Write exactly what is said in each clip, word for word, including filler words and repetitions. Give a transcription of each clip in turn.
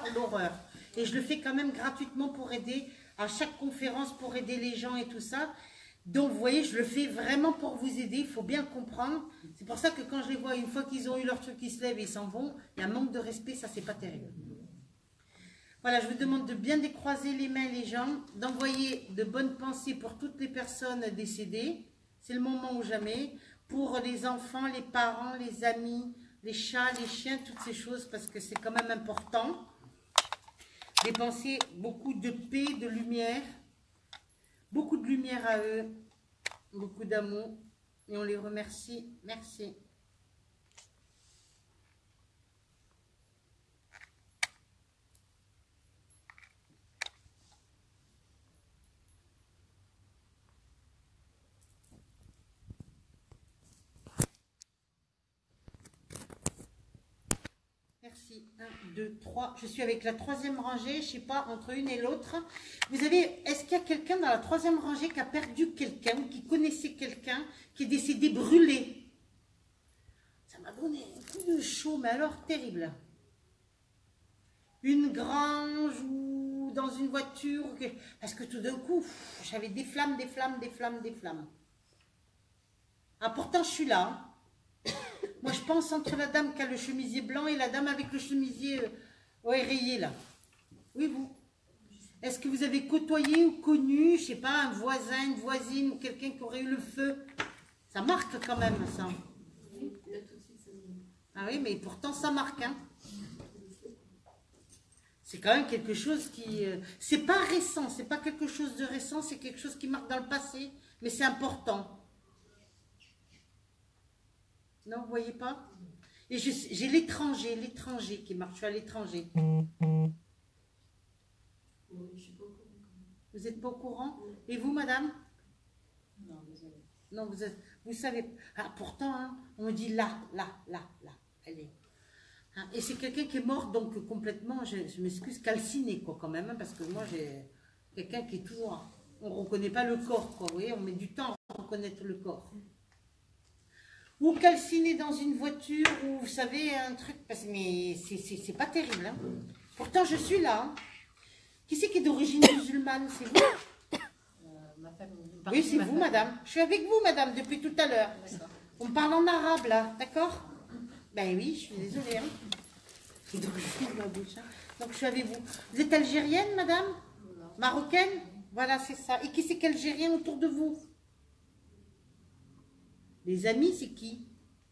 pas l'horreur. Et je le fais quand même gratuitement pour aider, à chaque conférence pour aider les gens et tout ça. Donc, vous voyez, je le fais vraiment pour vous aider, il faut bien comprendre. C'est pour ça que quand je les vois, une fois qu'ils ont eu leur truc, ils se lèvent et ils s'en vont, il y a un manque de respect, ça, c'est pas terrible. Voilà, je vous demande de bien décroiser les mains, les jambes, d'envoyer de bonnes pensées pour toutes les personnes décédées. C'est le moment ou jamais. Pour les enfants, les parents, les amis, les chats, les chiens, toutes ces choses, parce que c'est quand même important. Des pensées, beaucoup de paix, de lumière. Beaucoup de lumière à eux. Beaucoup d'amour. Et on les remercie. Merci. Merci. un, deux, trois. Je suis avec la troisième rangée, je ne sais pas, entre une et l'autre. Vous avez, est-ce qu'il y a quelqu'un dans la troisième rangée qui a perdu quelqu'un ou qui connaissait quelqu'un qui est décédé brûlé? Ça m'a donné un coup de chaud, mais alors terrible. Une grange ou dans une voiture, parce que tout d'un coup, j'avais des flammes, des flammes, des flammes, des flammes. Ah, pourtant, je suis là. Hein. Moi, je pense entre la dame qui a le chemisier blanc et la dame avec le chemisier euh, ouais, rayé, là. Oui, vous. Est-ce que vous avez côtoyé ou connu, je sais pas, un voisin, une voisine ou quelqu'un qui aurait eu le feu? Ça marque quand même, ça. Ah oui, mais pourtant, ça marque, hein. C'est quand même quelque chose qui... Euh, c'est pas récent, c'est pas quelque chose de récent, c'est quelque chose qui marque dans le passé, mais c'est important. Non, vous voyez pas? Et j'ai l'étranger, l'étranger qui marche, je suis à l'étranger. Vous n'êtes pas au courant? Et vous, madame? Non, désolé. Non, vous êtes, vous savez. Ah, pourtant, hein, on me dit là, là, là, là, elle est. Hein, et c'est quelqu'un qui est mort, donc complètement, je, je m'excuse, calciné, quoi, quand même, hein, parce que moi, j'ai quelqu'un qui est toujours. On ne reconnaît pas le corps, quoi, vous voyez, on met du temps à reconnaître le corps. Ou calciné dans une voiture, ou vous savez, un truc, parce, mais c'est pas terrible. Hein. Pourtant, je suis là. Hein. Qui c'est qui est d'origine musulmane? C'est vous? euh, ma famille. Oui, c'est vous, madame. Je suis avec vous, madame, depuis tout à l'heure. On parle en arabe, là, d'accord? Ben oui, je suis désolée. Hein. Donc, je suis ma bouche. Hein. Donc, je suis avec vous. Vous êtes algérienne, madame? Non. Marocaine? Voilà, c'est ça. Et qui c'est qu'algérien autour de vous? Les amis, c'est qui?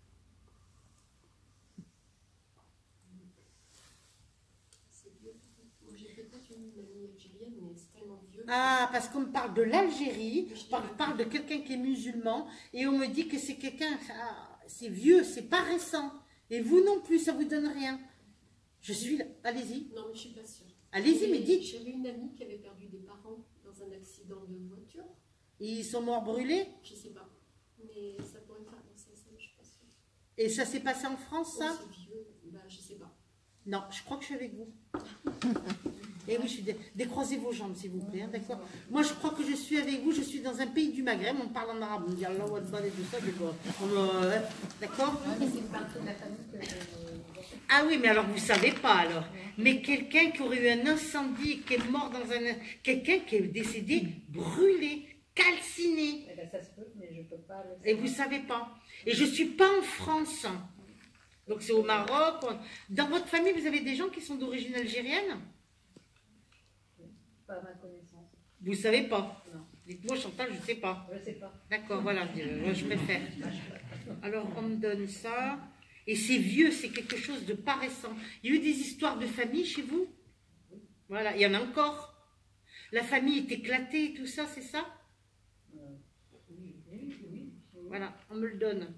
Ah, parce qu'on me parle de l'Algérie, on parle de quelqu'un qui est musulman, et on me dit que c'est quelqu'un, ah, c'est vieux, c'est pas récent. Et vous non plus, ça vous donne rien. Je suis là, allez-y. Non, mais je suis pas sûre. Allez-y, mais dites. J'avais une amie qui avait perdu des parents dans un accident de voiture. Et ils sont morts brûlés? Je sais pas. Mais ça pourrait faire penser à ça, je suis pas sûre. Et ça s'est passé en France, ça? Oh, c'est vieux. Bah, je sais pas. Non, je crois que je suis avec vous. Et oui, je suis dé... décroisez vos jambes, s'il vous plaît, hein, d'accord? Moi, je crois que je suis avec vous, je suis dans un pays du Maghreb, on parle en arabe, on dit Allah Akbar et tout ça, euh, d'accord? Oui, mais c'est une partie de la famille que je... Ah oui, mais alors vous savez pas, alors. Mais quelqu'un qui aurait eu un incendie, qui est mort dans un... Quelqu'un qui est décédé, brûlé, calciné. Eh ben, ça se peut, mais je peux pas... Et vous savez pas. Et je suis pas en France. Donc c'est au Maroc. Dans votre famille, vous avez des gens qui sont d'origine algérienne? Pas à ma connaissance. Vous savez pas? Non. Dites-moi, Chantal, je sais pas. Je sais pas. D'accord, voilà, je, je préfère. Alors, on me donne ça. Et c'est vieux, c'est quelque chose de pas récent. Il y a eu des histoires de famille chez vous? Voilà, il y en a encore. La famille est éclatée et tout ça, c'est ça? Euh, oui, oui, oui, oui. Voilà, on me le donne.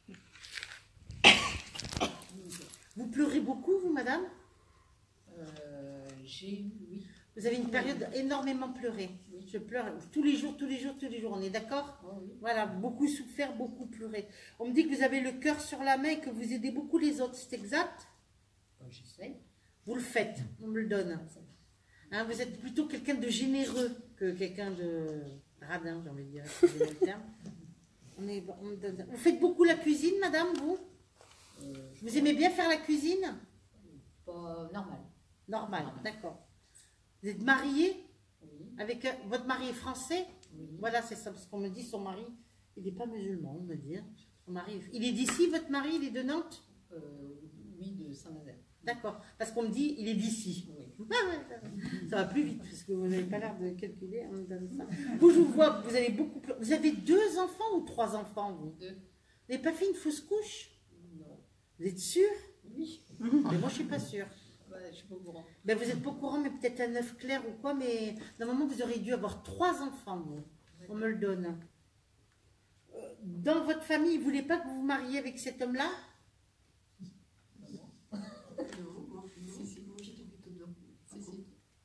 Vous pleurez beaucoup, vous, madame? Euh, J'ai eu, oui. Vous avez une période énormément pleurée. Je pleure tous les jours, tous les jours, tous les jours. On est d'accord? Oh, oui. Voilà, beaucoup souffert, beaucoup pleuré. On me dit que vous avez le cœur sur la main et que vous aidez beaucoup les autres. C'est exact? J'essaie. Vous le faites, on me le donne. Hein, vous êtes plutôt quelqu'un de généreux que quelqu'un de radin, j'ai envie de dire. Excusez-moi le terme. On est, on me donne... Vous faites beaucoup la cuisine, madame, vous? Euh, Vous aimez bien faire la cuisine? Pas normal. Normal, Normal. d'accord. Vous êtes marié Oui. avec un- votre mari est français? Oui. Voilà, c'est ça, parce qu'on me dit son mari, il n'est pas musulman, on me dit. hein. Son mari, il est d'ici, votre mari, il est de Nantes? Euh, oui, de Saint-Nazaire. D'accord, parce qu'on me dit, il est d'ici. Oui. Ça va plus vite, parce que vous n'avez pas l'air de calculer. On me donne ça. Vous, je vous vois, vous avez beaucoup plus... Vous avez deux enfants ou trois enfants, vous? Deux. Vous n'avez pas fait une fausse couche? Non. Vous êtes sûr? Oui. Mais moi, je suis pas sûre. Bah, je suis pas au courant. Ben, vous n'êtes pas au courant, mais peut-être un œuf clair ou quoi, mais normalement, vous auriez dû avoir trois enfants, vous. On me le donne. Euh, Dans votre famille, vous ne voulez pas que vous vous mariez avec cet homme-là? Non. Non, moi, non. Si, si. Moi, j'étais plutôt dedans. Si, si.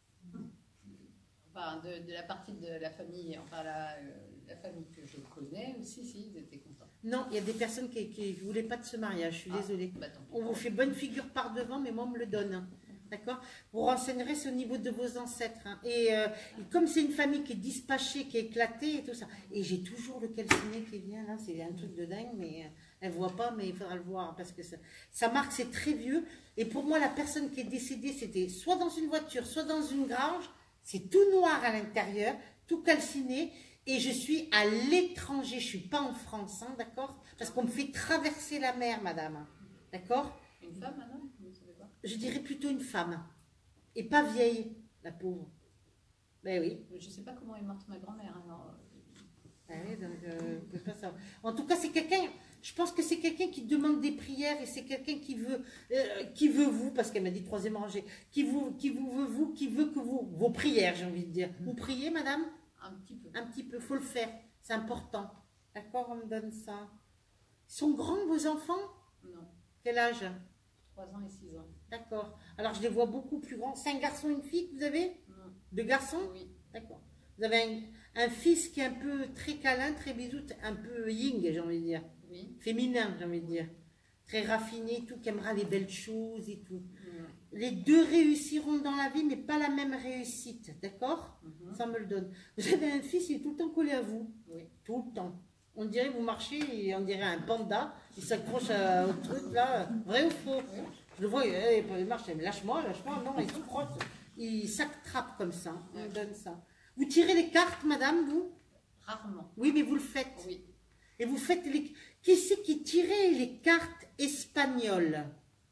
Enfin, de, de la partie de la famille, enfin la, euh, la famille que je connais, si, si, ils étaient contents. Non, il y a des personnes qui ne voulaient pas de ce mariage, je suis Ah, désolée. bah, tant pis. On vous fait bonne figure par devant, mais moi, on me le donne. D'accord? Vous renseignerez c'est au niveau de vos ancêtres. hein. Et, euh, et comme c'est une famille qui est dispatchée, qui est éclatée et tout ça. Et j'ai toujours le calciné qui vient là, c'est un truc de dingue, mais euh, elle ne voit pas, mais il faudra le voir. Parce que ça, ça marque, c'est très vieux. Et pour moi, la personne qui est décédée, c'était soit dans une voiture, soit dans une grange. C'est tout noir à l'intérieur, tout calciné. Et je suis à l'étranger, je ne suis pas en France, hein, d'accord? Parce qu'on me fait traverser la mer, madame. D'accord? Une femme, maintenant, vous ne savez pas? Je dirais plutôt une femme. Et pas vieille, la pauvre. Ben oui. Je ne sais pas comment est morte ma grand-mère. Alors, Ben oui, donc, euh, je peux pas savoir. En tout cas, c'est quelqu'un, je pense que c'est quelqu'un qui demande des prières et c'est quelqu'un qui veut, euh, qui veut vous, parce qu'elle m'a dit troisième rangée, qui vous, qui vous veut vous, qui veut que vous, vos prières, j'ai envie de dire. Vous priez, madame? un petit peu. Un petit peu, faut le faire. C'est important. D'accord, on me donne ça. Ils sont grands, vos enfants? Non. Quel âge? trois ans et six ans. D'accord. Alors, je les vois beaucoup plus grands. C'est un garçon et une fille que vous avez? Non. Deux garçons? Oui. D'accord. Vous avez un, un fils qui est un peu très câlin, très bisou, un peu ying, j'ai envie de dire. Oui. Féminin, j'ai envie de dire. Très raffiné, tout, qui aimera les belles choses et tout. Non. Les deux réussiront dans la vie, mais pas la même réussite. D'accord? Mhm. Ça me le donne. Vous avez un fils, il est tout le temps collé à vous. Oui. Tout le temps. On dirait, vous marchez, et on dirait un panda. Il s'accroche à- au truc, là. Vrai ou faux? Oui. Je le vois, il, il marche, il me lâche-moi, lâche-moi. Non, il se croche. Il s'attrape comme ça. On me donne ça. Vous tirez les cartes, madame, vous? Rarement. Oui, mais vous le faites. Oui. Et vous faites les... Qui c'est qui tirait les cartes espagnoles?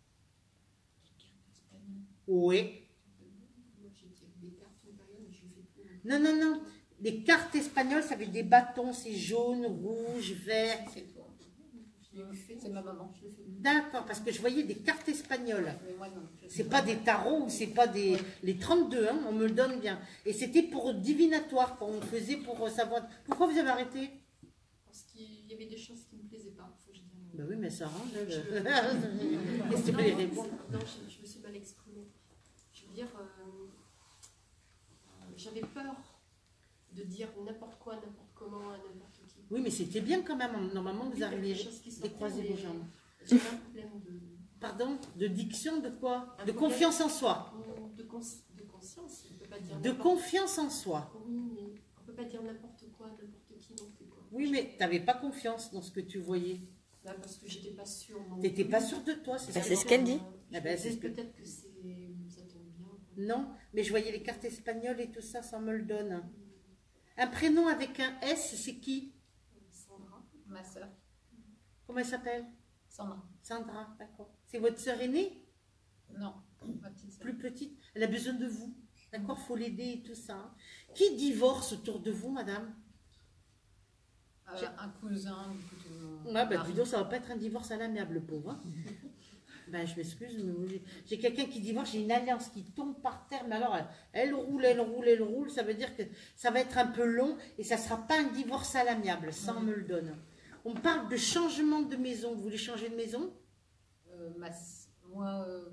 Oui. Moi, j'ai tiré des cartes une période, mais je ne fais plus. Non, non, non. Les cartes espagnoles, ça avait des bâtons, c'est jaune, rouge, vert. C'est tout. Je l'ai fait. C'est ma maman. Je le fais. D'accord, parce que je voyais des cartes espagnoles. Mais moi, non. Je sais C'est pas des tarots ou c'est pas des les trente-deux, hein, on me le donne bien. Et c'était pour divinatoire, qu'on faisait pour savoir. Pourquoi vous avez arrêté? Parce qu'il y avait des choses qui ne me plaisaient pas. Faut que je dise un mot. Ben oui, mais ça range. Je- le- Qu'est-ce que tu veux les répondre? Non, je, je me suis mal exprimée. Je veux dire, euh, j'avais peur de dire n'importe quoi, n'importe comment, à n'importe qui. Oui, mais c'était bien quand même. Normalement, vous Oui, arrivez quelque chose qui à sortait, décroiser mais vos jambes. J'avais un problème de, Pardon? De diction, de quoi? Un De problème. confiance en soi. de, cons- de conscience. On peut pas dire De n'importe- confiance en soi. Oui, mais on peut pas dire n'importe quoi, n'importe qui non plus. Quoi. Oui, mais tu n'avais pas confiance dans ce que tu voyais. Là, parce que j'étais pas sûre. non Tu n'étais plus. pas sûre de toi, c'est Bah, ça. c'est ce qu'elle dit. Je Ah ben, me c'est dis ce que- Peut-être que c'est ça tombe bien. Non, mais je voyais les cartes espagnoles et tout ça, ça me le donne. Un prénom avec un S, c'est qui? Sandra. Ma soeur. Comment elle s'appelle? Sandra. Sandra, d'accord. C'est votre sœur aînée? Non. Ma petite soeur. Plus petite? Elle a besoin de vous. D'accord, faut l'aider et tout ça. hein. Qui divorce autour de vous, madame? Euh, un cousin, du coup, de mon Ah ben, mari. dis donc, ça va pas être un divorce à l'amiable, le pauvre. hein. Ben, je m'excuse, mais moi, j'ai- j'ai quelqu'un qui divorce, j'ai une alliance qui tombe par terre, mais alors, elle, elle roule, elle roule, elle roule, ça veut dire que ça va être un peu long et ça sera pas un divorce à l'amiable, ça on me le donne. On parle de changement de maison, vous voulez changer de maison? Euh, ma, s- moi, euh,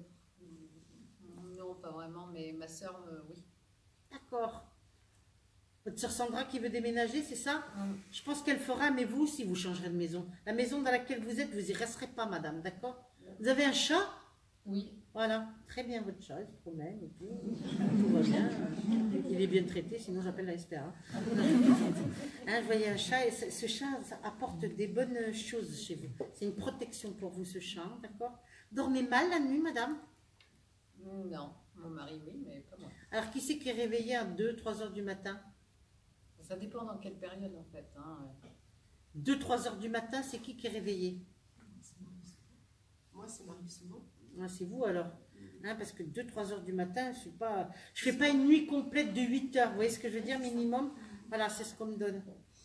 non, pas vraiment, mais ma soeur, oui. D'accord. Votre sœur Sandra qui veut déménager, c'est ça? Mm. Je pense qu'elle fera, mais vous aussi, vous changerez de maison. La maison dans laquelle vous êtes, vous y resterez pas, madame, d'accord? Vous avez un chat? Oui. Voilà, très bien votre chat, il se promène et tout. Tout va bien. Il est bien traité, sinon j'appelle la S P A. Hein, je voyais un chat, et ce, ce chat ça apporte des bonnes choses chez vous. C'est une protection pour vous, ce chat, d'accord? Dormez mal la nuit, madame? Non, Mon mari, oui, mais pas moi. Alors, qui c'est qui est réveillé à deux, trois heures du matin? Ça dépend dans quelle période, en fait. Hein. deux, trois heures du matin, c'est qui qui est réveillé? Moi, ça m'arrive souvent. Ah, c'est vous alors, hein, parce que deux, trois heures du matin, je suis pas, je fais pas une nuit complète de huit heures, vous voyez ce que je veux dire, minimum. Voilà, c'est ce qu'on me donne.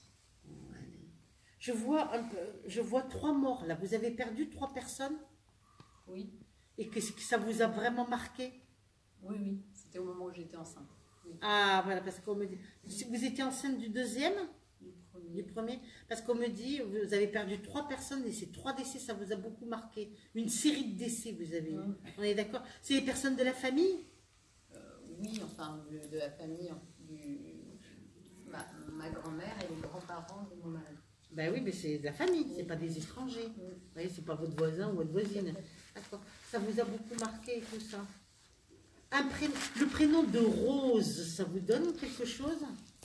Je vois, un peu, je vois trois morts là. Vous avez perdu trois personnes? Oui. Et que, que ça vous a vraiment marqué? Oui, oui. C'était au moment où j'étais enceinte. Oui. Ah, voilà, parce qu'on me dit... Vous étiez enceinte du deuxième? Du premier. Du premier? Parce qu'on me dit, vous avez perdu trois personnes et ces trois décès, ça vous a beaucoup marqué. Une série de décès, vous avez eu. Mmh. On est d'accord? C'est les personnes de la famille? Euh, oui, enfin, de, de la famille, du, ma, ma grand-mère et les grands-parents de mon mari. Ben oui, mais c'est de la famille, c'est pas des étrangers. Mmh. Vous voyez, c'est pas votre voisin ou votre voisine. D'accord. Ça vous a beaucoup marqué et tout ça. Un prénom, le prénom de Rose, ça vous donne quelque chose?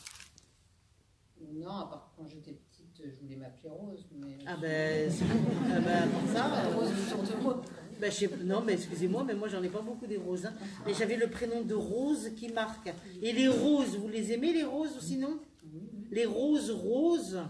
Non, à part quand j'étais petite, je voulais m'appeler Rose. Mais Ah ben, ah ben pour ça... euh, Rose autour de moi. ben, je sais- non, mais excusez-moi, mais moi j'en ai pas beaucoup des roses. Hein. Mais j'avais le prénom de Rose qui marque. Et les roses, vous les aimez les roses ou sinon? Oui, oui. Les roses roses.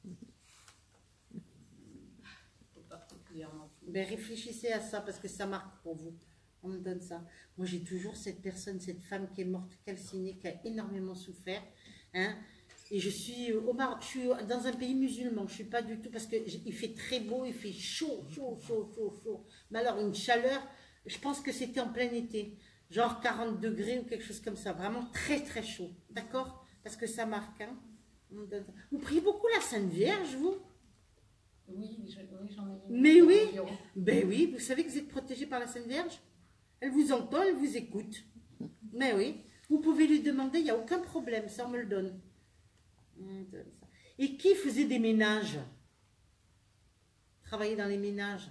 Pas particulièrement. Ben, réfléchissez à ça parce que ça marque pour vous. On me donne ça. Moi, j'ai toujours cette personne, cette femme qui est morte calcinée, qui a énormément souffert. Hein. Et je suis au Maroc, je suis dans un pays musulman. Je suis pas du tout parce que j- il fait très beau, il fait chaud, chaud, chaud, chaud, chaud. Mais alors une chaleur, je pense que c'était en plein été, genre quarante degrés ou quelque chose comme ça. Vraiment très très chaud. D'accord? Parce que ça marque. Hein. On me donne ça. Vous priez beaucoup la Sainte Vierge, vous? Oui, je- oui, j'en ai mis. Mais oui. au bureau. Ben oui, vous savez que vous êtes protégé par la Sainte Vierge? Elle vous entend, elle vous écoute. Mais oui, vous pouvez lui demander, il n'y a aucun problème, ça on me le donne. On me donne ça. Et qui faisait des ménages? Travailler dans les ménages?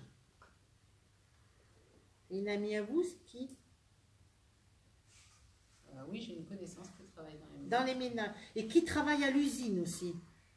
Une amie à vous, c'est qui? Euh, oui, j'ai une connaissance qui travaille dans les Dans les ménages. Et qui travaille à l'usine aussi?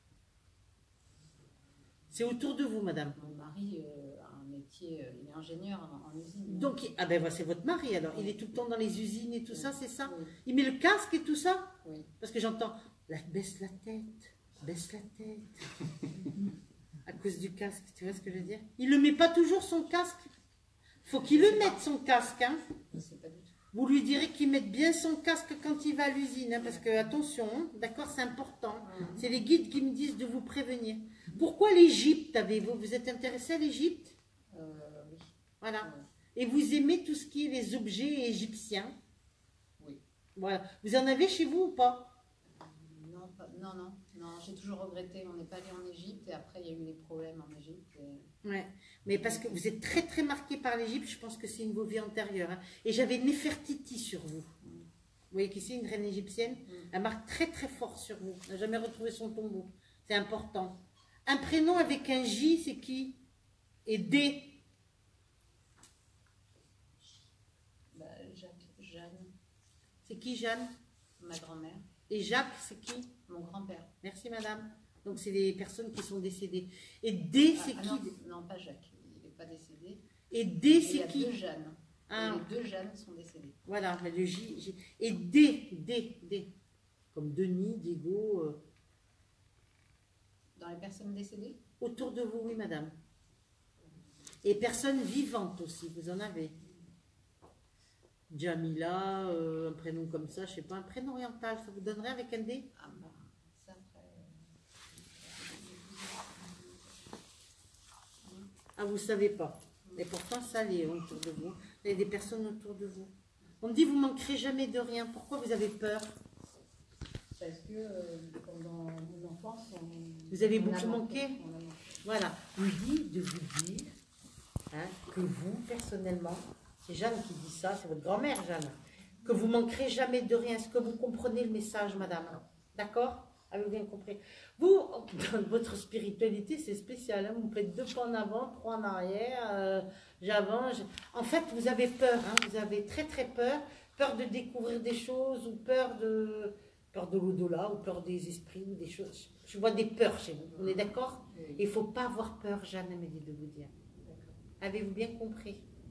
C'est autour de vous, madame. Mon mari euh, a un métier, euh, il est ingénieur en, en usine. Donc, ah ben voilà, c'est votre mari alors. Il est tout le temps dans les usines et tout ça, c'est ça? Oui, Il met le casque et tout ça? oui. Parce que j'entends, la, baisse la tête, baisse la tête. À cause du casque, tu vois ce que je veux dire? Il ne met pas toujours son casque. Faut qu'il le mette son casque. Hein. Je ne sais pas du tout. Vous lui direz qu'il mette bien son casque quand il va à l'usine. Hein, parce que, attention, hein, d'accord, c'est important. C'est les guides qui me disent de vous prévenir. Pourquoi l'Égypte avez-vous? Vous êtes intéressé à l'Égypte? Euh, oui. Voilà. Ouais. Et vous aimez tout ce qui est les objets égyptiens? Oui. Voilà. Vous en avez chez vous ou pas? Non, pas- non, non, non. J'ai toujours regretté. On n'est pas allé en Égypte et après il y a eu des problèmes en Égypte. et- Ouais, mais parce que vous êtes très très marqué par l'Égypte, je pense que c'est une de vos vies antérieures. Hein. Et j'avais Néfertiti sur vous. Vous voyez qu'ici, une reine égyptienne, elle marque très très fort sur vous. On n'a jamais retrouvé son tombeau. C'est important. Un prénom avec un J, c'est qui? Et D? Bah, Jacques, Jeanne, C'est qui, Jeanne? ma grand-mère, Et Jacques, c'est qui? mon grand-père. Merci, madame. Donc, c'est des personnes qui sont décédées. Et D, Ah, c'est ah, qui? non, non, pas Jacques. Il n'est pas décédé. Et D, Et il y c'est a qui? deux Jeannes. Ah. Et les deux Jeannes sont décédées. Voilà, mais le J, J. Et D, D, D. Comme Denis, Diego. euh, Dans les personnes décédées? Autour de vous, oui, madame. Et personnes vivantes aussi, vous en avez. Jamila, euh, un prénom comme ça, je sais pas, un prénom oriental, ça vous donnerait avec un D? Ah bah, ça après... Ah, vous savez pas. Et pourtant, ça l'est autour de vous. Il y a des personnes autour de vous. On me dit, vous manquerez jamais de rien. Pourquoi vous avez peur? Parce que euh, pendant mon enfance, on, Vous avez on a beaucoup manqué? on a manqué. Voilà. Il dit de vous dire hein, que vous, personnellement, c'est Jeanne qui dit ça, c'est votre grand-mère, Jeanne, que vous manquerez jamais de rien. Est-ce que vous comprenez le message, madame? D'accord? Avez-vous bien compris? Vous, dans votre spiritualité, c'est spécial. Hein, vous faites deux pas en avant, trois en arrière. Euh, J'avance. En fait, vous avez peur. Hein, vous avez très, très peur. Peur de découvrir des choses ou peur de... peur de l'au-delà ou peur des esprits ou des choses. Je vois des peurs chez vous. On est d'accord? Oui. Il ne faut pas avoir peur, Jeanne me dit de vous dire. Avez-vous bien compris?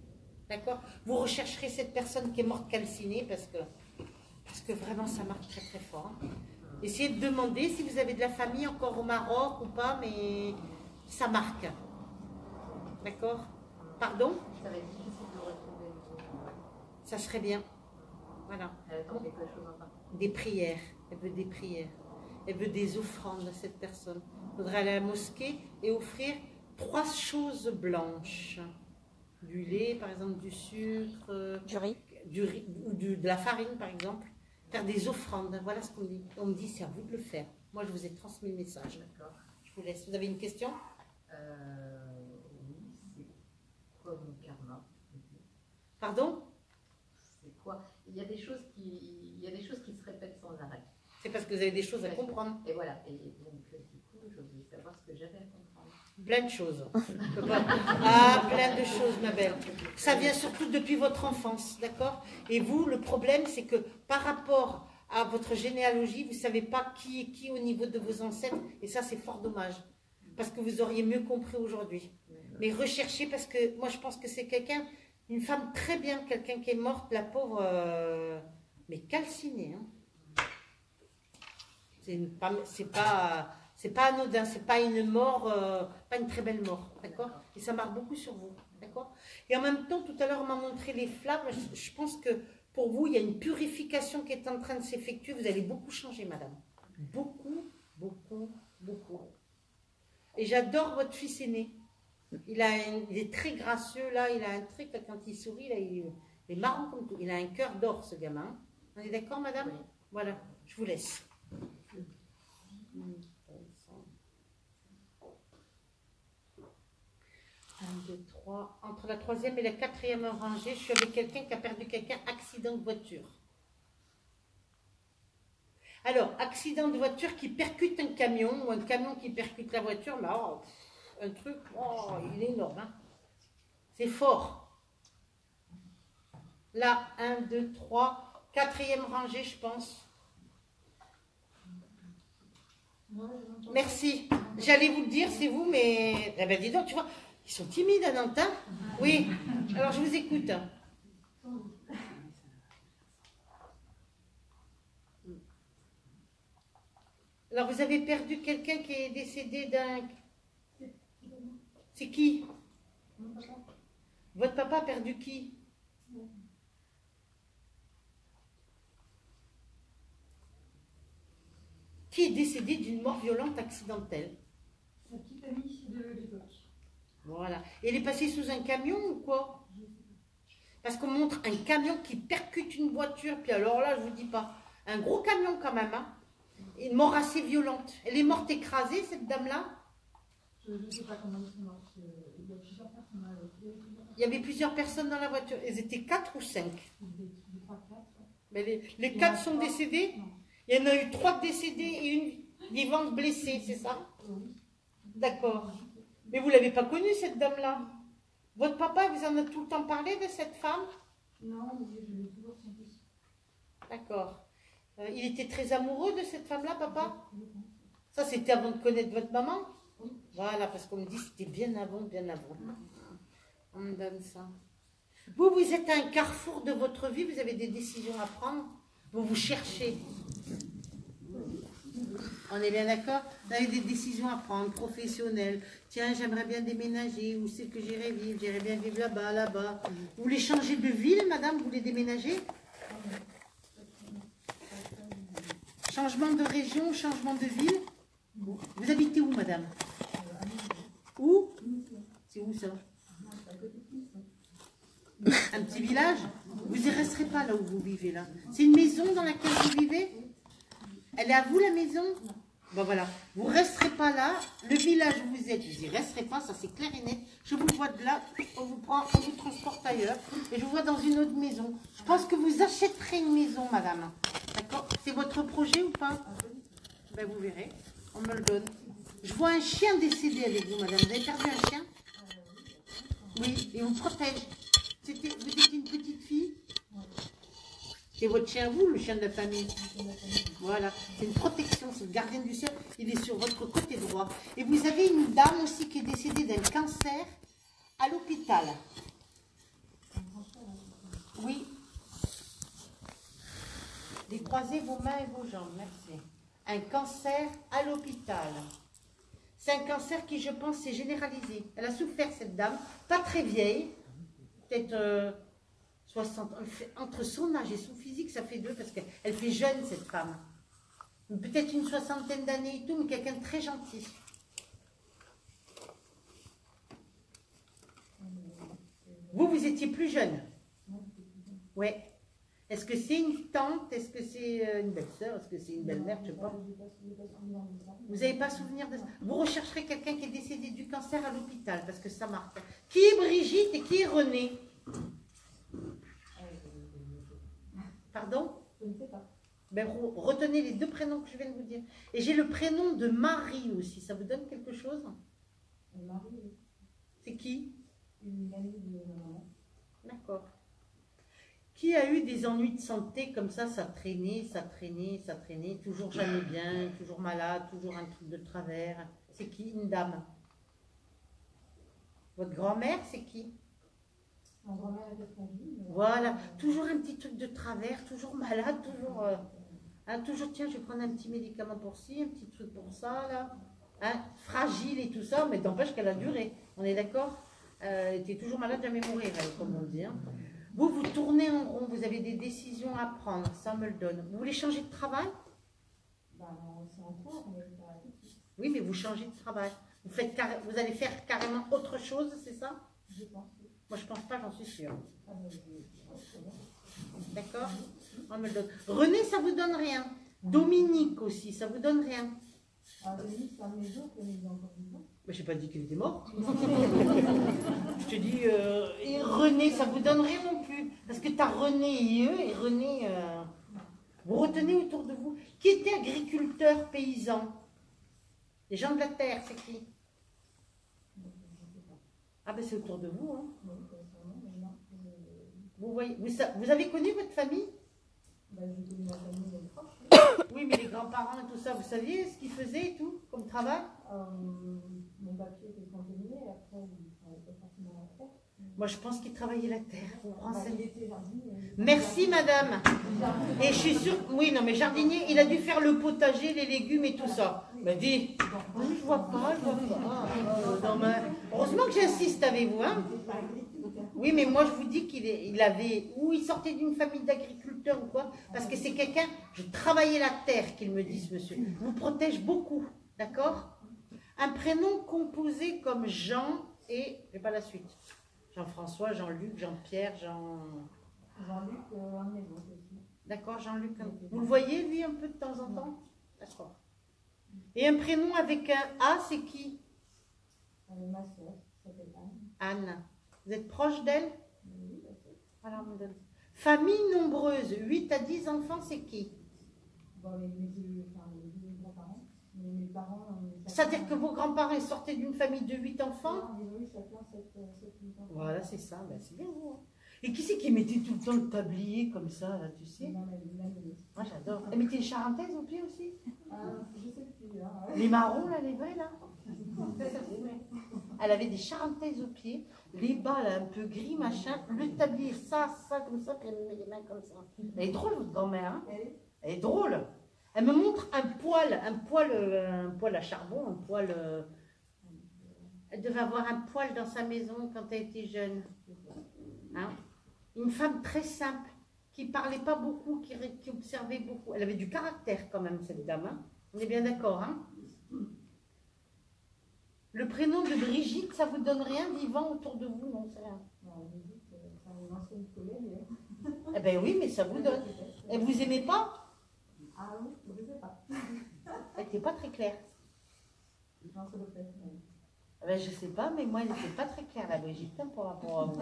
D'accord? Vous rechercherez cette personne qui est morte calcinée parce que, parce que vraiment ça marque très très fort. Essayez de demander si vous avez de la famille encore au Maroc ou pas, mais ça marque. D'accord? Pardon? Ça va être difficile de retrouver. Ça serait bien. Voilà. Elle attend quelque chose en particulier. Des prières. Elle veut des prières. Elle veut des offrandes à cette personne. Il faudrait aller à la mosquée et offrir trois choses blanches. Du lait, par exemple, du sucre, euh, Du riz. du riz ou du- de la farine, par exemple. Faire des offrandes. Voilà ce qu'on me dit. On me dit, c'est à vous de le faire. Moi, je vous ai transmis le message. D'accord. Je vous laisse. Vous avez une question? Euh, oui, c'est quoi mon karma? Pardon? C'est quoi? Il y a des choses qui, il y a des choses qui se répètent sans arrêt. C'est parce que vous avez des choses à comprendre. Et voilà. Et donc, du coup, je voulais savoir ce que j'avais à comprendre. Plein de choses. Je peux pas- Ah, plein de choses, ma belle. Ça vient surtout depuis votre enfance, d'accord? Et vous, le problème, c'est que par rapport à votre généalogie, vous ne savez pas qui est qui au niveau de vos ancêtres. Et ça, c'est fort dommage. Parce que vous auriez mieux compris aujourd'hui. Mais recherchez, parce que moi, je pense que c'est quelqu'un, une femme très bien, quelqu'un qui est morte, la pauvre, euh, mais calcinée. Hein. C'est une femme- c'est pas... C'est pas anodin, c'est pas une mort, euh, pas une très belle mort, d'accord? Et ça marque beaucoup sur vous, d'accord? Et en même temps, tout à l'heure, on m'a montré les flammes. Je, je pense que pour vous, il y a une purification qui est en train de s'effectuer. Vous allez beaucoup changer, madame. Beaucoup, beaucoup, beaucoup. Et j'adore votre fils aîné. Il, a un- il est très gracieux, là. Il a un truc, là, quand il sourit, là, il, il est marrant comme tout. Il a un cœur d'or, ce gamin. On est d'accord, madame? Oui. Voilà, je vous laisse. un, deux, trois. Entre la troisième et la quatrième rangée, je suis avec quelqu'un qui a perdu quelqu'un, accident de voiture. Alors, accident de voiture qui percute un camion, ou un camion qui percute la voiture, mais oh, un truc, oh, il est énorme. Hein. C'est fort. Là, un, deux, trois, quatrième rangée, je pense. Merci. J'allais vous le dire, c'est vous, mais... Eh ben, dis donc, tu vois... Ils sont timides à Nantes, hein? Oui. Alors, je vous écoute. Alors, vous avez perdu quelqu'un qui est décédé d'un... C'est qui? Votre papa a perdu qui? Qui est décédé d'une mort violente accidentelle? Sa petite amie de l'époque. Voilà. Et elle est passée sous un camion ou quoi? Parce qu'on montre un camion qui percute une voiture, puis alors là, je vous dis pas, un gros camion quand même, hein. Une mort assez violente. Elle est morte écrasée, cette dame-là? Je ne sais pas comment ils sont morts. Il y a plusieurs personnes avec Il y avait plusieurs personnes dans la voiture. Elles étaient quatre ou cinq? des trois, quatre. Mais les, les Il y en quatre a sont trois. décédés? Non. Il y en a eu trois décédés et une vivante blessée, c'est ça? Oui. D'accord. Mais vous ne l'avez pas connue, cette dame-là? Votre papa vous en a tout le temps parlé de cette femme? Non, mais je l'ai toujours senti. D'accord. Euh, il était très amoureux de cette femme-là, papa? Ça, c'était avant de connaître votre maman? Oui. Voilà, parce qu'on me dit que c'était bien avant, bien avant. On me donne ça. Vous, vous êtes à un carrefour de votre vie, vous avez des décisions à prendre, vous vous cherchez. On est bien d'accord? Vous avez des décisions à prendre, professionnelles. Tiens, j'aimerais bien déménager, où c'est que j'irai vivre? J'irai bien vivre là-bas, là-bas. Vous voulez changer de ville, madame? Vous voulez déménager? Changement de région, changement de ville? Vous habitez où, madame? Où? C'est où ça? Un petit village? Vous n'y resterez pas là où vous vivez là. C'est une maison dans laquelle vous vivez? Elle est à vous la maison? Ben voilà, vous ne resterez pas là. Le village où vous êtes, vous n'y resterez pas, ça c'est clair et net. Je vous vois de là, on vous prend, on vous transporte ailleurs. Et je vous vois dans une autre maison. Je pense que vous achèterez une maison, madame. D'accord? C'est votre projet ou pas? Ben vous verrez, on me le donne. Je vois un chien décédé avec vous, madame. Vous avez perdu un chien? Oui, et on vous protège. C'était, vous étiez une petite fille? C'est votre chien, vous, le chien de la famille? Voilà, c'est une protection, c'est le gardien du ciel. Il est sur votre côté droit. Et vous avez une dame aussi qui est décédée d'un cancer à l'hôpital. Oui. Décroisez vos mains et vos jambes, merci. Un cancer à l'hôpital. C'est un cancer qui, je pense, est généralisé. Elle a souffert, cette dame, pas très vieille, peut-être euh, soixante, entre son âge et son physique, ça fait deux, parce qu'elle fait jeune, cette femme. Peut-être une soixantaine d'années et tout, mais quelqu'un de très gentil. Vous, vous étiez plus jeune. Oui. Est-ce que c'est une tante? Est-ce que c'est une belle-sœur? Est-ce que c'est une belle-mère? Je ne sais pas. Vous n'avez pas souvenir de ça? Vous rechercherez quelqu'un qui est décédé du cancer à l'hôpital, parce que ça marque. Qui est Brigitte et qui est René? Pardon? Je ne sais pas. Ben, retenez les deux prénoms que je viens de vous dire. Et j'ai le prénom de Marie aussi. Ça vous donne quelque chose? Marie, oui. C'est qui? Une amie de ma maman. D'accord. Qui a eu des ennuis de santé comme ça, ça traînait, ça traînait, ça traînait, toujours jamais bien, toujours malade, toujours un truc de travers? C'est qui? Une dame. Votre grand-mère, c'est qui? Ma grand-mère était très vie. Voilà, toujours un petit truc de travers, toujours malade, toujours... Euh, hein, toujours, tiens, je vais prendre un petit médicament pour ci, un petit truc pour ça, là. Hein, fragile et tout ça, mais n'empêche qu'elle a duré. On est d'accord? euh, Elle était toujours malade, jamais mourir, elle, comme on dit. Hein. Vous, vous tournez en rond, vous avez des décisions à prendre, ça me le donne. Vous voulez changer de travail? Ben, c'est en cours, mais pas tout de suite. Oui, mais vous changez de travail. Vous, faites carré... vous allez faire carrément autre chose, c'est ça? Je pense. Moi, je pense pas, j'en suis sûre. Ah, ben, je... je... D'accord? On me le donne. René, ça vous donne rien. Dominique aussi, ça vous donne rien. Ah, Dominique, c'est un de mes autres, mais il est encore vivant. Mais je n'ai pas dit qu'il était mort. Je te dis, euh, et René, ça vous donne rien non plus. Parce que tu as René et eux, et René, euh, vous retenez autour de vous. Qui était agriculteur, paysan? Les gens de la terre, c'est qui? Ah ben c'est autour de vous. Hein. Vous, voyez, vous, vous avez connu votre famille? Ben, je connais ma famille, elle est proche. Oui, mais les grands-parents et tout ça, vous saviez ce qu'ils faisaient et tout, comme travail? Euh, mon papier était contaminé, et après, il ne travaillait pas forcément la terre. Moi, je pense qu'ils travaillaient la terre. Vous Ben, renseignez. il était jardinier. Merci, madame. Et je suis sûre... Oui, non, mais jardinier, il a dû faire le potager, les légumes et tout ça. Mais dis... Oui, je vois pas, je vois pas. Euh, non, mais... Heureusement que j'insiste avec vous, hein. Oui, mais moi, je vous dis qu'il il avait... Ou il sortait d'une famille d'agriculteurs ou quoi. Parce que c'est quelqu'un... Je travaillais la terre, qu'il me dise, monsieur. Vous protège beaucoup, d'accord? Un prénom composé comme Jean et... Je n'ai pas la suite. Jean-François, Jean-Luc, Jean-Pierre, Jean... Jean-Luc, euh, un de mes autres aussi. D'accord, Jean-Luc. Vous le voyez, lui, un peu de temps en temps? D'accord. Et un prénom avec un A, c'est qui? Euh, ma soeur, qui s'appelle Anne. Anne. Vous êtes proche d'elle? Oui, bien sûr. Alors, on me donne. Famille nombreuse, huit à dix enfants, c'est qui? Bon, mes, mes deux, enfin, mes deux grands-parents. Mais mes parents... euh, C'est-à-dire que vos grands-parents sortaient d'une famille de huit enfants? Non, mais oui, chacun sept, sept, huit enfants. Voilà, c'est ça. Ben, c'est bien, vous. Hein. Et qui c'est qui mettait tout le temps le tablier comme ça, là, tu sais? Non, mais la mêlée. Moi, j'adore. Elle mettait les charentaises au pied aussi? Ah, je sais plus, hein. Les marrons, là, les vrais, là? Elle avait des charentaises aux pieds, les bas, là, un peu gris, machin, le tablier, ça, ça, comme ça, puis elle me met les mains comme ça. Elle est drôle, votre grand-mère, hein? Elle est drôle. Elle me montre un poêle, un poêle, un poêle à charbon, un poêle... Euh... Elle devait avoir un poêle dans sa maison quand elle était jeune. Hein? Une femme très simple, qui parlait pas beaucoup, qui, qui observait beaucoup. Elle avait du caractère quand même, cette dame. Hein? On est bien d'accord, hein? Le prénom de Brigitte, ça vous donne rien vivant autour de vous? Non, c'est rien. Non, Brigitte, c'est une ancienne collègue. Eh ben oui, mais ça vous donne. Et vous aimez pas? Ah oui, je ne sais pas. Elle n'était pas très claire. Non, ça doit être. Eh ben, je sais pas, mais moi, elle n'était pas très claire, la Brigitte, hein, par rapport à vous.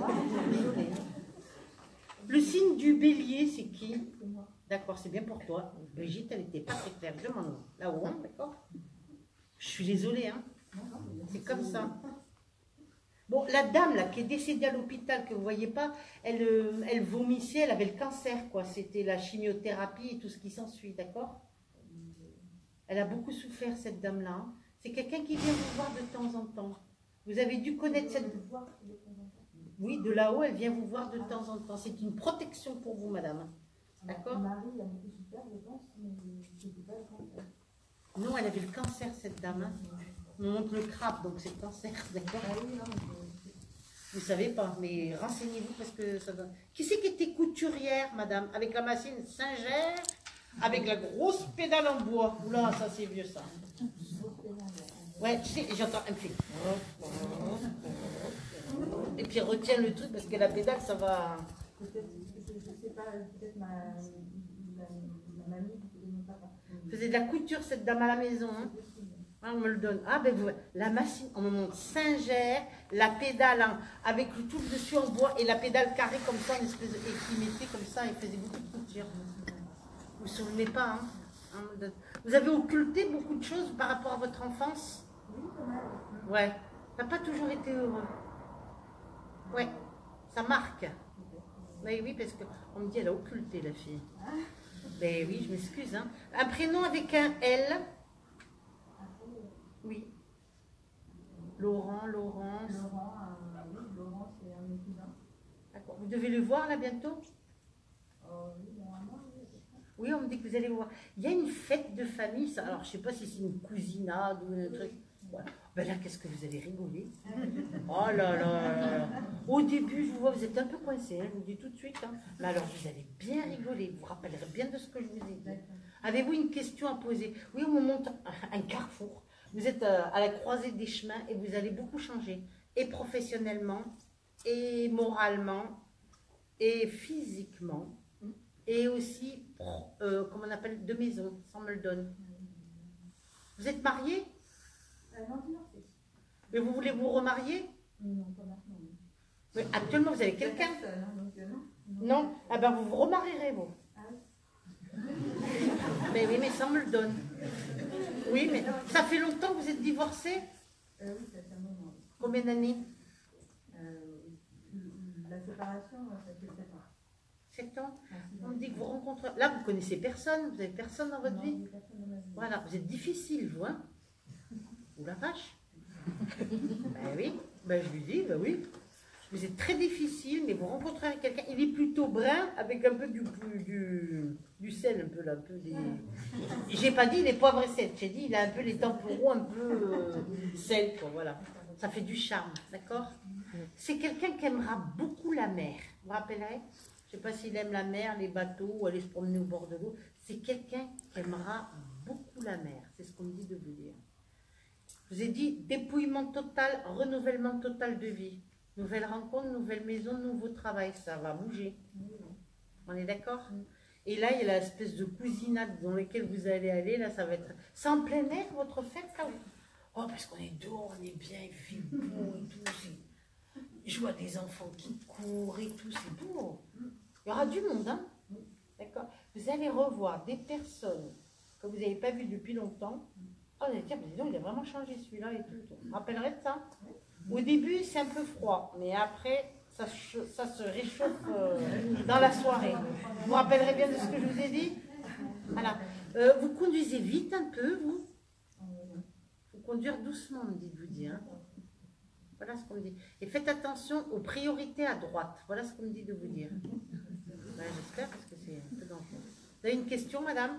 Le signe du bélier, c'est qui? D'accord, c'est bien pour toi. Brigitte, elle n'était pas très claire. Je demande là-haut, hein, d'accord? Je suis désolée, hein. C'est comme ça. Bon, la dame là qui est décédée à l'hôpital, que vous voyez pas, elle, euh, elle vomissait, elle avait le cancer, quoi. C'était la chimiothérapie et tout ce qui s'ensuit, d'accord? Elle a beaucoup souffert, cette dame-là. Hein. C'est quelqu'un qui vient vous voir de temps en temps. Vous avez dû connaître cette... Oui, de là-haut, elle vient vous voir de temps en temps. C'est une protection pour vous, madame. D'accord? Mon mari, il a été super, je pense, mais c'était pas le cancer. Non, elle avait le cancer, cette dame. Hein. On montre le crabe, donc c'est le cancer, d'accord? Ah oui, non, mais Vous savez pas, mais renseignez-vous parce que ça donne. Qui c'est qui était couturière, madame? Avec la machine Singer, avec la grosse pédale en bois. Oula, ça c'est vieux ça. Ouais, tu sais, j'entends, elle me fait. Et puis retiens le truc parce que la pédale, ça va. peut-être, je sais pas, peut-être ma, ma, ma mamie qui faisait mon papa. Faisait de la couture, cette dame à la maison. Hein. Ah, on me le donne. Ah, ben vous, la machine, on me montre Singer, la pédale hein, avec le tout dessus en bois et la pédale carrée comme ça, une espèce de, et qui mettait comme ça, et faisait beaucoup de couture. Vous vous souvenez pas, hein? Vous avez occulté beaucoup de choses par rapport à votre enfance? Oui, quand même. Ouais. Ça n'a pas toujours été heureux. Ouais. Ça marque. Oui, oui, parce qu'on me dit elle a occulté la fille. Ben oui, je m'excuse. Hein. Un prénom avec un L. Oui. Laurent, Laurence. Laurent, euh, oui, Laurent, c'est un de mes cousins. D'accord. Vous devez le voir là bientôt? Oh, oui, normalement, oui. Oui, on me dit que vous allez voir. Il y a une fête de famille, ça. Alors je ne sais pas si c'est une cousinade ou un truc. Voilà. Ben là, qu'est-ce que vous allez rigoler? Oh là là là là. Au début, je vous vois, vous êtes un peu coincé, hein, je vous le dis tout de suite. Hein. Mais alors, vous allez bien rigoler, vous vous rappellerez bien de ce que je vous ai dit. Avez-vous une question à poser? Oui, on me montre un carrefour. Vous êtes à la croisée des chemins et vous allez beaucoup changer. Et professionnellement, et moralement, et physiquement, et aussi, euh, comment on appelle, de maison, ça me le donne. Vous êtes marié? Euh, non, divorcé. Mais vous voulez vous remarier? Non, pas maintenant. Non. Mais actuellement, vous avez quelqu'un? Personne, hein, donc, euh, non. Non? Ah ben vous vous remarierez, vous. Ah oui. Mais oui, mais ça me le donne. Oui, mais ça fait longtemps que vous êtes divorcé? Euh, oui, ça fait un moment. Combien d'années? Euh, la séparation, ça fait sept ans. sept ans? Ah, six On ans. me dit que vous rencontrez... Là, vous connaissez personne? Vous avez personne dans votre Non, vie? j'ai personne dans ma vie. Voilà, vous êtes difficile, vous, hein? Ou la vache? Ben oui, ben je lui dis, ben oui. Vous êtes très difficile, mais vous rencontrez quelqu'un, il est plutôt brun, avec un peu du, du, du sel, un peu là, un peu des... J'ai pas dit les poivres et sel, j'ai dit il a un peu les temporaux, un peu euh, sel, quoi, voilà. Ça fait du charme, d'accord? C'est quelqu'un qui aimera beaucoup la mer, vous vous rappellerez? Je sais pas s'il aime la mer, les bateaux, ou aller se promener au bord de l'eau. C'est quelqu'un qui aimera beaucoup la mer, c'est ce qu'on me dit de vous dire. Je vous ai dit dépouillement total, renouvellement total de vie. Nouvelle rencontre, nouvelle maison, nouveau travail, ça va bouger. On est d'accord? Et là, il y a l'espèce de cousinade dans laquelle vous allez aller, là, ça va être... C'est en plein air, votre fête, là? Oh, parce qu'on est dehors, on est bien, il fait beau et tout. Je vois des enfants qui courent et tout, c'est beau. Il y aura du monde, hein? D'accord? Vous allez revoir des personnes que vous n'avez pas vues depuis longtemps. Oh, vous allez dire, mais dis donc, il a vraiment changé celui-là et tout. Vous vous rappellerez de ça? Au début, c'est un peu froid, mais après, ça, ça se réchauffe euh, dans la soirée. Vous vous rappellerez bien de ce que je vous ai dit? Voilà. Euh, vous conduisez vite un peu, vous? Il faut conduire doucement, me dites-vous dire. Hein. Voilà ce qu'on me dit. Et faites attention aux priorités à droite. Voilà ce qu'on me dit de vous dire. Ben, j'espère, parce que c'est un peu dangereux. Vous avez une question, madame?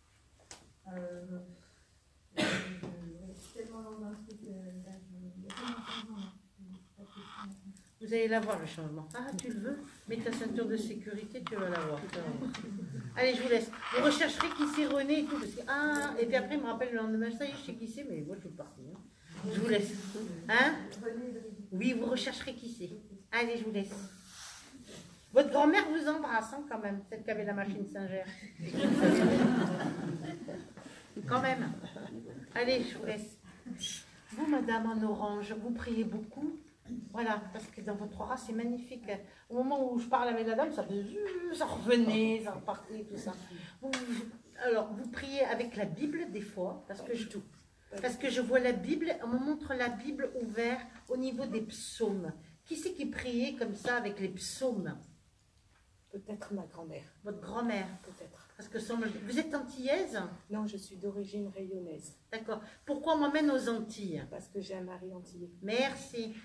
Euh, je suis tellement dans un truc, euh, là, je- il y a tellement de changements, là. Je sais pas ce que Vous allez l'avoir, le changement. Ah, tu le veux? Mets ta ceinture de sécurité, tu vas l'avoir. Allez, je vous laisse. Vous rechercherez qui c'est René et tout. Parce que, ah, et puis après, il me rappelle le lendemain, ça y est, je sais qui c'est, mais moi, je suis partie. Hein. Je vous laisse. Hein? Oui, vous rechercherez qui c'est. Allez, je vous laisse. Votre grand-mère vous embrasse, hein, quand même, celle qui avait la machine Singer. Quand même. Allez, je vous laisse. Vous, madame en orange, vous priez beaucoup? Voilà, parce que dans votre aura, c'est magnifique. Au moment où je parle avec la dame, ça, faisait, ça revenait, ça repartait, tout ça. Vous, alors, vous priez avec la Bible, des fois, parce que je, parce que je vois la Bible, on me montre la Bible ouverte au niveau des psaumes. Qui c'est qui priait comme ça avec les psaumes? Peut-être ma grand-mère. Votre grand-mère? Peut-être. Parce que semble... Vous êtes antillaise? Non, je suis d'origine rayonnaise. D'accord. Pourquoi on m'emmène aux Antilles? Parce que j'ai un mari antillais. Merci.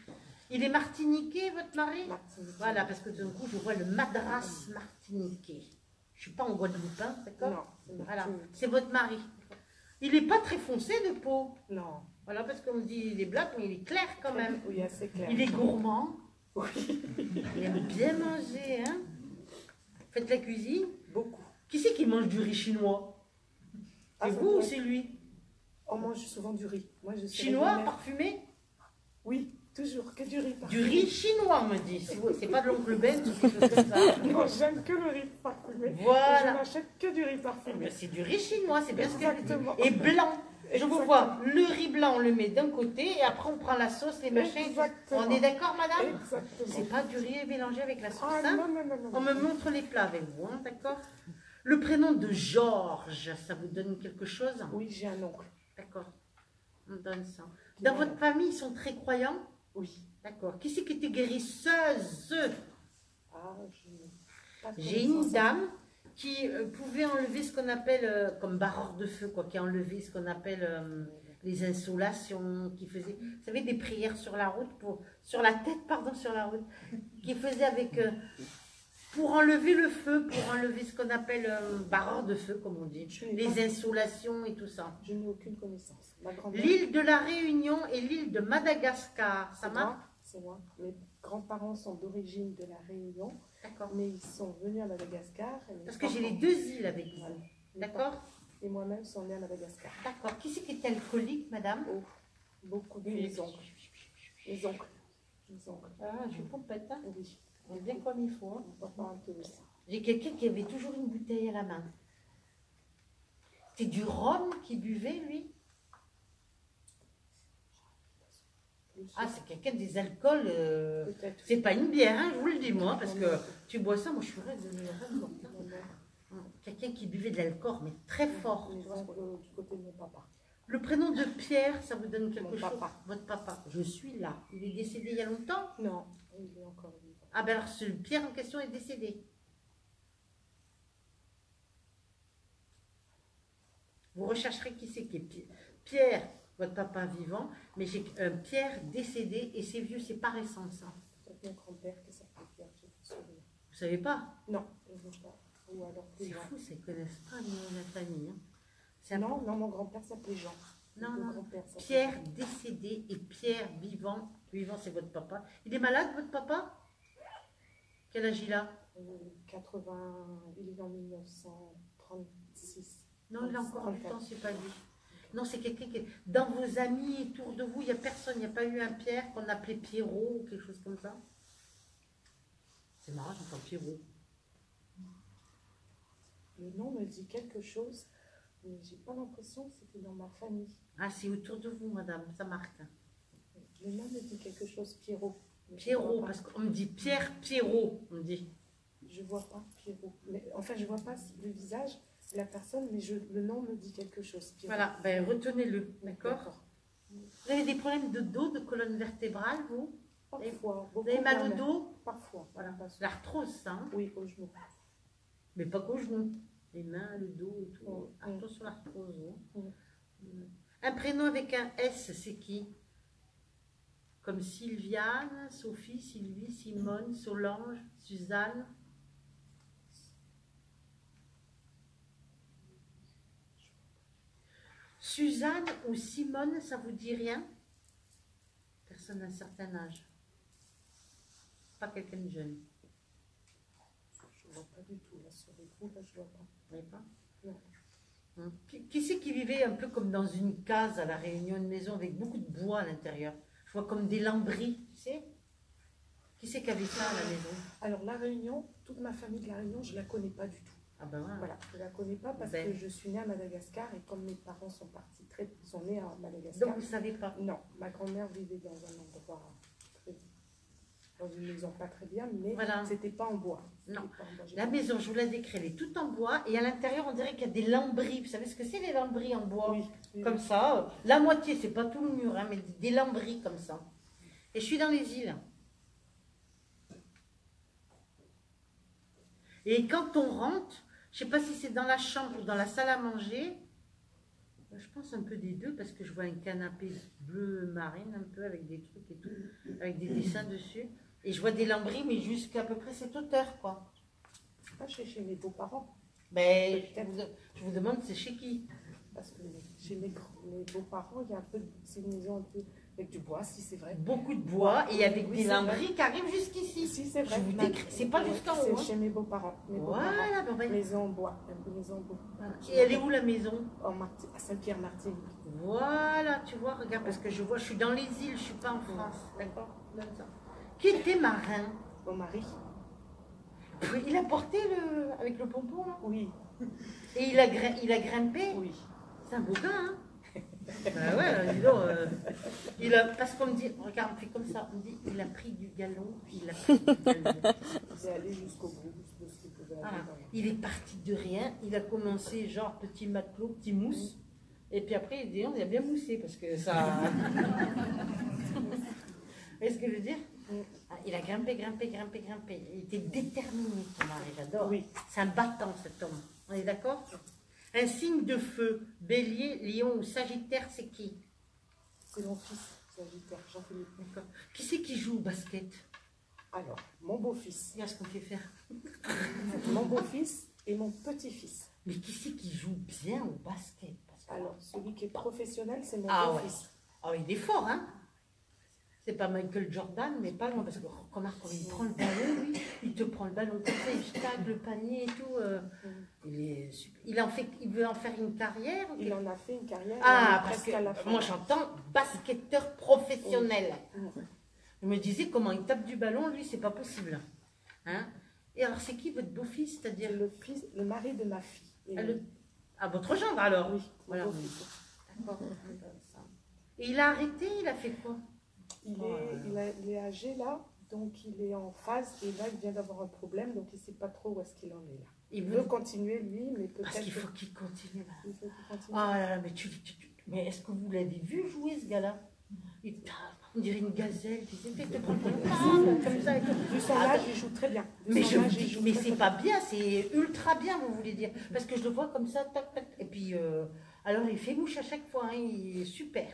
Il est martiniquais, votre mari? Martinique. Voilà, parce que d'un coup, je vois le madras martiniquais. Je suis pas en Guadeloupe, hein, d'accord? Non, c'est Voilà, Martinique. c'est votre mari. Il n'est pas très foncé de peau. Non. Voilà, parce qu'on me dit il est black, mais il est clair quand même. Oui, assez clair. Il est gourmand. Oui. Il aime bien manger, hein. Faites la cuisine. Beaucoup. Qui c'est qui mange du riz chinois? Ah, C'est ça vous doit ou être- c'est lui? On mange souvent du riz. Moi, je suis Chinois, régionnaire. parfumé? Oui, toujours, que du riz Du parfumé. riz chinois, on me dit. C'est c'est pas de l'oncle Ben ou quelque chose comme ça. Non, j'aime que le riz parfumé. Voilà. Je n'achète que du riz parfumé. Mais c'est du riz chinois, c'est bien ce que je Exactement. dis. Et blanc. Je vous Exactement. vois, le riz blanc, on le met d'un côté et après on prend la sauce, les machins. Exactement. On est d'accord, madame? Exactement. C'est pas du riz mélangé avec la sauce, Ah hein? non, non, non, non. On me montre les plats avec vous, hein, d'accord? Le prénom de Georges, ça vous donne quelque chose? Oui, j'ai un oncle. D'accord, on donne ça. Dans votre famille, ils sont très croyants? Oui. D'accord. Qui c'est qui était guérisseuse? Ah, je n'ai pas de J'ai une connaissance. dame qui euh, pouvait enlever ce qu'on appelle, euh, comme barreur de feu, quoi, qui a enlevé ce qu'on appelle euh, les insolations, qui faisait, vous savez, des prières sur la route, pour, sur la tête, pardon, sur la route, qui faisait avec, euh, pour enlever le feu, pour enlever ce qu'on appelle euh, barreur de feu, comme on dit, Je n'ai les pas- insolations et tout ça. Je n'ai aucune connaissance. Ma grand-mère. L'île de la Réunion et l'île de Madagascar, ça c'est marche? moi, c'est moi. Mes grands-parents sont d'origine de la Réunion, D'accord. mais ils sont venus à Madagascar. et mes Parce que j'ai les parents- deux îles avec Voilà. vous. Mes D'accord? parents Et moi-même sont nés à Madagascar. D'accord. Qui c'est qui est alcoolique, madame? Oh, beaucoup de mes oncles. Mes oncles. Mes oncles. Ah, je suis pompette, hein. Oui. On est bien comme il faut. hein. Mon papa un peu aussi. J'ai quelqu'un qui avait toujours une bouteille à la main. C'est du rhum qu'il buvait, lui? Plus- Ah, c'est quelqu'un des alcools. euh, Peut-être. C'est pas une bière, hein, je vous le dis, moi, parce que tu bois ça, moi je suis ravie de le Quelqu'un qui buvait de l'alcool, mais très fort. tu Mes vois. oncles du côté de mon papa. Le prénom de Pierre, ça vous donne quelque Mon chose? papa. Votre papa. Je suis là. Il est décédé il y a longtemps? Non, il est encore vivant. Ah ben alors, ce Pierre en question est décédé. Vous rechercherez qui c'est qui est Pi- Pierre, votre papa vivant, mais j'ai un Pierre décédé et c'est vieux, c'est pas récent ça. Peut-être mon grand-père qui s'appelait Pierre, j'ai pas souvenir. Vous savez pas? Non, je ne sais pas. Ou alors plus C'est loin. fou, ça ne connaissent pas le nom de la famille. hein. C'est un- Non, non, mon grand-père s'appelait Jean. Non, Mon non. grand-père s'appelait Pierre Jean. décédé et Pierre vivant. Vivant, c'est votre papa. Il est malade, votre papa? Quel âge il a? Euh, quatre-vingts, il est dans mille neuf cent trente-six. Non, il a encore du trente-quatre. temps, c'est pas lui. Non, c'est quelqu'un qui est... Dans vos amis autour de vous, il n'y a personne, il n'y a pas eu un Pierre qu'on appelait Pierrot ou quelque chose comme ça? C'est marrant, j'entends Pierrot. Le nom me dit quelque chose, mais j'ai pas l'impression que c'était dans ma famille. Ah, c'est autour de vous, madame, ça marque. Le nom me dit quelque chose, Pierrot. Mais je Pierrot, vois pas. parce qu'on me dit Pierre Pierrot, on me dit. Je vois pas Pierrot. Mais, enfin, je vois pas le visage de la personne, mais je, le nom me dit quelque chose. Pierrot. Voilà, ben retenez-le, d'accord? Vous avez des problèmes de dos, de colonne vertébrale, vous? Parfois. Vous avez mal au beaucoup, dos? Parfois. Voilà, Pas souvent. l'arthrose, ça, hein? Oui, au genou. Mais pas qu'au genou. Les mains, le dos et tout. Mm. Attention à l'arthrose. hein. Mm. Mm. Un prénom avec un S, c'est qui? Comme Sylviane, Sophie, Sylvie, Simone, Solange, Suzanne. Suzanne ou Simone, ça vous dit rien? Personne d'un certain âge. Pas quelqu'un de jeune. Je vois pas du tout là sur les coups, là je vois pas. Vous voyez pas? Non. Hum. Qui, qui c'est qui vivait un peu comme dans une case à La Réunion, une maison avec beaucoup de bois à l'intérieur? Je vois comme des lambris, tu sais? Qui c'est qui avait ça à la maison? Alors la Réunion, toute ma famille de la Réunion, je la connais pas du tout. Ah ben voilà. Voilà, je la connais pas parce Ben. que je suis née à Madagascar et comme mes parents sont partis très, sont nés à Madagascar. Donc vous savez pas. Non, ma grand-mère vivait dans un endroit très, dans une maison pas très bien, mais Voilà. c'était pas en bois. C'était Non. pas en bois. J'ai La pas- maison, je vous la décris, elle est toute en bois et à l'intérieur, on dirait qu'il y a des lambris. Vous savez ce que c'est les lambris en bois? Oui, oui, Comme ça. La moitié, c'est pas tout le mur, hein, mais des lambris comme ça. Et je suis dans les îles. Et quand on rentre, je sais pas si c'est dans la chambre ou dans la salle à manger, Je pense un peu des deux parce que je vois un canapé bleu marine un peu avec des trucs et tout, avec des dessins dessus. Et je vois des lambris, mais jusqu'à peu près cette hauteur, quoi. Pas chez, chez mes beaux-parents. Ben, je vous, je vous demande, c'est chez qui? Parce que chez mes, mes beaux-parents, il y a un peu, c'est une maison un peu avec du bois, si c'est vrai. Beaucoup de bois et avec Oui, des c'est lambris vrai. qui arrivent jusqu'ici. Si, c'est vrai. Je vous Ma- décris- c'est pas ouais, jusqu'en c'est haut, hein. chez mes beaux-parents. Mes Voilà, beaux-parents. ben, ben, Maison en bois, une maison en bois. et elle est où la maison? En Marti- à Saint-Pierre-Martinique. Voilà, tu vois, regarde, parce que je vois, je suis dans les îles, je suis pas en France, d'accord? Qui était marin? Mon mari. Il a porté le, avec le pompon, là? Oui, Et il a, grim- il a grimpé? oui. C'est un beau gars, hein? Ben ouais, dis donc, euh, il a, parce qu'on me dit, regarde, on fait comme ça, on me dit, il a pris du galon, il a pris du galon. Il est allé jusqu'au bout de ce qu'il pouvait aller. Voilà. dans la- Il est parti de rien, il a commencé genre petit matelot, petit mousse, et puis après il dit, on a bien moussé, parce que ça... Vous voyez ce que je veux dire? Ah, il a grimpé, grimpé, grimpé, grimpé. Il était déterminé, ton mari, j'adore. Oui. C'est un battant, cet homme. On est d'accord? Un signe de feu, bélier, lion ou sagittaire, c'est qui? C'est mon fils, Sagittaire, Jean-Philippe. D'accord. Qui c'est qui joue au basket? Alors, mon beau-fils, Regarde ce qu'on fait faire. mon beau-fils et mon petit-fils. Mais qui c'est qui joue bien au basket? Parce que- Alors, celui qui est professionnel, c'est mon Ah ouais. beau-fils. Oh, il est fort, hein? C'est pas Michael Jordan, mais pas loin, parce que remarque, quand il prend le ballon, lui, il te prend le ballon comme ça, il tacle le panier et tout. euh, il, est super. Il, en fait, il veut en faire une carrière? Il en a fait une carrière. Ah, il en est parce presque à la que fin. moi j'entends basketteur professionnel. Oui. Je me disais, comment il tape du ballon, lui, c'est pas possible. Hein? Et alors, c'est qui votre beau-fils, c'est-à-dire C'est le fils, le mari de ma fille. Et ah, le- le- ah, votre gendre alors? Oui, Voilà. mon beau-fils. D'accord. Et il a arrêté, il a fait quoi? Il est, il, a- il est âgé là, donc il est en phase et là il vient d'avoir un problème, donc il ne sait pas trop où est-ce qu'il en est là. Il Il veut veut continuer lui, mais Parce peut-être qu'il faut que- qu'il continue. là. il faut qu'il continue. Ah là là, mais, tu, tu- tu- mais est-ce que vous l'avez vu jouer ce gars-là? Il- On dirait une gazelle, tu sais, fait te prendre comme ça, comme ça et tout. Vu son Ah, âge, il joue très bien. Vu Mais son je vous âge, il dis, joue mais très, c'est très pas bien, c'est ultra bien, vous voulez dire. Parce que je le vois comme ça, tac, tac. Et puis, euh, alors il fait mouche à chaque fois, hein, il est super.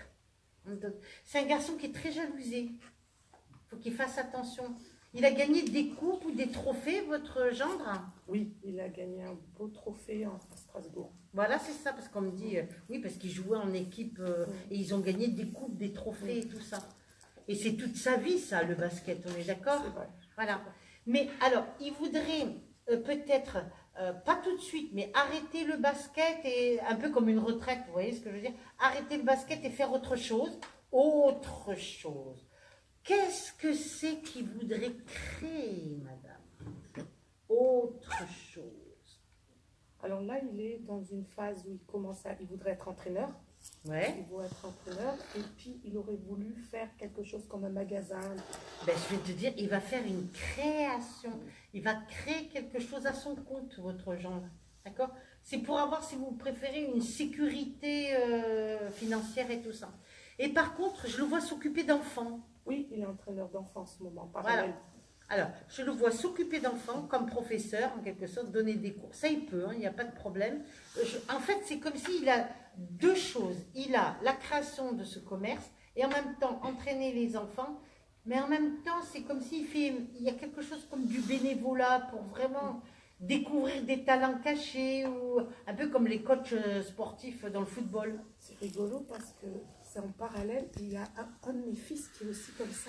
C'est un garçon qui est très jalousé. Il faut qu'il fasse attention. Il a gagné des coupes ou des trophées, votre gendre? Oui, il a gagné un beau trophée en- à Strasbourg. Voilà, c'est ça, parce qu'on me dit, euh, oui, parce qu'ils jouaient en équipe euh, et ils ont gagné des coupes, des trophées et tout ça. Et c'est toute sa vie, ça, le basket, on est d'accord? C'est vrai. Voilà. Mais alors, il voudrait euh, peut-être, euh, pas tout de suite, mais arrêter le basket et un peu comme une retraite, vous voyez ce que je veux dire? Arrêter le basket et faire autre chose. Autre chose. Qu'est-ce que c'est qu'il voudrait créer, madame? Autre chose. Alors là, il est dans une phase où il commence à, il voudrait être entraîneur. Ouais. Il veut être entraîneur et puis il aurait voulu faire quelque chose comme un magasin. Ben, je vais te dire, il va faire une création. Il va créer quelque chose à son compte, votre gendre. D'accord? C'est pour avoir, si vous préférez, une sécurité euh, financière et tout ça. Et par contre, je le vois s'occuper d'enfants. Oui, il est entraîneur d'enfants en ce moment. Voilà. Parallèle. Alors, je le vois s'occuper d'enfants comme professeur, en quelque sorte, donner des cours. Ça, il peut, hein, il n'y a pas de problème. Euh, je- en fait, c'est comme s'il a deux choses. Il a la création de ce commerce et en même temps entraîner les enfants. Mais en même temps, c'est comme s'il fait, il y a quelque chose comme du bénévolat pour vraiment découvrir des talents cachés ou un peu comme les coachs euh, sportifs dans le football. C'est rigolo parce que c'est en parallèle. Il y a un, un de mes fils qui est aussi comme ça.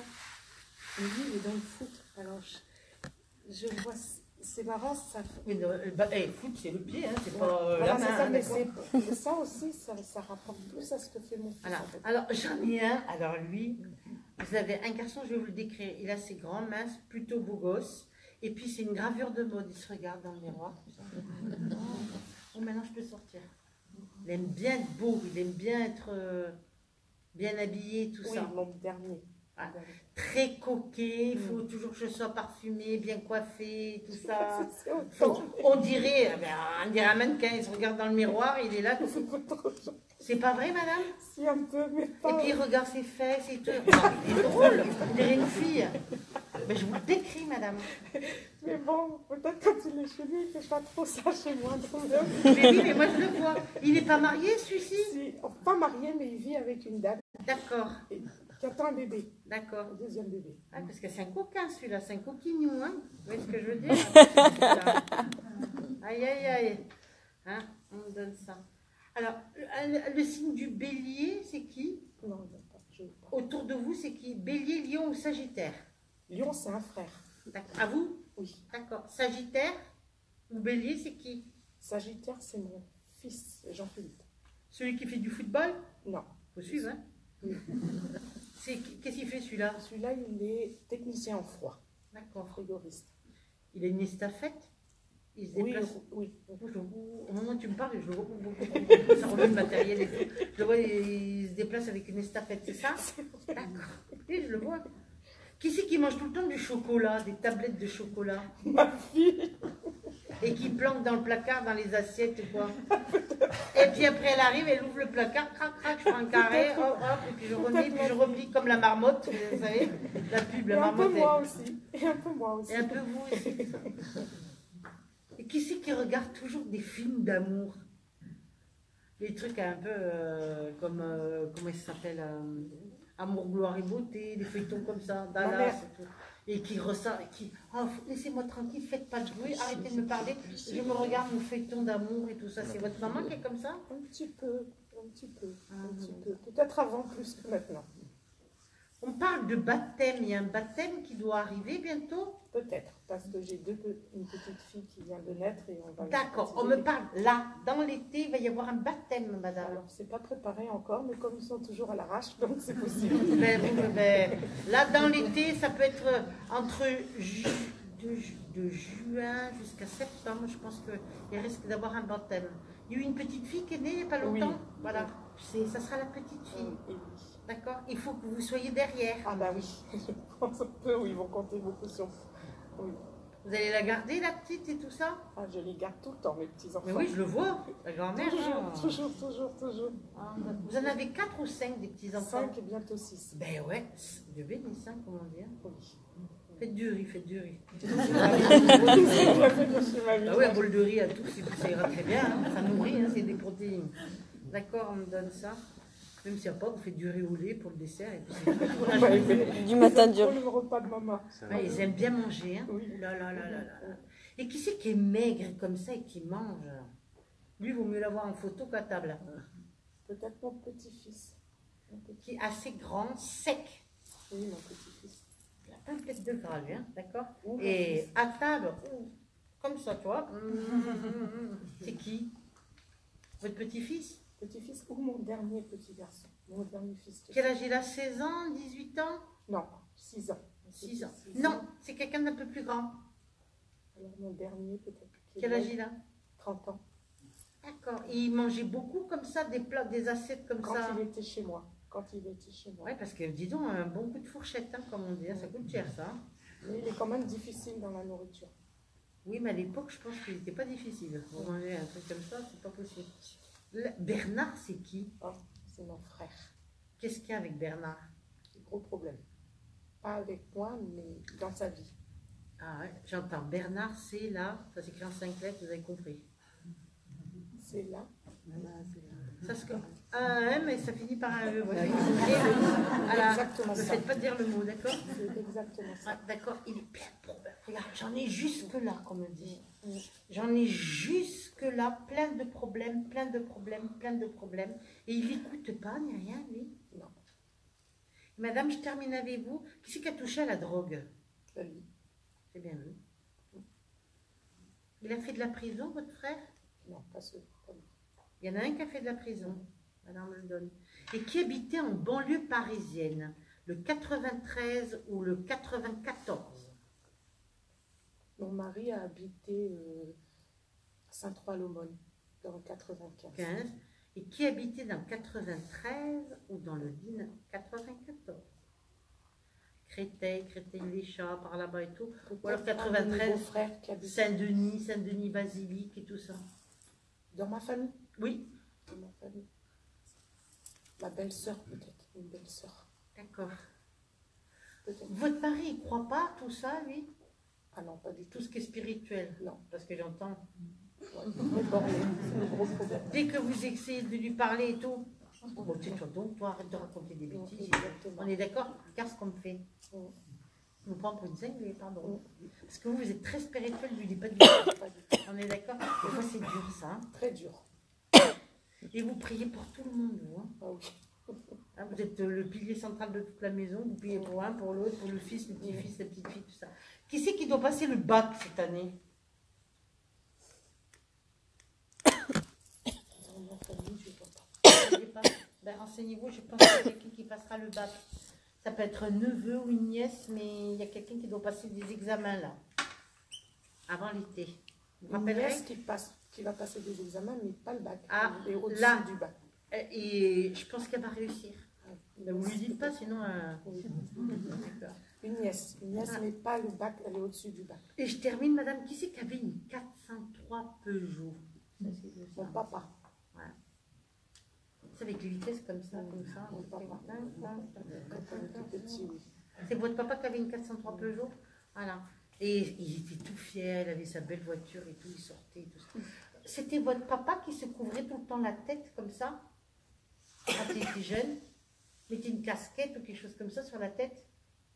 Et lui, il est dans le foot. Alors, je, je vois, c'est marrant, ça. Mais non, euh, bah, eh, foot, c'est le pied, hein, c'est pas euh, Voilà, la c'est main. ça, hein, mais, d'accord. c'est- mais ça aussi, ça, ça rapporte plus à ce que fait mon fils. Voilà. En fait. Alors, j'en ai un. Alors, lui, vous avez un garçon, je vais vous le décrire. Il a ses grands minces, plutôt beau gosse. Et puis, c'est une gravure de mode. Il se regarde dans le miroir. Oh, maintenant, je peux sortir. Il aime bien être beau. Il aime bien être euh, bien habillé, tout Oui, ça. mon dernier. Ah, très coquet, il faut toujours que je sois parfumée, bien coiffée, tout ça. C'est autant. Faut- on dirait, eh ben, on dirait un mannequin, il se regarde dans le miroir, il est là. C'est pas vrai, madame? Si, un peu, mais Et pas. puis il regarde ses fesses et tout. Non, il est drôle, on dirait une fille. Mais je vous le décris, madame. Mais bon, peut-être quand il est chez lui, il fait pas trop ça chez moi. donc, euh, Mais oui, mais moi je le vois. Il n'est pas marié, celui-ci? Si, oh, pas marié, mais il vit avec une dame D'accord, et- qui attend un bébé, d'accord. un deuxième bébé. Ah, parce que c'est un coquin celui-là, c'est un coquignou, hein. Vous voyez ce que je veux dire? Aïe, aïe, aïe. Hein, on me donne ça. Alors, le, le signe du bélier, c'est qui? Non, non, pas, je veux pas. Autour de vous, c'est qui? Bélier, lion ou sagittaire? Lion, c'est un frère. D'accord. À vous? Oui. D'accord. Sagittaire ou bélier, c'est qui? Sagittaire, c'est mon fils, Jean-Philippe. Celui qui fait du football? Non. Faut suivre, hein. Oui. C'est Qu'est-ce qu'il fait celui-là? Celui-là, il est technicien en froid, D'accord. frigoriste. Il a une estafette? Il se Oui, déplace? oui. Moi, je le vois- au moment où tu me parles, je le vois, ça remet le matériel et tout. Je le vois, il, il se déplace avec une estafette, c'est ça? D'accord. Oui, je le vois. Qui c'est qui mange tout le temps du chocolat, des tablettes de chocolat? Ma fille. Et qui planque dans le placard, dans les assiettes, quoi. Et puis après, elle arrive, elle ouvre le placard, crac, crac, je prends un carré, hop, hop, et puis je remets, puis je replie comme la marmotte, vous savez, la pub, Et la un peu marmotte. moi aussi. Et un peu moi aussi. Et un peu vous aussi. Et qui c'est qui regarde toujours des films d'amour? Les trucs un peu euh, comme, euh, comment ça s'appelle euh, Amour, gloire et beauté, des feuilletons comme ça, Dallas mère. et tout. Et qui ressort, et qui, oh, laissez-moi tranquille, faites pas de bruit, arrêtez de me parler, je me regarde mon feuilleton d'amour et tout ça. C'est votre maman qui est comme ça? Un petit peu, un petit peu, Ah, un petit non. peu. Peut-être avant plus que maintenant. On parle de baptême, il y a un baptême qui doit arriver bientôt? Peut-être, parce que j'ai deux, pe- une petite fille qui vient de naître et on va... D'accord, on baptiser. me parle là, dans l'été, il va y avoir un baptême, madame. Alors, c'est pas préparé encore, mais comme ils sont toujours à l'arrache, donc c'est possible. Ben, ben, ben, là, dans l'été, ça peut être entre ju- de, ju- de juin jusqu'à septembre. Je pense qu'il risque d'avoir un baptême. Il y a eu une petite fille qui est née il n'y a pas Oui. longtemps. Voilà, c'est, ça sera la petite fille. Et oui. D'accord? Il faut que vous soyez derrière. Ah bah oui, je pense un peu, oui, ils vont compter beaucoup sur... Oui. Vous allez la garder, la petite, et tout ça? Ah, je les garde tout le temps, mes petits-enfants. Mais oui, je le vois, la grand-mère. Toujours, hein. toujours, toujours, toujours. Ah, vous en avez quatre ou cinq des petits-enfants? Cinq et bientôt six. Ben ouais, Dieu bénisse, hein, comment dire. Oui. Faites du riz, faites du riz. C'est la fête de chez ma vie. Ah oui, un bol de riz à tous, et puis ça ira très bien, hein. Ça nourrit, hein, c'est des protéines. D'accord, on me donne ça. Même s'il n'y a pas, vous faites du riz au lait pour le dessert. Et puis c'est tout. Ah, bah, mais- Du matin dur. Pour le repas de maman. Ouais, ils aiment bien manger. Hein. Oui. Ouh là là là là là. Et qui c'est qui est maigre comme ça et qui mange? Lui, il vaut mieux l'avoir en photo qu'à table. Peut-être mon petit-fils. Mon petit... Qui est assez grand, sec. Oui, mon petit-fils. Il a un tête de gras, lui, hein, d'accord? Ouh, Et à table, ouh, comme ça, tu vois. C'est qui? Votre petit-fils? Petit-fils ou mon dernier petit garçon. Mon dernier fils. Quel âge il a? seize ans? dix-huit ans? Non, six ans. six ans. Non, c'est quelqu'un d'un peu plus grand. Alors mon dernier peut-être. qui Quel est âge il a? trente ans. D'accord. Et il mangeait beaucoup comme ça, des plats, des assiettes comme Quand ça? il était chez moi. Quand il était chez moi. Ouais, parce que dis donc, un bon coup de fourchette, hein, comme on dit, hein, ça coûte cher ça. hein. Mais il est quand même difficile dans la nourriture. Oui, mais à l'époque, je pense qu'il n'était pas difficile. Pour manger un truc comme ça, c'est pas possible. Le- Bernard, c'est qui? Oh, c'est mon frère. Qu'est-ce qu'il y a avec Bernard? Gros problème. Pas avec moi, mais dans sa vie. Ah ouais, j'entends. Bernard, c'est là, ça s'écrit en cinq lettres, vous avez compris. C'est là. Ça se un M et ça finit par un E. Voilà. Alors, Exactement ne ça. faites pas dire le mot, d'accord? C'est exactement ça. Ah, d'accord, il est plein de problèmes. Regarde, j'en ai jusque-là, comme on dit. J'en ai jusque-là, plein de problèmes, plein de problèmes, plein de problèmes. Et il n'écoute pas, ni rien, lui. Non. Madame, je termine avec vous. Qui c'est qui a touché à la drogue? La vie. C'est bien lui. Il a fait de la prison, votre frère? Non, pas ce. Pas lui. Il y en a un qui a fait de la prison. Madame me le donne. Et qui habitait en banlieue parisienne, le quatre-vingt-treize ou le quatre-vingt-quatorze. Mon mari a habité euh, à Saint-Trois-l'Aumône, dans le quatre-vingt-quinze. quinze. Et qui habitait dans le quatre-vingt-treize ou dans le quatre-vingt-quatorze. Créteil, Créteil-les-Chats, par là-bas et tout. Peut-être Ou alors un de mes quatre-vingt-treize, beaux-frères qui habite Saint-Denis, Saint-Denis Basilique et tout ça. dans ma famille. Oui, Dans ma famille. Ma belle-sœur, peut-être. Une belle-sœur. d'accord. Peut-être. Votre mari, il croit pas à tout ça, lui? Ah non, pas du tout. Tout ce qui est spirituel? Non. Parce que j'entends. Ouais. Mais bon, c'est le gros problème. Dès que vous essayez de lui parler et tout, bon, tais-toi donc, toi, arrête de raconter des Non, bêtises. exactement. On est d'accord? Car ce qu'on me fait. Mm. Je vous prends pour une cinglée, pardon. Mm. Parce que vous, vous êtes très spirituel, lui, il n'est pas du tout. Pas du tout. On est d'accord? Des fois, c'est dur, ça. hein. Très dur. Et vous priez pour tout le monde, vous. hein. Ah oui. Hein, vous êtes euh, le pilier central de toute la maison. Vous priez pour un, pour l'autre, pour le fils, le petit-fils, la petite-fille, tout ça. Qui c'est qui doit passer le bac cette année? Dans ma famille, je ne vois pas. Vous savez pas? Ben, renseignez-vous, je pense qu'il y a quelqu'un qui passera le bac. Ça peut être un neveu ou une nièce, mais il y a quelqu'un qui doit passer des examens là, avant l'été. Vous vous Une rappellerez? nièce qui, passe, qui va passer des examens, mais pas le bac. Ah, Elle est au-dessus là. du bac. Et je pense qu'elle va réussir. Ouais. Ben, vous ne lui dites pas, sinon... euh, Oui. D'accord. Une nièce. Une nièce, Ah. mais pas le bac, elle est au-dessus du bac. Et je termine, madame, qui c'est qui avait une quatre cent trois Peugeot? Ça, c'est de ça. Mon papa. C'est avec les vitesses comme ça, comme ça. Mon papa. Quand on était petit, oui. C'est votre papa qui avait une quatre cent trois Peugeot? Voilà. Et il était tout fier, il avait sa belle voiture et tout, il sortait et tout ça. C'était votre papa qui se couvrait tout le temps la tête comme ça, quand il était jeune? Mettait une casquette ou quelque chose comme ça sur la tête?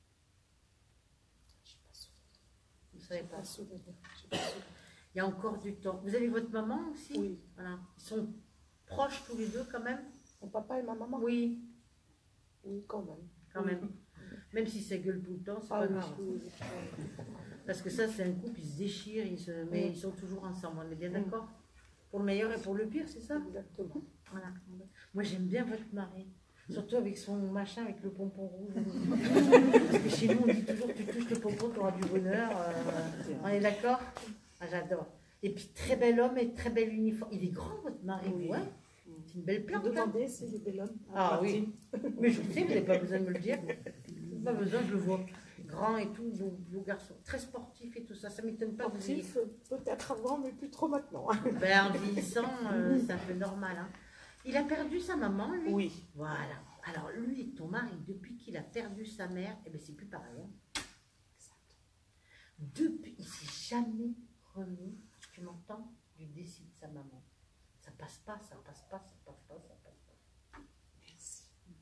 Je sais pas souvenir. Vous ne savez J'ai pas. pas souvenir. J'ai pas souvenir. Il y a encore du temps. Vous avez votre maman aussi? Oui. Voilà. Ils sont proches tous les deux quand même? Mon papa et ma maman. Oui, Oui, quand même. quand même. Même si ça gueule tout le temps, c'est Ah pas oui, grave. oui, oui. Parce que ça, c'est un couple, ils se déchirent, ils se... mais Mm. ils sont toujours ensemble, on est bien Mm. d'accord? Pour le meilleur et pour le pire, c'est ça? Exactement. Voilà. Moi, j'aime bien votre mari. Surtout avec son machin, avec le pompon rouge. Parce que chez nous, on dit toujours, tu touches le pompon, tu auras du bonheur. euh, On est d'accord? Ah, j'adore. Et puis, très bel homme et très bel uniforme. Il est grand, votre mari, Oui. ouais? C'est une belle Vous plante, hein? demandez si c'est bel homme. Ah oui. Mais je le sais, vous n'avez pas besoin de me le dire. Pas besoin, je le vois. Grand et tout, beau, beau garçon. Très sportif et tout ça. Ça ne m'étonne pas que vous ayez... Sportif, peut-être avant, mais plus trop maintenant. Ben, en vieillissant, euh, c'est un peu normal. Hein. Il a perdu sa maman, lui? Oui. Voilà. Alors, lui, ton mari, depuis qu'il a perdu sa mère, eh ben, c'est plus pareil. Hein. Depuis, il ne s'est jamais remis, tu m'entends, du décès de sa maman. Ça passe pas, ça passe pas, ça passe pas, ça passe pas. Merci.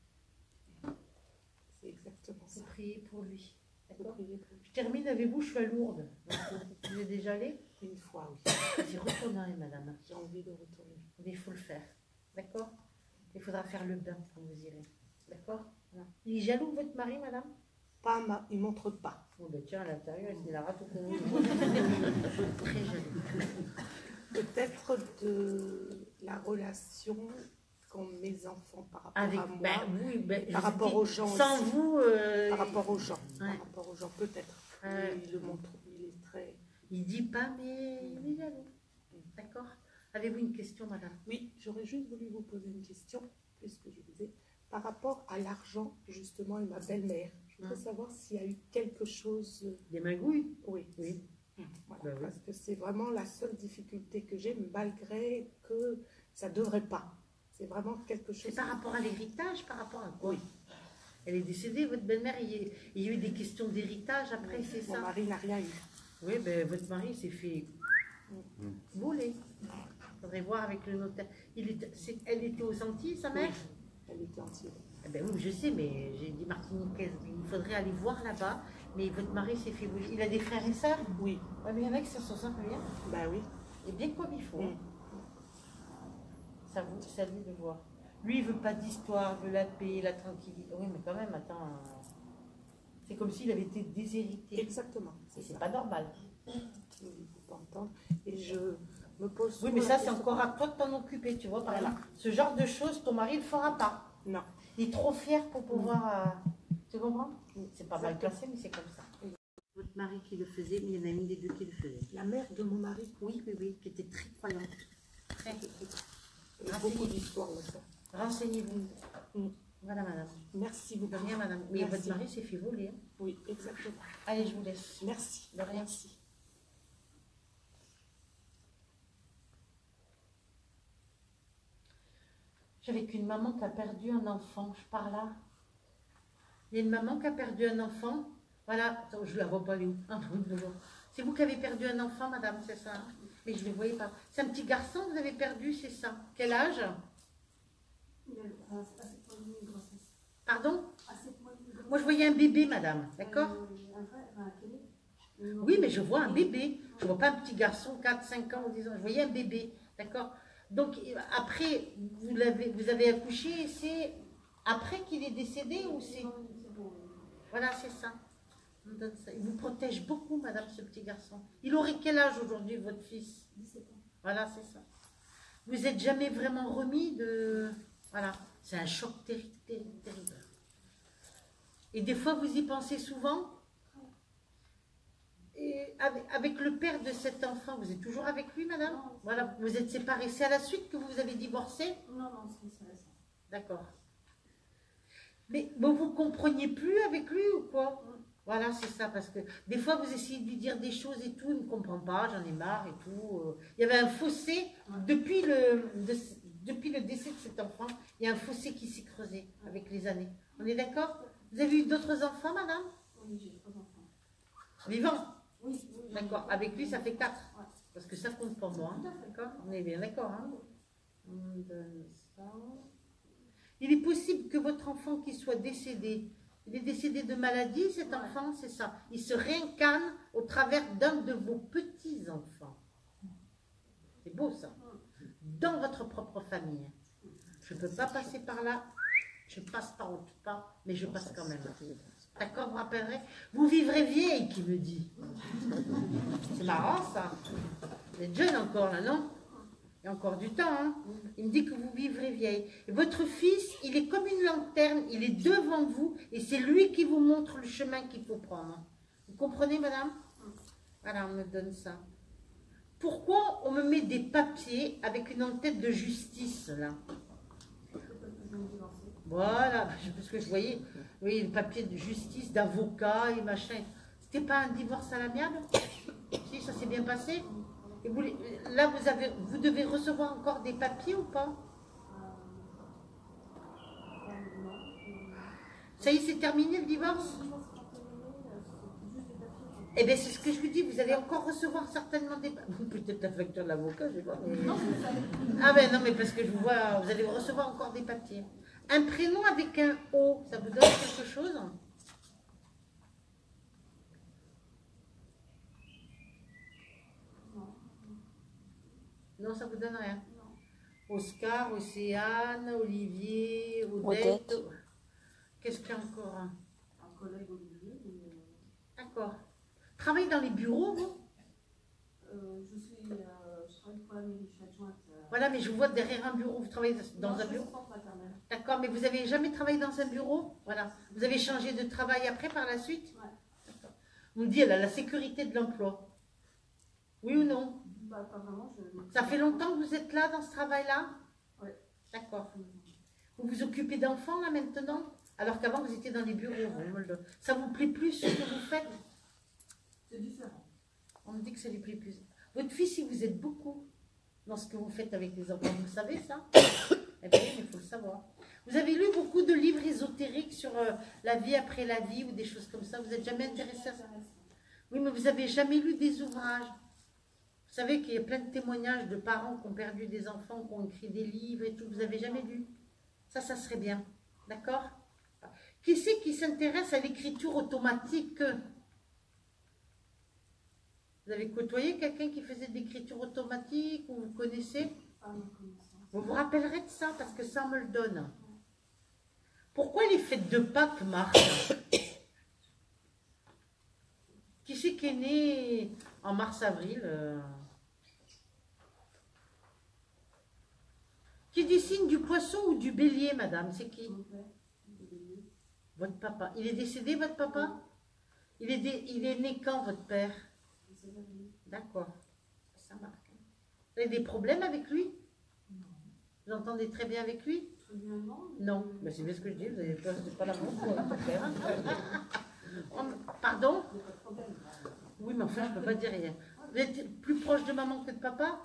C'est exactement ça. Vous priez pour lui. Vous D'accord? priez pour lui. Je termine avec vous, je suis à Lourdes. Donc, vous êtes déjà allé? Une fois, oui. J'y retournerai, madame. J'ai envie de retourner. Mais il faut le faire. D'accord? Il faudra faire le bain quand vous irez. D'accord? Voilà. Il est jaloux, votre mari, madame? Pas ma... Il montre pas. Oh ben tiens, à l'intérieur, il la rate au con. Très jaloux. Peut-être de la relation qu'ont mes enfants par rapport Avec, à moi. ben, oui, ben, Par je rapport dis, aux gens Sans aussi. vous, euh, Par rapport aux gens. Ouais. Par rapport aux gens, peut-être. Ouais. Il le montre. Il est très... il dit pas, mais il est jaloux. D'accord? Avez-vous une question, madame? Oui, j'aurais juste voulu vous poser une question, puisque je vous ai... Par rapport à l'argent, justement, et ma belle-mère, je voudrais Hum. savoir s'il y a eu quelque chose... Des magouilles? Oui. Oui. Voilà, Bah oui. parce que c'est vraiment la seule difficulté que j'ai, malgré que ça ne devrait pas. C'est vraiment quelque chose... C'est par rapport à l'héritage, par rapport à quoi? Oui. Elle est décédée, votre belle-mère, il y a- il y a eu des questions d'héritage après, c'est Mon ça? mari n'a rien eu. Oui, ben votre mari s'est fait voler. Il faudrait voir avec le notaire. Il est, c'est- elle était aux Antilles, sa mère? Elle était entière. Eh ben oui, je sais, mais j'ai dit Martiniquaise. Il faudrait aller voir là-bas. Mais votre mari s'est fait voler. Il a des frères et sœurs? Oui. Oui, mais il y en a qui se sont simples bien. Ben oui. Et bien comme il faut. Mm. hein. Ça vous, c'est à lui de voir. Lui, il veut pas d'histoire, il veut la paix, la tranquillité. Oui, mais quand même, attends. euh, C'est comme s'il avait été déshérité. Exactement. Et C'est c'est ça. pas normal. Il ne faut pas entendre. Et je me pose... Oui, souvent mais la ça, c'est question- encore à toi de t'en occuper, tu vois. Par Voilà. exemple, ce genre de choses, ton mari ne le fera pas. Non. Il est trop fier pour pouvoir... euh, Tu comprends? C'est pas mal Exactement. placé, mais c'est comme ça. Votre mari qui le faisait, mais il y en a une des deux qui le faisait. La mère de mon mari, Oui, oui, oui, qui était très croyante. Très. il y a beaucoup d'histoires là-dedans. Renseignez-vous. Mm. Voilà, madame. Merci De beaucoup. rien, madame. Oui, Merci. votre mari s'est fait voler. Hein. Oui, exactement. Allez, je vous laisse. Merci. De rien. Merci. J'ai avec une maman qui a perdu un enfant. Je pars là. Il y a une maman qui a perdu un enfant. Voilà. Attends, je ne la vois pas, elle est où? Ah, bon, je la vois. C'est vous qui avez perdu un enfant, madame, c'est ça? Hein? Mais je ne le voyais pas. C'est un petit garçon que vous avez perdu, c'est ça? Quel âge? Il a euh, à sept mois et demi de grossesse. Pardon? À sept mois et demi de grossesse. Moi, je voyais un bébé, madame. D'accord? Euh, un vrai, enfin, quel est Euh, Oui, mais je vois un bébé. Je ne vois pas un petit garçon, quatre, cinq ans ou dix ans. Je voyais un bébé. D'accord? Donc, après, vous, l'avez, vous avez accouché et c'est après qu'il est décédé ou c'est... Non, c'est bon. Voilà, c'est ça. On donne ça. Il vous protège beaucoup, madame, ce petit garçon. Il aurait quel âge aujourd'hui, votre fils? dix-sept ans. Voilà, c'est ça. Vous n'êtes jamais vraiment remis de... Voilà. C'est un choc terrible, terrible, terrible. Et des fois, vous y pensez souvent? Et avec, avec le père de cet enfant, vous êtes toujours avec lui, madame? Non. Voilà, vous êtes séparés. C'est à la suite que vous avez divorcé? Non, non, c'est c'est récent. D'accord. Mais bon, vous ne compreniez plus avec lui ou quoi? Voilà, c'est ça, parce que des fois, vous essayez de lui dire des choses et tout, il ne comprend pas, j'en ai marre et tout. euh. Il y avait un fossé, depuis le, de- depuis le décès de cet enfant, il y a un fossé qui s'est creusé avec les années. On est d'accord? Vous avez eu d'autres enfants, madame? Oui, j'ai trois enfants. Vivants? Oui, oui. j'en ai D'accord. trois. Avec lui, ça fait quatre. Ouais. Parce que ça compte pour moi. Hein. D'accord? On est bien d'accord. Hein? On donne ça. Il est possible que votre enfant qui soit décédé, il est décédé de maladie, cet Ouais. enfant, c'est ça. Il se réincarne au travers d'un de vos petits-enfants. C'est beau ça. Dans votre propre famille. Je ne peux pas passer par là. Je passe par autre part, mais je passe quand même. D'accord, vous vous rappellerez? Vous vivrez vieille, qui me dit. C'est marrant ça. Vous êtes jeune encore là, non? Il y a encore du temps, hein? Il me dit que vous vivrez vieille. Et votre fils, il est comme une lanterne, il est devant vous, et c'est lui qui vous montre le chemin qu'il faut prendre. Vous comprenez, madame? Voilà, on me donne ça. Pourquoi on me met des papiers avec une en-tête de justice, là? Peut-être que je vais me divorcer. Voilà, parce que je voyais, oui, le papier de justice, d'avocat et machin. C'était pas un divorce à l'amiable? Si, ça s'est bien passé? Et vous, là, vous, avez, vous devez recevoir encore des papiers ou pas? Euh, euh, non. euh, Ça y est, c'est terminé le divorce? Le divorce est pas terminé, euh, c'est juste des papiers. Eh bien, c'est ce que je vous dis, vous allez encore recevoir certainement des papiers. Peut-être la facture de l'avocat, je sais pas. Mais... Non, c'est ça. Ah ben non, mais parce que je vous vois, vous allez recevoir encore des papiers. Un prénom avec un O, ça vous donne quelque chose? Non. Non, ça vous donne rien. Non. Oscar, Océane, Olivier, Odette. Odette. Qu'est-ce qu'il y a encore? Un collègue Olivier. mais, euh, D'accord. Travaille dans les bureaux, vous? euh, je suis, euh, je travaille pour la mairie, je suis adjointe. euh, Voilà, mais je vous vois derrière un bureau. Vous travaillez dans non, un je suis bureau? assistante maternelle. D'accord, mais vous n'avez jamais travaillé dans un bureau? Voilà. Vous avez changé de travail après, par la suite? Ouais. D'accord. On me dit, elle a la sécurité de l'emploi. Oui ou non? Bah, pas vraiment. Je... Ça fait longtemps que vous êtes là, dans ce travail-là? Oui. D'accord. Vous vous occupez d'enfants, là, maintenant? Alors qu'avant, vous étiez dans les bureaux. Vous me le- Ça vous plaît plus, ce que vous faites? C'est différent. On me dit que ça lui plaît plus. Votre fils, il vous aide beaucoup dans ce que vous faites avec les enfants. Vous savez ça? Eh bien, il faut le savoir. Vous avez lu beaucoup de livres ésotériques sur euh, la vie après la vie ou des choses comme ça. Vous n'êtes jamais intéressé à ça? Oui, mais vous n'avez jamais lu des ouvrages. Vous savez qu'il y a plein de témoignages de parents qui ont perdu des enfants, qui ont écrit des livres et tout. Vous n'avez jamais lu? Ça, ça serait bien. D'accord? Qui c'est qui s'intéresse à l'écriture automatique? Vous avez côtoyé quelqu'un qui faisait de l'écriture automatique ou vous connaissez? Pas ma connaissance. Vous vous rappellerez de ça parce que ça me le donne. Pourquoi les fêtes de Pâques marchent? Qui c'est qui est né en mars-avril? euh Qui dessine du poisson ou du bélier, madame? C'est qui? Mon père, il est né. Votre papa. Il est décédé, votre papa? Il est, dé- il est né quand, votre père? Il s'est réveillé. D'accord. Ça marque. Vous avez des problèmes avec lui? Vous entendez très bien avec lui? extraordinairement. Non, mais c'est bien ce que je dis, vous n'avez pas, pas la honte pour le faire. Pardon? Oui, mais enfin, je ne peux pas dire rien. Vous êtes plus proche de maman que de papa?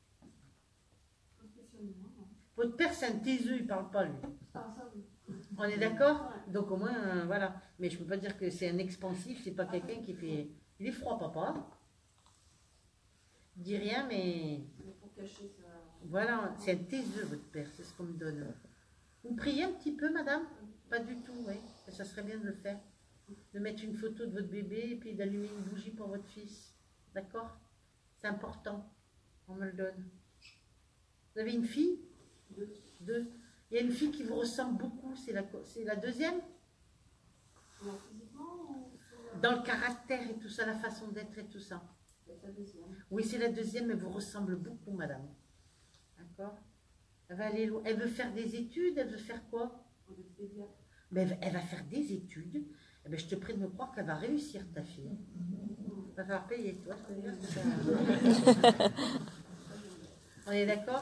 Votre père, c'est un taiseux, il ne parle pas, lui. Ah, ça oui. On est d'accord? Donc au moins, euh, voilà. Mais je ne peux pas dire que c'est un expansif, c'est pas quelqu'un qui fait... Il est froid, papa. Il dit rien, mais... Mais pour cacher ça. Voilà, c'est un taiseux, votre père, c'est ce qu'on me donne. Vous priez un petit peu, madame? Pas du tout, oui. Ça serait bien de le faire. De mettre une photo de votre bébé et puis d'allumer une bougie pour votre fils. D'accord? C'est important. On me le donne. Vous avez une fille? Deux. Deux. Il y a une fille qui vous ressemble beaucoup. C'est la, c'est la deuxième? Non, physiquement ou sur Dans le caractère et tout ça, la façon d'être et tout ça. C'est la deuxième. Oui, c'est la deuxième, mais vous ressemble beaucoup, madame. D'accord? Elle va aller loin. Elle veut faire des études, elle veut faire quoi? On est pédiatre. Mais elle va- elle va faire des études. Eh ben, je te prie de me croire qu'elle va réussir, ta fille. Il va falloir payer, toi. Je veux dire. On est d'accord?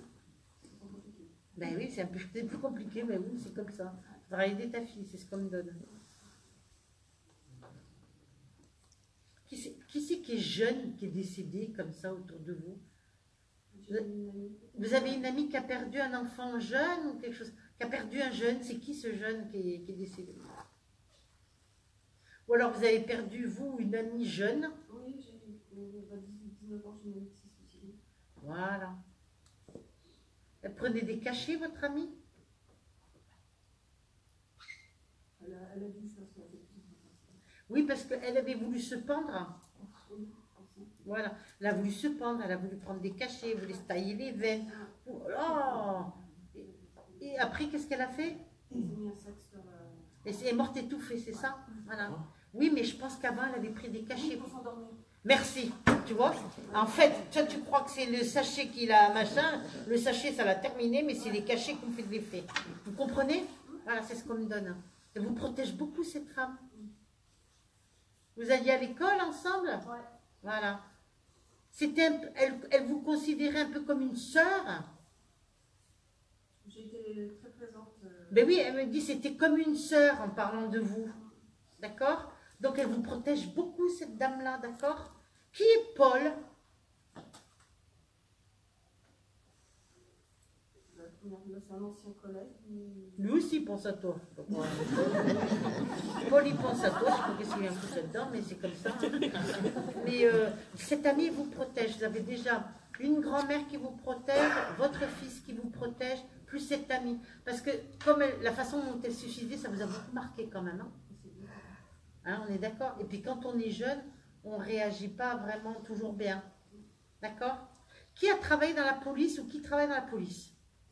Ben oui, c'est un peu c'est plus compliqué, mais oui, c'est comme ça. Il faudra aider ta fille, c'est ce qu'on me donne. Qui c'est qui, c'est qui est jeune, qui est décédé comme ça autour de vous? J'ai une amie. Vous avez une amie qui a perdu un enfant jeune ou quelque chose? Qui a perdu un jeune? C'est qui ce jeune qui est, qui est décédé? Ou alors vous avez perdu, vous, une amie jeune? Oui, j'ai euh, dix-neuf ans, j'ai une amie qui s'est suicidée. Voilà. Elle prenait des cachets, votre amie? Elle a, elle a dit ça, ça a fait plus de vingt ans. Oui, parce qu'elle avait voulu se pendre. Oui, aussi. Voilà. Elle a voulu se pendre, elle a voulu prendre des cachets, elle voulait se tailler les veines. Oh là! Et, et après, qu'est-ce qu'elle a fait? Ils ont mis un sac sur la... Elle est morte étouffée, c'est ça? Voilà. Oui, mais je pense qu'avant, elle avait pris des cachets. pour s'endormir. Merci, tu vois. En fait, toi, tu crois que c'est le sachet qui a machin. Le sachet, ça l'a terminé, mais c'est les cachets qui ont fait de l'effet. Vous comprenez? Voilà, c'est ce qu'on me donne. Elle vous protège beaucoup, cette femme. Vous alliez à l'école ensemble? Ouais. Voilà. C'était un peu- elle, elle vous considérait un peu comme une sœur? J'ai été très présente. euh, Ben oui, elle me dit c'était comme une sœur en parlant de vous. D'accord? Donc elle vous protège beaucoup, cette dame-là, d'accord? Qui est Paul? la première- là, c'est un ancien collègue. mais- Lui aussi il pense à toi. Paul il pense à toi, je sais pas qu'est-ce qu'il y a un peu là-dedans, mais c'est comme ça. Mais euh, cette amie vous protège. Vous avez déjà une grand-mère qui vous protège, votre fils qui vous protège, plus cette amie. Parce que comme elle- la façon dont elle se suicidait, ça vous a beaucoup marqué quand même. Hein? Hein, on est d'accord? Et puis quand on est jeune, on ne réagit pas vraiment toujours bien. D'accord? Qui a travaillé dans la police ou qui travaille dans la police?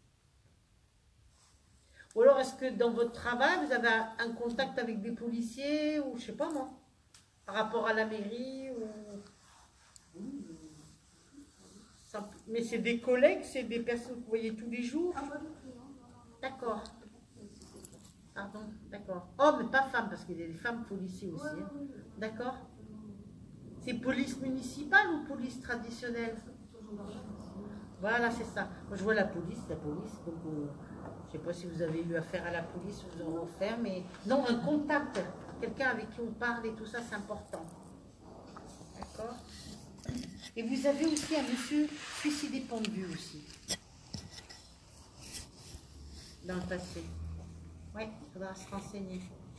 Ou alors est-ce que dans votre travail, vous avez un contact avec des policiers ou je sais pas moi, par rapport à la mairie ou... Ça- Mais c'est des collègues, c'est des personnes que vous voyez tous les jours? Ah, pas du tout, non, non, non. D'accord. Pardon, d'accord. Hommes, mais pas femmes, parce qu'il y a des femmes policiers aussi. Ouais, hein. ouais, ouais. D'accord? C'est police municipale ou police traditionnelle? Plutôt gendarmerie. Voilà, c'est ça. Moi, je vois la police, la police, donc euh, je ne sais pas si vous avez eu affaire à la police ou vous en faire, mais non, un contact, quelqu'un avec qui on parle et tout ça, c'est important. D'accord? Et vous avez aussi un monsieur suicidé pendu aussi. Dans le passé. Oui, il faudra se renseigner.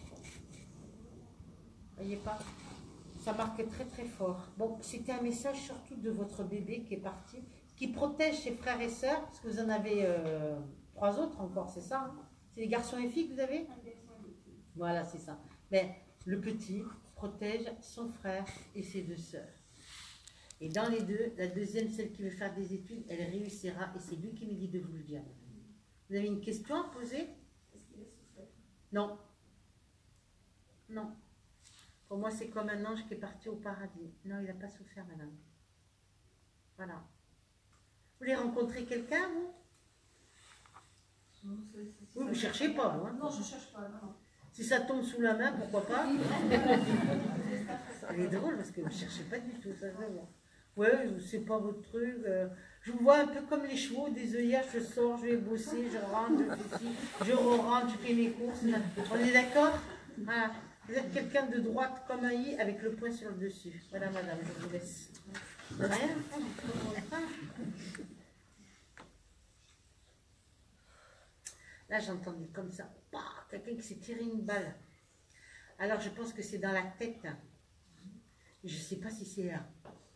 Voyez pas? Ça marque très très fort. Bon, c'était un message surtout de votre bébé qui est parti, qui protège ses frères et sœurs, parce que vous en avez euh, trois autres encore, c'est ça? Hein? C'est les garçons et filles que vous avez? Voilà, c'est ça. Mais le petit protège son frère et ses deux sœurs. Et dans les deux, la deuxième, celle qui veut faire des études, elle réussira, et c'est lui qui me dit de vous le dire. Vous avez une question à poser? Est-ce qu'il a souffert? Non. Non. Pour moi, c'est comme un ange qui est parti au paradis. Non, il n'a pas souffert, madame. Voilà. Vous voulez rencontrer quelqu'un, vous? Non, c'est- c'est- Vous ne c'est- cherchez pas, hein? Non, je ne cherche pas, non, non. Si ça tombe sous la main, pourquoi pas? Elle est drôle parce que vous ne cherchez pas du tout, ça, vraiment. Ouais, c'est pas votre truc. euh, Je vous vois un peu comme les chevaux, des œillères, je sors, je vais bosser, je rentre, je fais ci, je re-rentre, je fais mes courses. On est d'accord? Voilà. Vous êtes quelqu'un de droite comme un i avec le poing sur le dessus. Voilà, madame, je vous laisse. De rien. Là, j'ai entendu comme ça, bah, quelqu'un qui s'est tiré une balle. Alors, je pense que c'est dans la tête. Je ne sais pas si c'est là.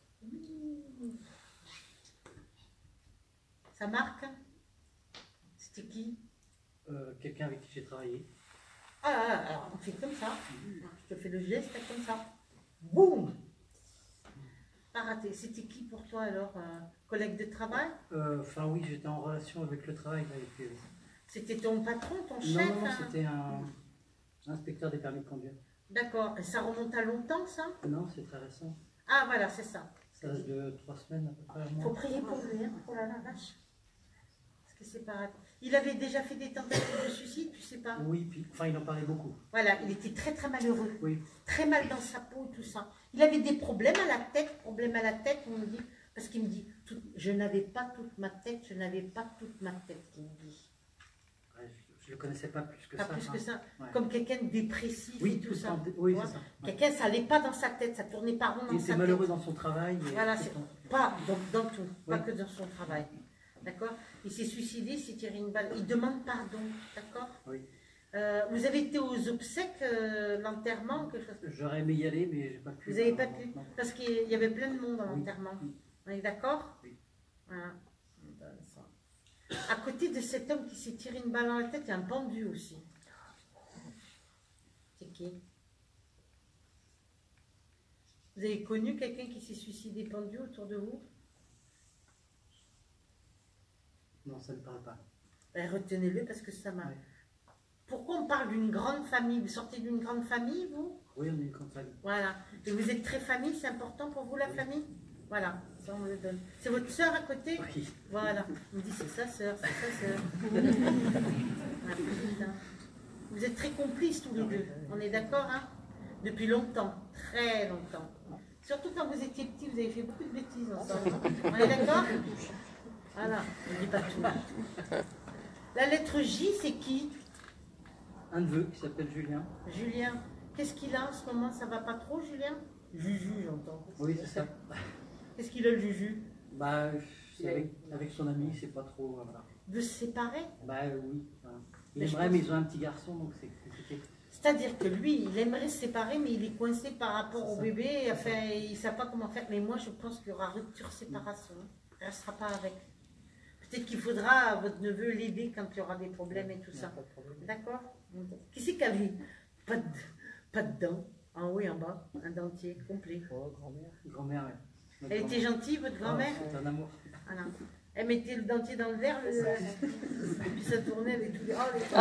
Ça marque? C'était qui? Euh, Quelqu'un avec qui j'ai travaillé. Ah, ah, alors on fait comme ça. Je te fais le geste comme ça. Boum! Pas raté. C'était qui pour toi alors? euh, Collègue de travail? Euh, Enfin oui, j'étais en relation avec le travail. Avec, euh, C'était ton patron, ton Non, chef? non, non, hein c'était un inspecteur des permis de conduire. D'accord. Et ça remonte à longtemps, ça? Non, c'est très récent. Ah, voilà, c'est ça. Ça date de trois semaines à peu près. un Il mois. faut prier pour lui, hein. Oh là là, vache. Parce que c'est pas raté. Il avait déjà fait des tentatives de suicide, tu sais pas? Oui, puis enfin il en parlait beaucoup. Voilà, il était très très malheureux. Oui. Très mal dans sa peau et tout ça. Il avait des problèmes à la tête, problèmes à la tête, on me dit, parce qu'il me dit, tout- je n'avais pas toute ma tête, je n'avais pas toute ma tête, il me dit. Ouais, je ne le connaissais pas plus que Pas ça. plus hein. que ça, Ouais. comme quelqu'un de dépressif Oui, et tout tout le ça. temps- oui, Tu c'est vois, ça. Ouais. quelqu'un, ça n'allait pas dans sa tête, ça tournait pas rond dans Il sa était tête. malheureux dans son travail. et Voilà, tout le c'est temps. pas dans, dans tout, pas Oui. que dans son travail. D'accord? Il s'est suicidé, il s'est tiré une balle. Il demande pardon, d'accord? Oui. Euh, vous avez été aux obsèques, euh, l'enterrement, quelque chose? J'aurais aimé y aller, mais j'ai pas pu. Vous n'avez pas Non, pu? non. Parce qu'il y avait plein de monde à Oui. l'enterrement. Oui. On est d'accord? Oui. Voilà. À côté de cet homme qui s'est tiré une balle dans la tête, il y a un pendu aussi. C'est qui? Vous avez connu quelqu'un qui s'est suicidé pendu autour de vous? Non, ça ne me parle pas. Ben, retenez-le parce que ça m'a... Ouais. Pourquoi on parle d'une grande famille? Vous sortez d'une grande famille, vous? Oui, on est une compagnie. Voilà. Et vous êtes très famille, c'est important pour vous la Oui. famille? Voilà, ça on me le donne. C'est votre sœur à côté? Oui. Voilà. On me dit c'est sa sœur, c'est sa sœur. Ah, putain. Vous êtes très complices tous les deux. On est d'accord, hein? Depuis longtemps, très longtemps. Surtout quand vous étiez petits, vous avez fait beaucoup de bêtises ensemble. On est d'accord? Voilà, on ne dit pas tout. La lettre J, c'est qui? Un neveu qui s'appelle Julien. Julien. Qu'est-ce qu'il a en ce moment? Ça va pas trop, Julien? Juju, j'entends. Oui, c'est ça. Qu'est-ce qu'il a, le Juju? Bah, c'est avec, avec son ami, c'est pas trop. euh, Voilà. Il veut se séparer? Bah oui. Enfin, il Mais je aimerait, pense- mais ils ont un petit garçon, donc c'est compliqué. C'est-à-dire que lui, il aimerait se séparer, mais il est coincé par rapport C'est au ça. bébé. Enfin, il ne sait pas comment faire. Mais moi, je pense qu'il y aura rupture, séparation. Il ne restera pas avec. Peut-être qu'il faudra, votre neveu, l'aider quand il y aura des problèmes et tout ça. Pas de problème. D'accord? Qui c'est qui a vu? Pas de, pas de dents, en haut et en bas, un dentier complet. Oh, grand-mère. Grand-mère, ouais. Notre Elle était grand-mère. gentille, votre Ah, grand-mère? c'est un amour. Voilà. Elle mettait le dentier dans le verre, le... et puis ça tournait avec tous les... Oh, les...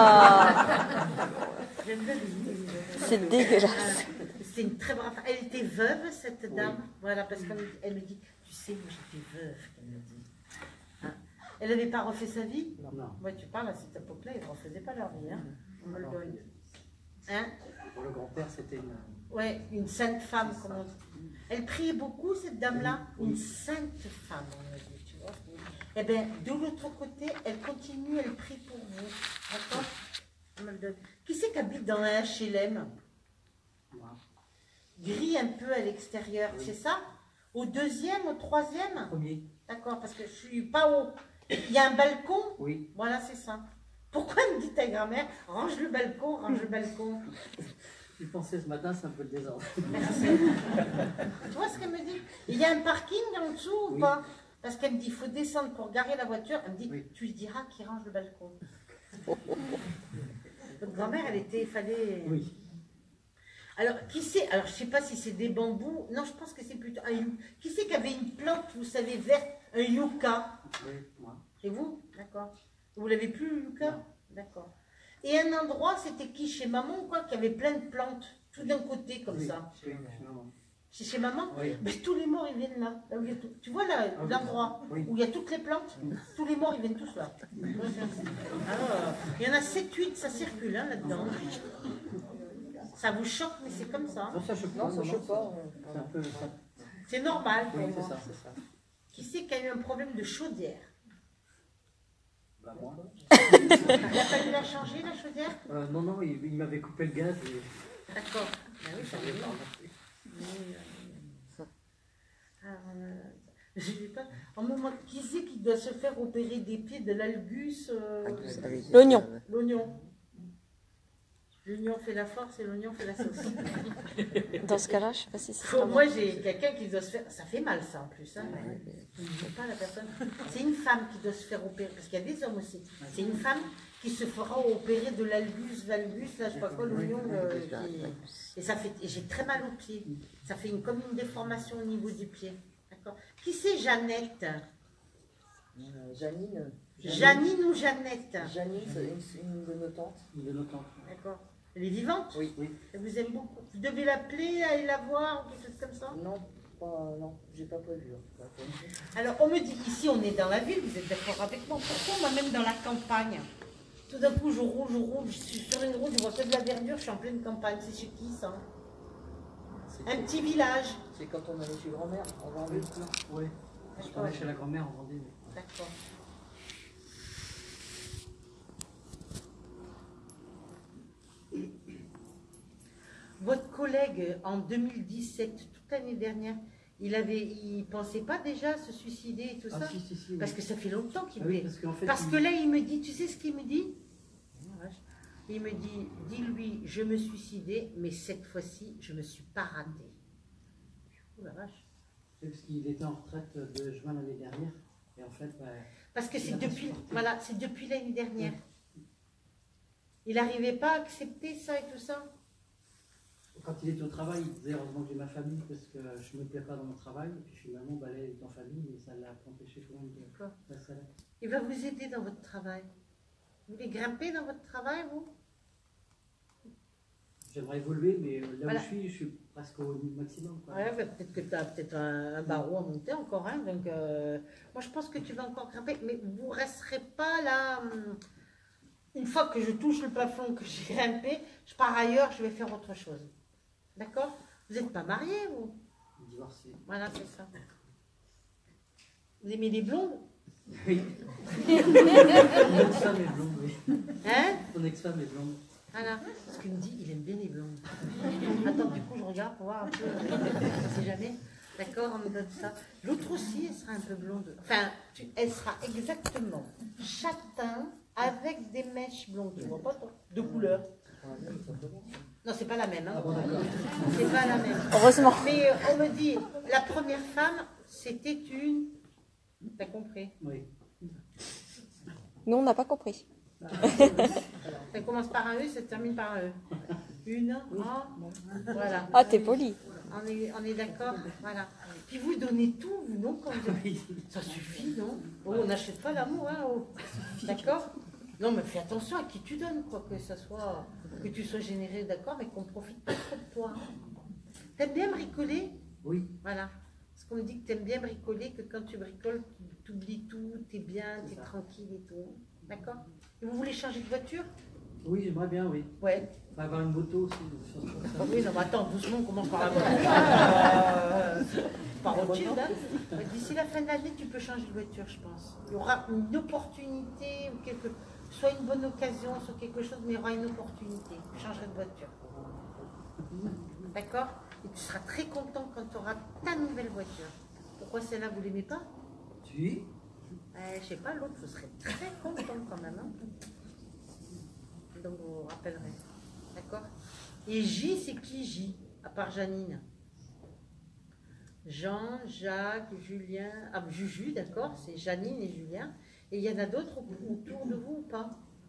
Ah, J'aime bien les idées. c'est dégueulasse. C'est une très brave. Elle était veuve, cette dame. Voilà, parce qu'elle me dit, tu sais, moi j'étais veuve, elle me dit. Hein? Elle n'avait pas refait sa vie? Non. Ouais, tu parles à cette époque-là, ils ne refaisaient pas leur vie. Hein? On me le Non. donne. Hein? Pour le grand-père, c'était une. Ouais, une sainte femme, comme on dit. Elle priait beaucoup, cette dame-là. Oui. Une sainte femme, on a dit, tu vois. Eh bien, de l'autre côté, elle continue, elle prie pour vous. D'accord? On me le donne. Qui c'est qui habite dans un H L M? Moi. Gris un peu à l'extérieur, Oui. c'est ça? Au deuxième, au troisième? Premier. D'accord, parce que je suis pas haut. Il y a un balcon? Oui. Voilà, c'est ça. Pourquoi elle me dit ta grand-mère, range le balcon, range le balcon? Je pensais ce matin, c'est un peu le désordre. Merci. Tu vois ce qu'elle me dit? Il y a un parking en dessous ou Oui. pas? Parce qu'elle me dit, il faut descendre pour garer la voiture. Elle me dit, Oui. tu lui diras qu'il range le balcon. Votre grand-mère, elle était, il fallait... Oui. Alors, qui c'est? Alors, je sais pas si c'est des bambous. Non, je pense que c'est plutôt un you- Qui c'est qui avait une plante, vous savez, verte, un yucca? Oui, moi. C'est vous? D'accord. Vous l'avez plus, le yucca? Non. D'accord. Et un endroit, c'était qui? Chez maman, quoi, qui avait plein de plantes, tout d'un côté, comme Oui, ça. chez- chez maman. C'est chez maman? Oui. Mais tous les morts, ils viennent là. Là où il y a tout- Tu vois là, Ah oui. l'endroit Oui. où il y a toutes les plantes? Tous les morts, ils viennent tous là. Alors, il y en a sept huit, ça circule hein, là-dedans. Ça vous choque, mais c'est comme ça. Non, ça choque pas. Non, ça choque pas. C'est un peu. ça- C'est normal pour Oui, c'est moi. ça, c'est ça. Qui c'est qui a eu un problème de chaudière? Bah, moi. Il a fallu la changer, la chaudière? Euh, non, non, il, il m'avait coupé le gaz et D'accord. Ben oui, ça j'avais va. pas. Oui, euh, euh, je sais pas. En moment, qui c'est qui doit se faire opérer des pieds de l'algus euh, L'oignon. L'oignon. L'oignon fait la force et l'oignon fait la sauce. Dans ce cas-là, je sais pas si c'est Faut- vraiment- moi, j'ai quelqu'un qui doit se faire. Ça fait mal, ça en plus. Hein, mais je ne sais pas la personne. C'est une femme qui doit se faire opérer. Parce qu'il y a des hommes aussi. C'est une femme qui se fera opérer de l'algus, valgus, là, je sais pas quoi, l'oignon. euh, qui- Et ça fait. Et j'ai très mal aux pieds. Ça fait une, comme une déformation au niveau du pied. D'accord. Qui c'est Jeannette? Euh, Janine. Janine ou Jeannette? Janine, c'est une, une de nos tantes. Il est notant. D'accord. Elle est vivante? Oui. Oui. Elle vous aime beaucoup. Vous devez l'appeler, aller la voir, ou quelque chose comme ça? Non, pas, non, j'ai pas prévu. hein. Pas prévu. Alors, on me dit, ici, on est dans la ville, vous êtes d'accord avec moi? Pourquoi moi, même dans la campagne? Tout d'un coup, je roule, je roule, je suis sur une route, je vois que de la verdure, je suis en pleine campagne. C'est chez qui, ça? C'est Un petit village. c'est quand on allait chez grand-mère, en Vendée. Oui. Je D'accord. parlais chez la grand-mère en Vendée. mais- D'accord. Votre collègue, en deux mille dix-sept, toute l'année dernière, il avait, il pensait pas déjà à se suicider et tout Ah, ça? si, si, si. Parce oui. que ça fait longtemps qu'il Ah oui, fait. parce qu'en fait. Parce il- que là, il me dit, tu sais ce qu'il me dit? Il me dit, dis-lui, je me suis suicidé, mais cette fois-ci, je me suis pas raté. Oh la vache. C'est parce qu'il était en retraite de juin l'année dernière. Et en fait, bah, Parce que Il c'est a pas depuis, supporté. voilà, c'est depuis l'année dernière. Il n'arrivait pas à accepter ça et tout ça. quand il était au travail, il disait heureusement que j'ai ma famille parce que je ne me plais pas dans mon travail. Et puis finalement, bah, là, il est en famille et ça l'a empêché quand même de D'accord. passer à la... Il va vous aider dans votre travail. Vous voulez grimper dans votre travail, vous? J'aimerais évoluer, mais euh, là Voilà. où je suis, je suis presque au maximum. Quoi. Ouais, bah, peut-être que tu as peut-être un, un barreau à monter encore. Hein, donc, euh, moi, je pense que tu vas encore grimper, mais vous ne resterez pas là. hum, Une fois que je touche le plafond, que j'ai grimpé, je pars ailleurs, je vais faire autre chose. D'accord? Vous n'êtes pas mariés, vous? Divorcé. Voilà, c'est ça. Vous aimez les blondes? Oui. Mon ex-femme est blonde, oui. Hein? Mon ex-femme est blonde. Voilà. Parce qu'il me dit, il aime bien les blondes. Attends, du coup, je regarde pour voir un peu. On ne sait jamais. D'accord, on me donne ça. L'autre aussi, elle sera un peu blonde. Enfin, tu- elle sera exactement châtain avec des mèches blondes. Tu vois pas, toi? De couleur. Non, c'est pas la même. Hein. Ah bon, d'accord. C'est pas la même. Heureusement. Mais euh, on me dit, la première femme, c'était une. T'as compris? Oui. Nous, on n'a pas compris. Ça commence par un E, ça se termine par un E. Une, un, voilà. Ah, t'es poli. On est, on est d'accord? Voilà. Puis vous donnez tout, vous, non? Quand vous avez- Ça suffit, non? Oh, on n'achète pas l'amour, hein? Oh. D'accord? Non, mais fais attention à qui tu donnes, quoi, que ça soit, que tu sois généreux, d'accord, mais qu'on profite pas trop de toi. T'aimes bien bricoler? Oui. Voilà. Parce qu'on me dit que t'aimes bien bricoler, que quand tu bricoles, tu oublies tout, t'es bien, t'es tranquille et tout. D'accord? Et vous voulez changer de voiture? Oui, j'aimerais bien, oui. Ouais. Enfin, avoir une moto aussi. des choses comme ça. Ah oui, non, mais attends, doucement, on commence par la voiture. Euh, par Rothschild, hein. D'ici la fin de l'année, tu peux changer de voiture, je pense. Il y aura une opportunité, ou quelque, soit une bonne occasion, soit quelque chose, mais il y aura une opportunité. Tu changerai de voiture. D'accord? Et tu seras très content quand tu auras ta nouvelle voiture. Pourquoi celle-là, vous l'aimez pas? Tu euh, Je sais pas, l'autre, vous serez très content quand même. Hein. Donc vous vous rappellerez. D'accord? Et J, c'est qui J? À part Janine. Jean, Jacques, Julien, ah, Juju, d'accord? C'est Janine et Julien. Et il y en a d'autres autour de vous ou pas?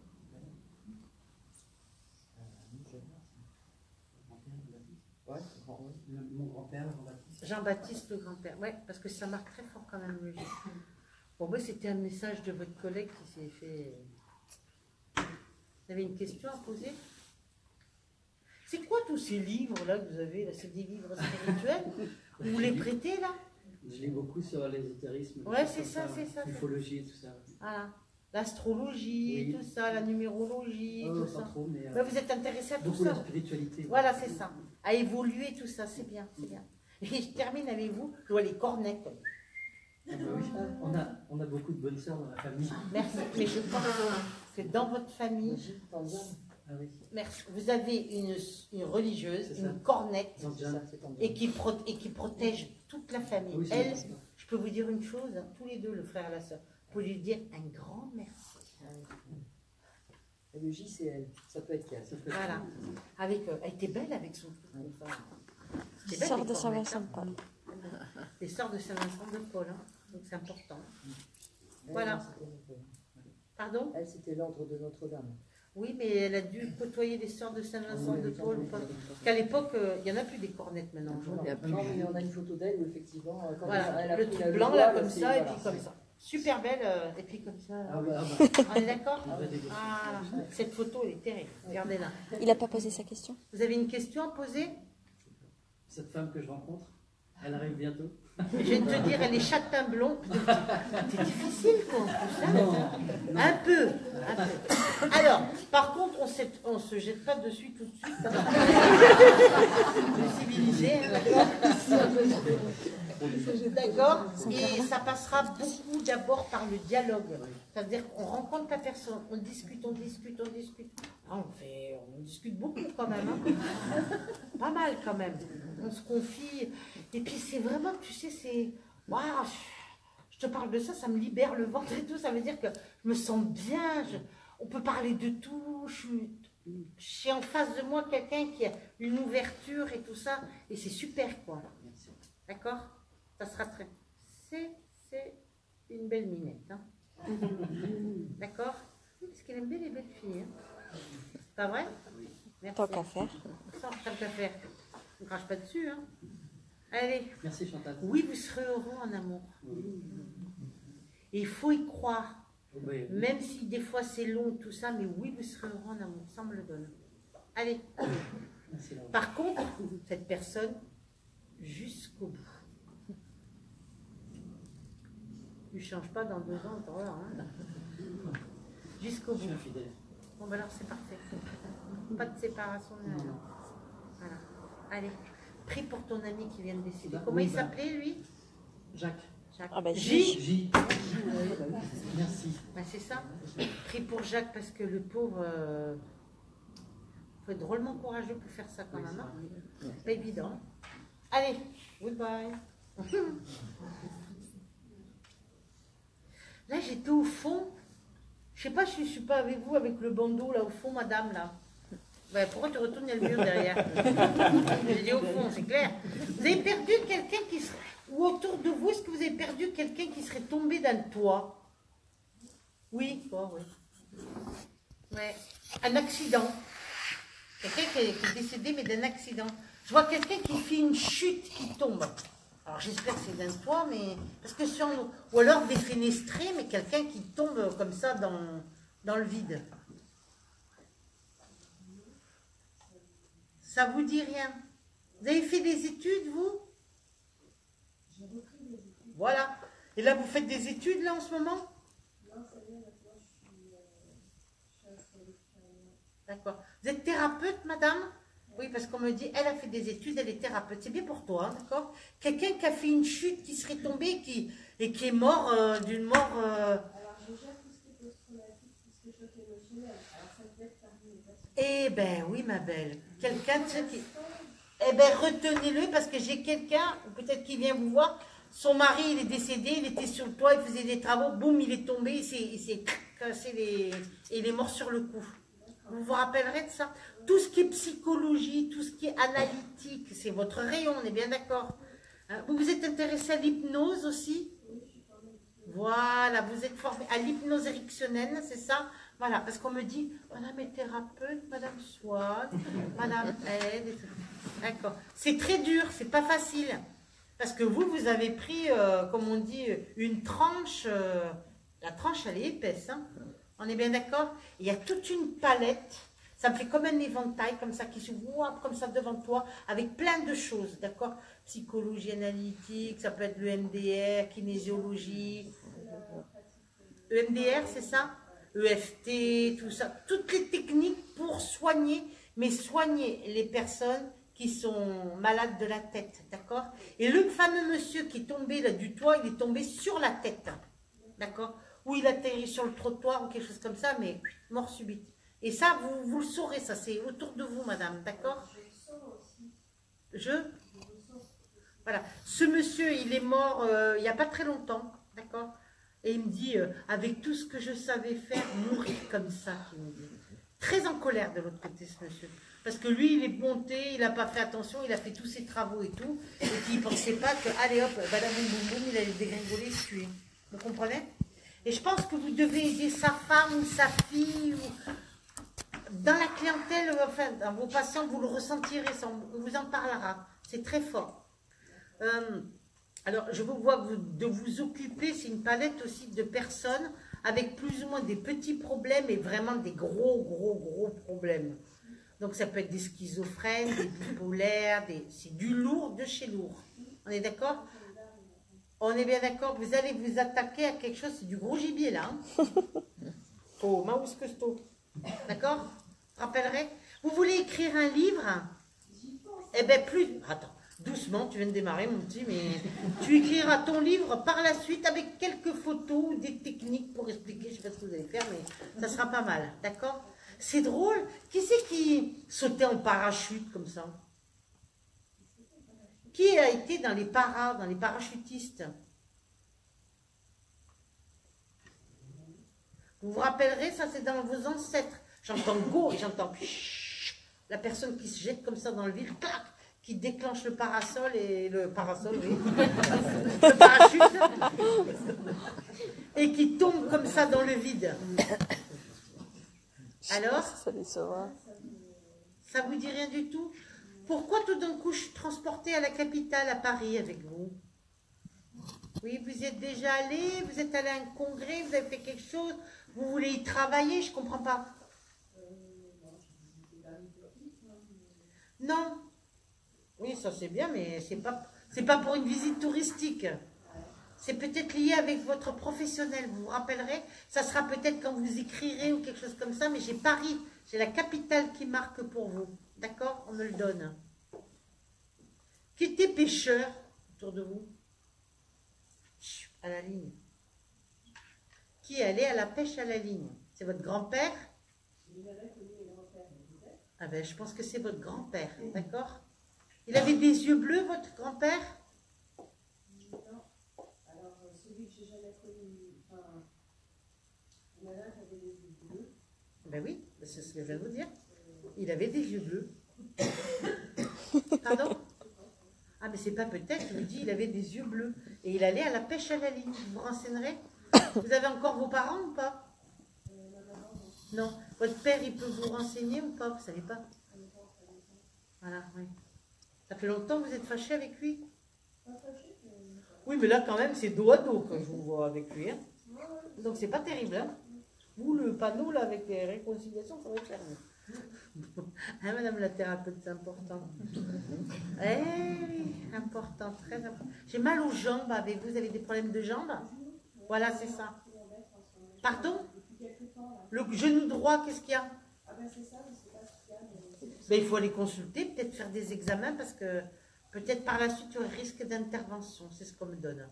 Ouais, grand, oui. Le- Mon grand-père, Jean-Baptiste. Jean-Baptiste, le grand-père. Ouais, parce que ça marque très fort quand même le J. Bon, moi, c'était un message de votre collègue qui s'est fait. Vous avez une question à poser? C'est quoi tous ces livres-là que vous avez là? C'est des livres spirituels? Vous les prêtez là? Je lis beaucoup sur l'ésotérisme. des Ouais, choses c'est comme ça, c'est ça, c'est- L'ufologie et tout ça. Voilà. L'astrologie, Oui. tout ça, la numérologie, Oh, tout pas ça. trop, mais euh, Ouais, vous êtes intéressé à tout beaucoup la ça? spiritualité. Voilà, c'est ça. À évoluer, tout ça, c'est bien, c'est bien. Et je termine avec vous, je vois les cornettes. Ah bah oui, on a, on a beaucoup de bonnes sœurs dans la famille. Merci, mais je pense que dans votre famille, Ah oui, merci, vous avez une, une religieuse, C'est ça. une cornette, Tanzan. et qui, pro- et qui protège toute la famille. Oui, c'est Elle, ça. je peux vous dire une chose, hein, tous les deux, le frère et la sœur, vous pouvez lui dire un grand merci. Et le J, c'est elle. Ça peut être elle. Ça fait- Voilà. Avec, euh, elle était belle avec son truc comme ça. C'était belle, Sœur les de cornettes, Saint-Vincent hein. de Paul. Les sœurs de Saint-Vincent de Paul, hein. Donc c'est important. Elle, Voilà. c'était Notre- Pardon? Elle, c'était l'ordre de Notre-Dame. Oui, mais elle a dû côtoyer les sœurs de Saint-Vincent Oui, de oui, Paul. oui, Pas- oui, Parce oui. qu'à l'époque, euh, il n'y en a plus des cornettes maintenant. Non, non, mais on a une photo d'elle où effectivement, quand Voilà, elle a le pris truc la- blanc le là voile, comme c'est- ça et voilà, puis comme c'est- ça. Super belle euh, et puis comme ça. Ah bah, ah bah. On est d'accord? On va dégoûter. Ah, cette photo elle est terrible. Regardez-la. Il n'a pas posé sa question. Vous avez une question à poser? Cette femme que je rencontre, elle arrive bientôt. Je viens de te dire, elle est châtain blond. C'est difficile quoi. tout ça. Non, Un peu, un peu. Alors, par contre, on ne se jette pas dessus tout de suite. Hein. Le civilisé, hein, d'accord? D'accord. Et ça passera beaucoup d'abord par le dialogue. C'est-à-dire qu'on rencontre la personne, on discute, on discute, on discute. Ah, on, fait, on discute beaucoup quand même. Hein. Pas mal quand même. On se confie. Et puis c'est vraiment, tu sais, c'est... Waouh, je te parle de ça, ça me libère le ventre et tout. Ça veut dire que je me sens bien. je- On peut parler de tout. Je suis... J'ai en face de moi quelqu'un qui a une ouverture et tout ça. Et c'est super, quoi. D'accord? Ça sera très... C'est c'est une belle minette. Hein. D'accord? Parce qu'elle aime bien les belles filles. Hein. Pas vrai? Merci. Tant qu'à faire. Sans tant qu'à faire. Ne crache pas dessus. Hein. Allez. merci Chantal. Oui, vous serez heureux en amour. Et il faut y croire. Oui. Même si des fois c'est long, tout ça, mais oui, vous serez heureux en amour. Ça me le donne. Allez. Merci Laura. Par contre, cette personne, jusqu'au bout. Tu ne changes pas dans deux ans, t'en vois, hein. Jusqu'au Je suis bout. infidèle. Bon, ben alors c'est parfait. Pas de séparation. ni rien. Voilà. Allez. Prie pour ton ami qui vient de décéder. Bah, Comment oui, il bah. s'appelait, lui? Jacques, Jacques. Ah bah, J. J. Merci. Ben, c'est ça. Prie pour Jacques parce que le pauvre. euh, faut être drôlement courageux pour faire ça quand Oui, même. c'est Hein. vrai. Pas évident. Allez, goodbye. Là, j'étais au fond. Je sais pas, je ne suis pas avec vous, avec le bandeau là au fond, madame là. Ouais, pourquoi tu retournes, il y a le mur derrière? J'ai dit au fond, c'est clair. Vous avez perdu quelqu'un qui serait. Ou autour de vous, est-ce que vous avez perdu quelqu'un qui serait tombé dans le toit? Oui, toi, oui. Ouais. Un accident. Quelqu'un qui, est qui est décédé, mais d'un accident. Je vois quelqu'un qui fait une chute, qui tombe. Alors j'espère que c'est d'un toit, mais. Parce que sur nous. Ou alors défenestré, mais quelqu'un qui tombe comme ça dans, dans le vide. Ça vous dit rien? Vous avez fait des études, vous? J'ai repris des études. Voilà. Et là, vous faites des études, là, en ce moment? Non, ça y est, maintenant, je suis, euh, je suis installée. D'accord. Vous êtes thérapeute, madame? Oui, parce qu'on me dit, elle a fait des études, elle est thérapeute. C'est bien pour toi, hein, d'accord? Quelqu'un qui a fait une chute, qui serait tombé qui, et qui est mort euh, d'une mort... euh, Alors, je gère tout ce qui est post-traumatique, tout ce qui est choc émotionnel. Alors, ça peut être parmi les personnes. Eh ben oui, ma belle. Quelqu'un de ceux qui... Eh ben retenez-le, parce que j'ai quelqu'un, ou peut-être qui vient vous voir, son mari, il est décédé, il était sur le toit, il faisait des travaux, boum, il est tombé, il s'est- il s'est cassé les... et il est mort sur le coup. Vous vous rappellerez de ça? Tout ce qui est psychologie, tout ce qui est analytique, c'est votre rayon, on est bien d'accord. Hein, vous vous êtes intéressé à l'hypnose aussi? Voilà, vous êtes formé à l'hypnose ericksonienne, c'est ça? Voilà, parce qu'on me dit, madame est thérapeute, madame Swan, madame aide, et tout. D'accord. C'est très dur, c'est pas facile. Parce que vous, vous avez pris, euh, comme on dit, une tranche, euh, la tranche elle est épaisse, hein. On est bien d'accord? Il y a toute une palette, ça me fait comme un éventail, comme ça, qui se voit comme ça devant toi, avec plein de choses, d'accord? Psychologie analytique, ça peut être le M D R, kinésiologie, E M D R, c'est ça? E F T, tout ça, toutes les techniques pour soigner, mais soigner les personnes qui sont malades de la tête, d'accord? Et le fameux monsieur qui est tombé là du toit, il est tombé sur la tête, d'accord? Ou il atterrit sur le trottoir ou quelque chose comme ça, mais mort subite. Et ça, vous, vous le saurez, ça c'est autour de vous, madame, d'accord? Je Voilà. Ce monsieur, il est mort euh, il n'y a pas très longtemps, d'accord? Et il me dit, euh, avec tout ce que je savais faire, mourir comme ça, il me dit. Très en colère de l'autre côté, ce monsieur. Parce que lui, il est monté, il n'a pas fait attention, il a fait tous ses travaux et tout, et puis il ne pensait pas que, allez hop, badaboum boum boum, il allait dégringoler et se tuer. Vous comprenez? Et je pense que vous devez aider sa femme ou sa fille, ou... dans la clientèle, enfin, dans vos patients, vous le ressentirez, on vous en parlera. C'est très fort. Euh, alors, je vous vois vous, de vous occuper, c'est une palette aussi de personnes avec plus ou moins des petits problèmes et vraiment des gros, gros, gros problèmes. Donc, ça peut être des schizophrènes, des bipolaires, des... c'est du lourd de chez lourd. On est d'accord? On est bien d'accord? Vous allez vous attaquer à quelque chose, c'est du gros gibier là. Hein. Oh, maus que sto. D'accord? Rappellerai? Vous voulez écrire un livre? Eh bien, plus... Attends, doucement, tu viens de démarrer, mon petit, mais tu écriras ton livre par la suite avec quelques photos ou des techniques pour expliquer, je ne sais pas ce que vous allez faire, mais ça sera pas mal. D'accord? C'est drôle. Qui c'est qui sautait en parachute comme ça? Qui a été dans les paras, dans les parachutistes? Vous vous rappellerez, ça c'est dans vos ancêtres. J'entends go et j'entends la personne qui se jette comme ça dans le vide, clac, qui déclenche le parasol et le parasol, oui, le parachute, et qui tombe comme ça dans le vide. Alors, ça vous dit rien du tout? Pourquoi tout d'un coup je suis transportée à la capitale, à Paris, avec vous? Oui, vous y êtes déjà allé, vous êtes allé à un congrès, vous avez fait quelque chose, vous voulez y travailler, je ne comprends pas. Non. Oui, ça c'est bien, mais c'est pas, c'est pas pour une visite touristique. C'est peut-être lié avec votre professionnel, vous vous rappellerez? Ça sera peut-être quand vous écrirez ou quelque chose comme ça, mais j'ai Paris, j'ai la capitale qui marque pour vous. D'accord? On me le donne. Qui était pêcheur autour de vous? À la ligne. Qui allait à la pêche à la ligne? C'est votre grand-père? Ah ben, je pense que c'est votre grand-père, d'accord? Il avait des yeux bleus, votre grand-père? Ben oui, c'est ce que je viens de vous dire. Il avait des yeux bleus. Pardon? Ah, mais c'est pas peut-être, je vous dis, il avait des yeux bleus. Et il allait à la pêche à la ligne. Vous vous renseignerez? Vous avez encore vos parents ou pas? Non. Votre père, il peut vous renseigner ou pas? Vous savez pas? Voilà, oui. Ça fait longtemps que vous êtes fâché avec lui? Oui, mais là, quand même, c'est dos à dos que je vous vois avec lui. Hein. Donc, c'est pas terrible. Hein. Vous, le panneau, là, avec les réconciliations, ça va être fermé. Hein, madame la thérapeute, c'est important. Eh oui, important, très important. J'ai mal aux jambes avec vous. Vous avez des problèmes de jambes? Voilà, c'est ça. Pardon? Le genou droit, qu'est-ce qu'il y a? Ben, il faut aller consulter, peut-être faire des examens, parce que peut-être par la suite, il y a un risque d'intervention. C'est ce qu'on me donne.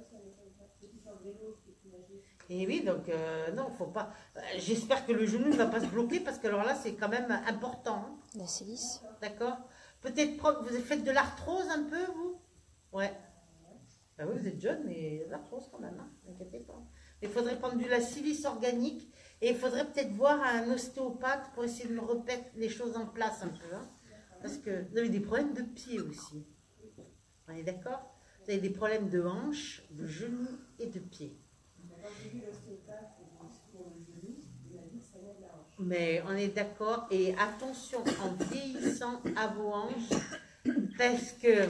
Et oui, donc, euh, non, faut pas... Euh, J'espère que le genou ne va pas se bloquer, parce que alors là, c'est quand même important. Hein. La silice. D'accord? Peut-être, vous avez fait de l'arthrose un peu, vous? Ouais. Ben oui, vous êtes jeune, mais l'arthrose quand même, hein, n'inquiétez pas. Il faudrait prendre de la silice organique, et il faudrait peut-être voir un ostéopathe pour essayer de me remettre les choses en place un peu. Hein, parce que vous avez des problèmes de pied aussi. On est d'accord? Vous avez des problèmes de hanches, de genoux et de pieds. Mais on est d'accord, et attention en vieillissant à vos hanches, parce que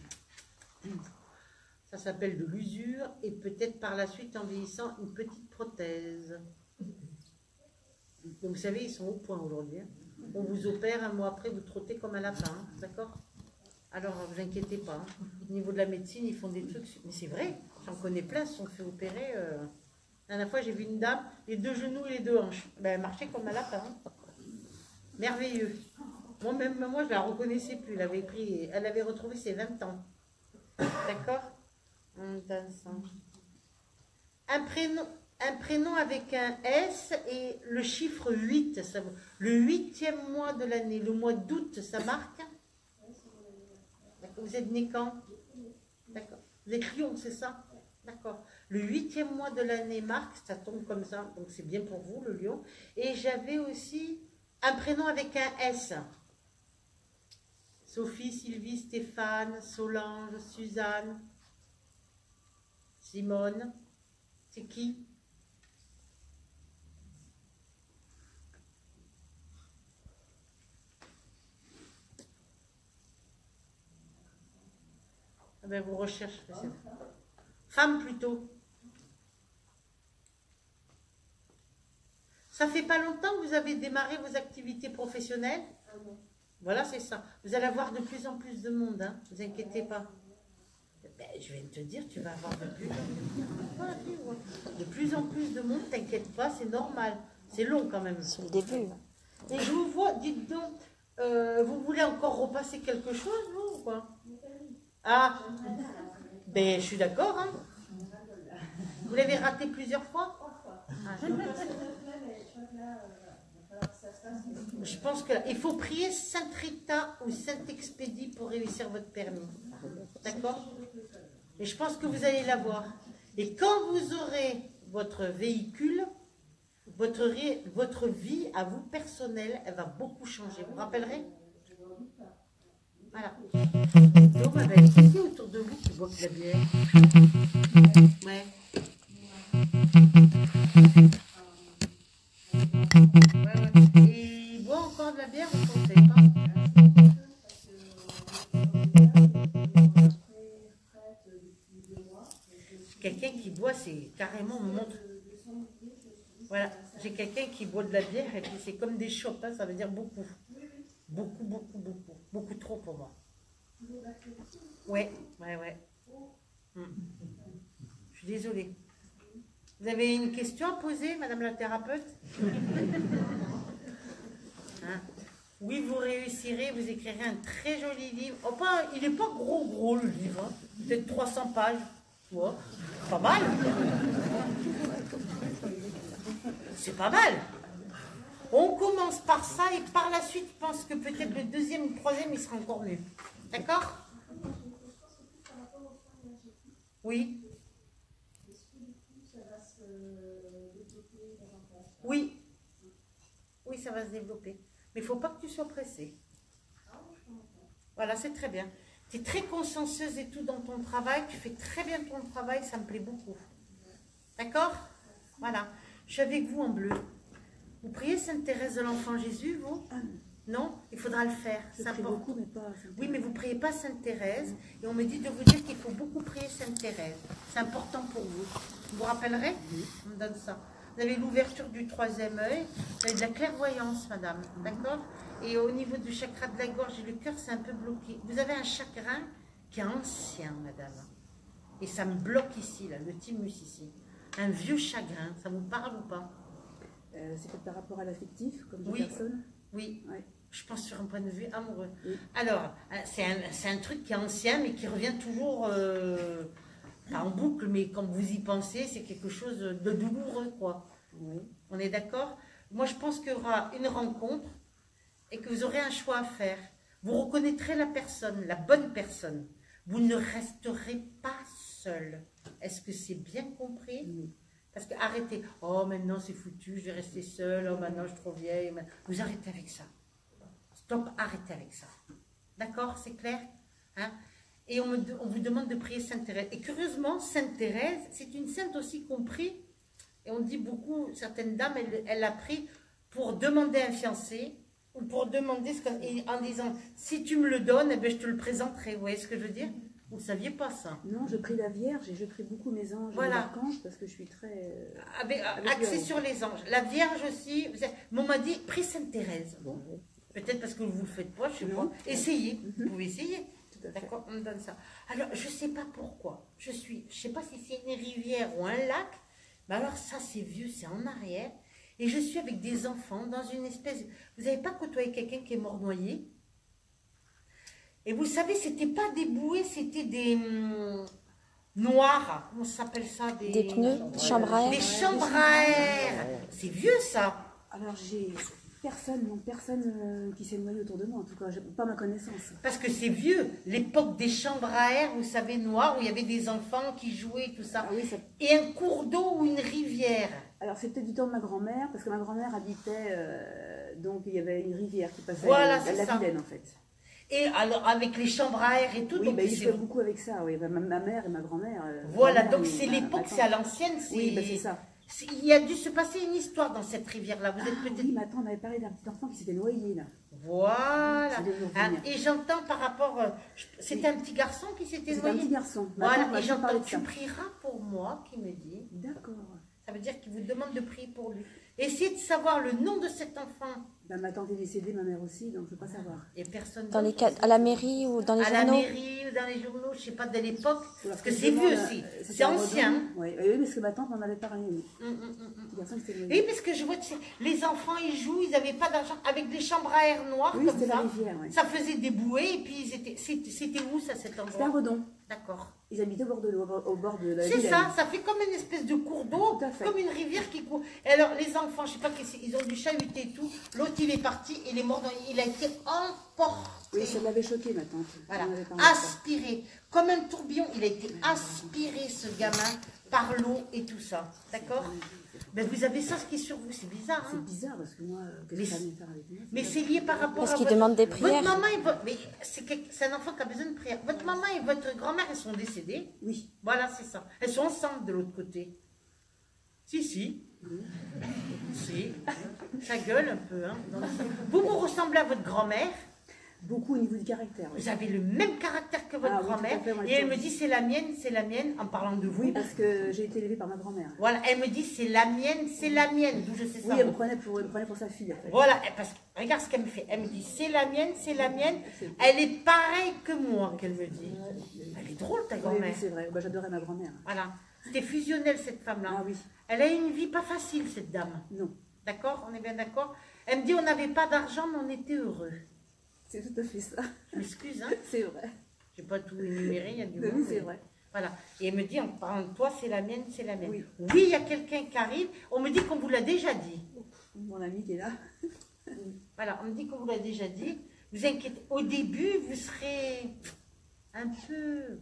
ça s'appelle de l'usure, et peut-être par la suite en vieillissant une petite prothèse. Donc vous savez, ils sont au point aujourd'hui. Hein. On vous opère, un mois après, vous trottez comme un lapin, hein, d'accord? Alors, ne vous inquiétez pas. Hein. Au niveau de la médecine, ils font des trucs... Mais c'est vrai, j'en connais plein, ils se sont fait opérer... Euh... La dernière fois, j'ai vu une dame, les deux genoux et les deux hanches. Ben, elle marchait comme un lapin. Hein. Merveilleux. Moi, même moi, je la reconnaissais plus. Elle avait, pris, elle avait retrouvé ses vingt ans. D'accord? On donne ça. Un prénom, un prénom avec un S et le chiffre huit. Ça, le huitième mois de l'année, le mois d'août, ça marque? Vous êtes né quand? D'accord. Vous êtes Lion, c'est ça? D'accord. Le huitième mois de l'année marque, ça tombe comme ça, donc c'est bien pour vous, le Lion. Et j'avais aussi un prénom avec un S. Sophie, Sylvie, Stéphane, Solange, Suzanne, Simone. C'est qui? Ah ben, vous recherchez. Femme plutôt. Ça fait pas longtemps que vous avez démarré vos activités professionnelles? Voilà, c'est ça. Vous allez avoir de plus en plus de monde, hein. Ne vous inquiétez pas. Ben, je viens de te dire, tu vas avoir de plus en plus de, plus, en plus de monde, t'inquiète pas, c'est normal. C'est long quand même. C'est le début. Et je vous vois, dites donc, euh, vous voulez encore repasser quelque chose, vous, ou quoi? Ah, ben je suis d'accord, hein. Vous l'avez raté plusieurs fois? Ah, je pense qu'il faut prier Sainte Rita ou Sainte Expédie pour réussir votre permis. D'accord? Et je pense que vous allez l'avoir. Et quand vous aurez votre véhicule, votre, votre vie à vous personnelle, elle va beaucoup changer. Vous vous rappellerez? Voilà. Donc, ma belle, qui est autour de vous qui boit de la bière? Ouais. Ouais, ouais. Et il boit encore de la bière, vous ne pensez pas? Quelqu'un qui boit, c'est carrément me montre. Voilà, j'ai quelqu'un qui boit de la bière et puis c'est comme des chopes, hein, ça veut dire beaucoup. Beaucoup, beaucoup, beaucoup. Beaucoup trop pour moi. Ouais, ouais, ouais. Hum. Je suis désolée. Vous avez une question à poser, madame la thérapeute? Hein? Oui, vous réussirez, vous écrirez un très joli livre. Oh, pas, il n'est pas gros, gros le livre. Hein. Peut-être trois cents pages. Tu vois? Pas mal. C'est pas mal. On commence par ça et par la suite, je pense que peut-être le deuxième ou le troisième, il sera encore mieux. D'accord? Oui. Oui. Oui, ça va se développer. Mais il ne faut pas que tu sois pressée. Voilà, c'est très bien. Tu es très consciencieuse et tout dans ton travail. Tu fais très bien ton travail, ça me plaît beaucoup. D'accord? Voilà. Je suis avec vous en bleu. Vous priez Sainte Thérèse de l'Enfant Jésus, vous? Non? Il faudra le faire. Je prie beaucoup, mais pas Sainte Oui, mais vous ne priez pas Sainte Thérèse. Et on me dit de vous dire qu'il faut beaucoup prier Sainte Thérèse. C'est important pour vous. Vous vous rappellerez? Oui. On me donne ça. Vous avez l'ouverture du troisième œil. Vous avez de la clairvoyance, madame. D'accord? Et au niveau du chakra de la gorge et le cœur, c'est un peu bloqué. Vous avez un chakra qui est ancien, madame. Et ça me bloque ici, là, le thymus ici. Un vieux chagrin. Ça vous parle ou pas? Euh, c'est peut-être par rapport à l'affectif, comme oui. personne. Oui, ouais. Je pense sur un point de vue amoureux. Oui. Alors, c'est un, un truc qui est ancien, mais qui revient toujours, euh, pas en boucle, mais quand vous y pensez, c'est quelque chose de douloureux, quoi. Oui. On est d'accord? Moi, je pense qu'il y aura une rencontre et que vous aurez un choix à faire. Vous reconnaîtrez la personne, la bonne personne. Vous ne resterez pas seul. Est-ce que c'est bien compris? Oui. Parce que arrêtez, oh maintenant c'est foutu, je vais rester seule, oh maintenant je suis trop vieille. Vous arrêtez avec ça. Stop, arrêtez avec ça. D'accord, c'est clair, hein? Et on, me, on vous demande de prier Sainte Thérèse. Et curieusement, Sainte Thérèse, c'est une sainte aussi qu'on prie. Et on dit beaucoup, certaines dames, elle, elle a pris pour demander un fiancé, ou pour demander, ce que, en disant, si tu me le donnes, eh bien, je te le présenterai. Vous voyez ce que je veux dire? Vous ne saviez pas ça? Non, je prie la Vierge et je prie beaucoup mes anges voilà. et mes archanges parce que je suis très... Avec, avec axé sur les anges. La Vierge aussi. Vous êtes... On m'a dit, prie Sainte Thérèse. Bon. Peut-être parce que vous ne le faites pas, je ne sais pas. Essayez. Vous pouvez essayer. D'accord, on me donne ça. Alors, je ne sais pas pourquoi. Je suis, je ne sais pas si c'est une rivière ou un lac. Mais alors, ça, c'est vieux, c'est en arrière. Et je suis avec des enfants dans une espèce... Vous n'avez pas côtoyé quelqu'un qui est mort noyé? Et vous savez, c'était pas des bouées, c'était des... Hum, noirs, comment ça s'appelle ça? Des, Des pneus, des chambres à air. Des chambres à air. C'est vieux ça. Alors j'ai personne, non, personne euh, qui s'est noyé autour de moi, en tout cas, j'ai pas ma connaissance. Parce que c'est vieux, l'époque des chambres à air, vous savez, noires, où il y avait des enfants qui jouaient, tout ça. Ah oui, ça... Et un cours d'eau ou une rivière. Alors c'est peut-être du temps de ma grand-mère, parce que ma grand-mère habitait, euh, donc il y avait une rivière qui passait Voilà, à c'est la ça. Vilaine en fait. Et alors avec les chambres à air et tout. Oui, donc bah, ils c'est- jouaient beaucoup avec ça, oui. Bah, ma, ma mère et ma grand-mère. euh, Voilà, ma mère donc et c'est ma- l'époque, ma c'est à tante. l'ancienne. c'est- Oui, bah, c'est ça. c'est- Il y a dû se passer une histoire dans cette rivière-là. Vous êtes Ah, peut-être... oui, mais attends, on avait parlé d'un petit enfant qui s'était noyé là. Voilà. Ça devait nous Ah, revenir. et j'entends par rapport... euh, je- C'était un petit garçon qui s'était C'était un noyé. petit garçon. Ma Voilà, tante m'a et jamais parlé j'entends, de tu ça. prieras pour moi, qui me dit. D'accord. Ça veut dire qu'il vous demande de prier pour lui. Essayez de savoir le nom de cet enfant. Bah, ma tante est décédée, ma mère aussi, donc je ne peux pas savoir. Et personne Dans les d'autre ca- sait. à la mairie ou dans les À la journaux. mairie ou dans les journaux, je sais pas, de l'époque. Parce que je c'est demande, vieux euh, aussi. c'était C'est à ancien. Redon. Oui, oui, parce que ma tante m'en avait parlé. Oui. Hum, hum, hum, hum. Petit garçon qui s'était Oui, noyé. parce que je vois, tu sais, les enfants, ils jouent, ils n'avaient pas d'argent. Avec des chambres à air noires Oui, comme c'était ça. la rivière, oui. Ça faisait des bouées et puis ils étaient... C'était c'était où ça, cet C'était à endroit? Redon. D'accord. Ils habitaient au bord de l'eau, au bord de la C'est Vilaine. ça, ça fait comme une espèce de cours d'eau, Tout à fait. comme une rivière qui court. Et alors, les enfants, je sais pas, qu'est-ce qu'ils ont dû chahuter et tout. L'autre, il est parti, il est mort, dans... il a été emporté. Oui, ça l'avait choqué, ma tante. Voilà, On en avait parlé de ça. aspiré. Comme un tourbillon, il a été aspiré, ce gamin, par l'eau et tout ça. D'accord? Ben, vous avez ça, ce qui est sur vous, c'est bizarre. C'est Hein? bizarre parce que moi, euh, Mais qu'est-ce que ça c'est- vient faire avec moi Mais c'est lié par rapport Parce à qu'il votre... demande des Votre prières. maman et votre... Mais c'est quel- c'est un enfant qui a besoin de prière. Votre maman et votre grand-mère, elles sont décédées. Oui. Voilà, c'est ça. Elles sont ensemble de l'autre côté. Si, si. Si. Ça gueule un peu. Hein, dans le- Vous vous ressemblez à votre grand-mère. Beaucoup au niveau du caractère. Oui, Vous avez le même caractère que votre Ah oui, tout à grand-mère. fait, moi, Et je elle me pense. dit c'est la mienne, c'est la mienne, en parlant de vous. Oui, parce que j'ai été élevée par ma grand-mère. Voilà, elle me dit c'est la mienne, c'est la mienne. D'où je sais ça. Oui, elle me prenait pour, elle me prenait pour sa fille. En fait. Voilà, elle- parce que regarde ce qu'elle me fait. Elle me dit c'est la mienne, c'est la mienne. Elle est pareille que moi, qu'elle me dit. Elle est drôle ta Oui, grand-mère. oui, c'est vrai. Bah, j'adorais ma grand-mère. Voilà. C'était fusionnel cette femme-là. Ah oui. Elle a eu une vie pas facile cette dame. Non. D'accord? On est bien d'accord? Elle me dit on n'avait pas d'argent mais on était heureux. C'est tout à fait ça. Je m'excuse, hein? C'est vrai. Je n'ai pas tout énuméré, il y a du Oui, monde, c'est mais- vrai. Voilà. Et elle me dit en parlant de toi, c'est la mienne, c'est la mienne. Oui. Oui, il y a quelqu'un qui arrive. On me dit qu'on vous l'a déjà dit. Mon ami qui est là. Voilà, on me dit qu'on vous l'a déjà dit. Vous inquiétez. Au début, vous serez un peu,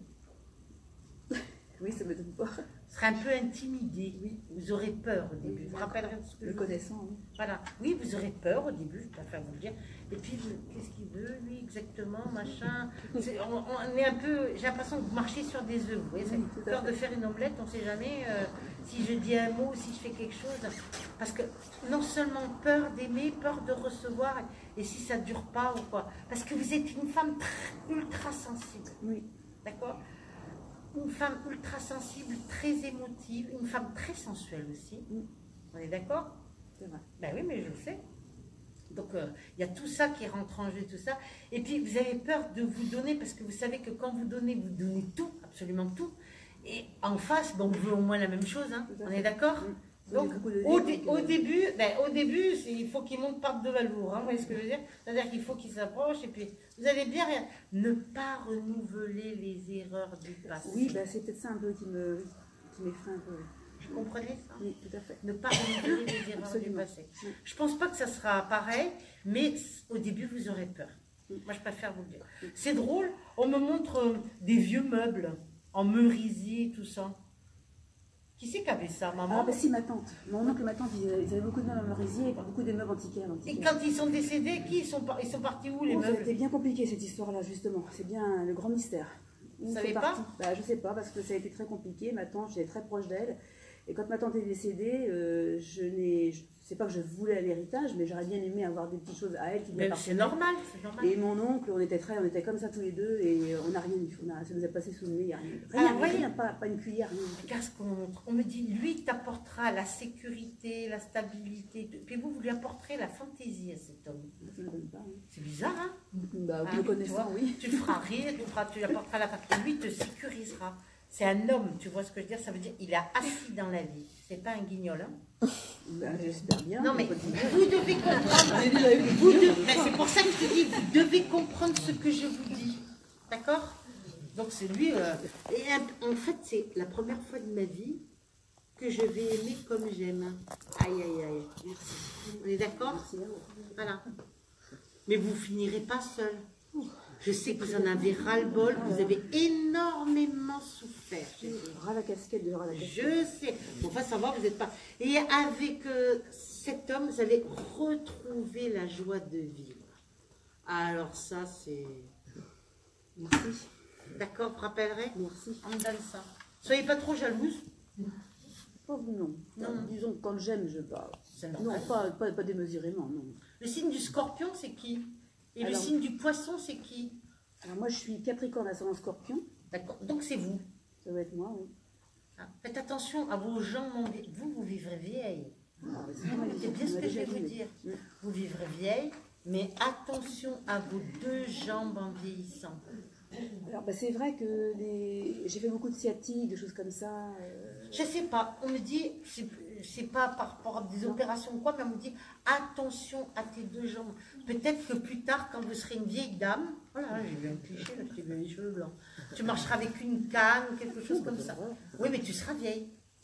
Oui, ça me donne pas. vous serez un peu intimidé. Oui. Vous aurez peur au début. Vous vous rappellerez de ce que Le je vous ai dit. connaissant, oui. Voilà. Oui, vous aurez peur au début, je préfère vous le dire. Et puis, vous- qu'est-ce qu'il veut, lui, exactement, machin. C'est- On, on est un peu, j'ai l'impression que vous marchez sur des œufs. Vous voyez, c'est Oui, tout à peur fait. de faire une omelette, on ne sait jamais euh, si je dis un mot, si je fais quelque chose. Parce que non seulement peur d'aimer, peur de recevoir, et si ça ne dure pas ou quoi. Parce que vous êtes une femme très, ultra sensible. Oui. D'accord? Une femme ultra sensible, très émotive, une femme très sensuelle aussi. Mm. On est d'accord? C'est vrai. Ben oui, mais je le sais. Donc, euh, il y a tout ça qui rentre en jeu, tout ça. Et puis, vous avez peur de vous donner, parce que vous savez que quand vous donnez, vous donnez tout, absolument tout. Et en face, ben, on veut au moins la même chose, hein. Tout à On fait. est d'accord? Mm. Donc, J'ai beaucoup de au, livres, dé- donc, au euh, début, ben, au début, c'est- il faut qu'il monte par de velours, hein, vous voyez ce que je veux dire? C'est-à-dire qu'il faut qu'il s'approche, et puis, vous allez bien rien. Ne pas renouveler les erreurs du passé. Oui, bah, c'est peut-être ça un peu qui me qui m'effraie un peu. oui. Vous comprenez ça? Oui, tout à fait. Ne pas renouveler les erreurs du Absolument. passé. Oui. Je pense pas que ça sera pareil, mais au début, vous aurez peur. Moi, je préfère vous le dire. C'est drôle, on me montre euh, des vieux meubles en merisier, tout ça. Qui c'est qui avait ça, maman? Ah, bah si, ma tante. Mon oncle et ma tante, ils, ils avaient beaucoup de meubles à Merisier et beaucoup de meubles antiquaires. Et antiquaires. quand ils sont décédés, qui ils sont, par- ils sont partis où, les Oh, ça a meubles? été bien compliqué cette histoire-là, justement. C'est bien le grand mystère. Où Vous ils savez sont pas partis Bah, je sais pas, parce que ça a été très compliqué. Ma tante, j'étais très proche d'elle. Et quand ma tante est décédée, euh, je n'ai. je- C'est pas que je voulais l'héritage, mais j'aurais bien aimé avoir des petites choses à elle qui lui Mais c'est appartenaient. normal, c'est normal. Et mon oncle, on était très, on était comme ça tous les deux, et on n'a rien eu. On a, ça nous a passé sous le nez, il y a rien. Rien, Alors, voyez- rien, pas, pas une cuillère, rien. Regarde ce qu'on montre. On me dit, lui t'apportera la sécurité, la stabilité. tout. Puis vous, vous lui apporterez la fantaisie à cet homme. Ça ne donne pas. hein. C'est bizarre, hein? Bah, Ah, me tu connaissant, vois, oui. Tu le feras rire, tu, feras, tu lui apporteras la fantaisie. Lui te sécurisera. C'est un homme, tu vois ce que je veux dire? Ça veut dire il a assis dans la vie. C'est pas un guignol, hein? Ben, j'espère bien. Non, mais faut dire. vous devez comprendre. Vous de- ben, c'est pour ça que je te dis, vous devez comprendre ce que je vous dis. D'accord? Donc c'est lui. euh, Et un- en fait, c'est la première fois de ma vie que je vais aimer comme j'aime. Aïe, aïe, aïe. Merci. On est d'accord? Merci à vous. Voilà. Mais vous finirez pas seul. Je sais que vous en avez ras-le-bol. Vous avez énormément souffert. chérie. Ras la casquette de ras la casquette. Je sais. Bon, enfin, ça va, vous n'êtes pas. Et avec euh, cet homme, vous allez retrouver la joie de vivre. Alors, ça, c'est. Merci. D'accord, vous rappellerez? Merci. On me donne ça. Soyez pas trop jalouse. Pas vous, non. Non. Disons que quand j'aime, je parle. C'est Non, normal. pas, pas, pas démesurément, non. Le signe du scorpion, c'est qui? Et Alors- le signe du poisson, c'est qui? Alors moi, je suis Capricorne ascendant Scorpion. D'accord. Donc, c'est vous. Ça va être moi, oui. Ah, faites attention à vos jambes. mon vie- Vous, vous vivrez vieille. Ah, bah, c'est moi, C'est bien on ce a que je déjà vais vous dit, dire. oui. Vous vivrez vieille, mais attention à vos deux jambes en vieillissant. Alors, bah, c'est vrai que les... j'ai fait beaucoup de sciatique, des choses comme ça. euh, Je sais pas, on me dit, c'est c'est pas par rapport à des opérations ou quoi, mais on me dit attention à tes deux jambes. Peut-être que plus tard, quand vous serez une vieille dame, voilà, j'ai vu un cliché, là, j'ai vu les cheveux blancs, tu marcheras avec une canne ou quelque chose comme ça. Oui, mais tu seras vieille.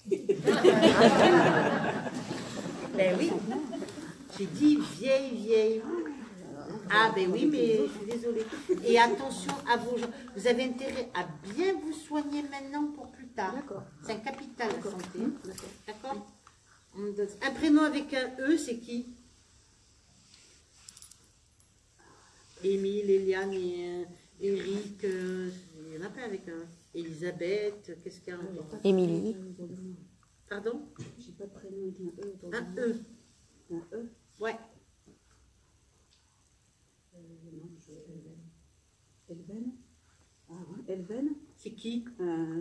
Ben oui, j'ai dit vieille, vieille. Ah ben oui, mais je suis désolée. Et attention à vos jambes. Vous avez intérêt à bien vous soigner maintenant pour plus tard. D'accord. C'est un capital la santé. Hum, d'accord. D'accord? On me donne- Un prénom avec un E, c'est qui? Émile, Eliane, et, euh, Eric, euh, il y en a pas avec un. Elisabeth, qu'est-ce qu'il y a encore? Émilie. Pardon? J'ai pas de prénom avec un E. autour de Un moi. E. Un E. Ouais. Euh, non, je... Elven. Ah oui, Elven. C'est qui? Un,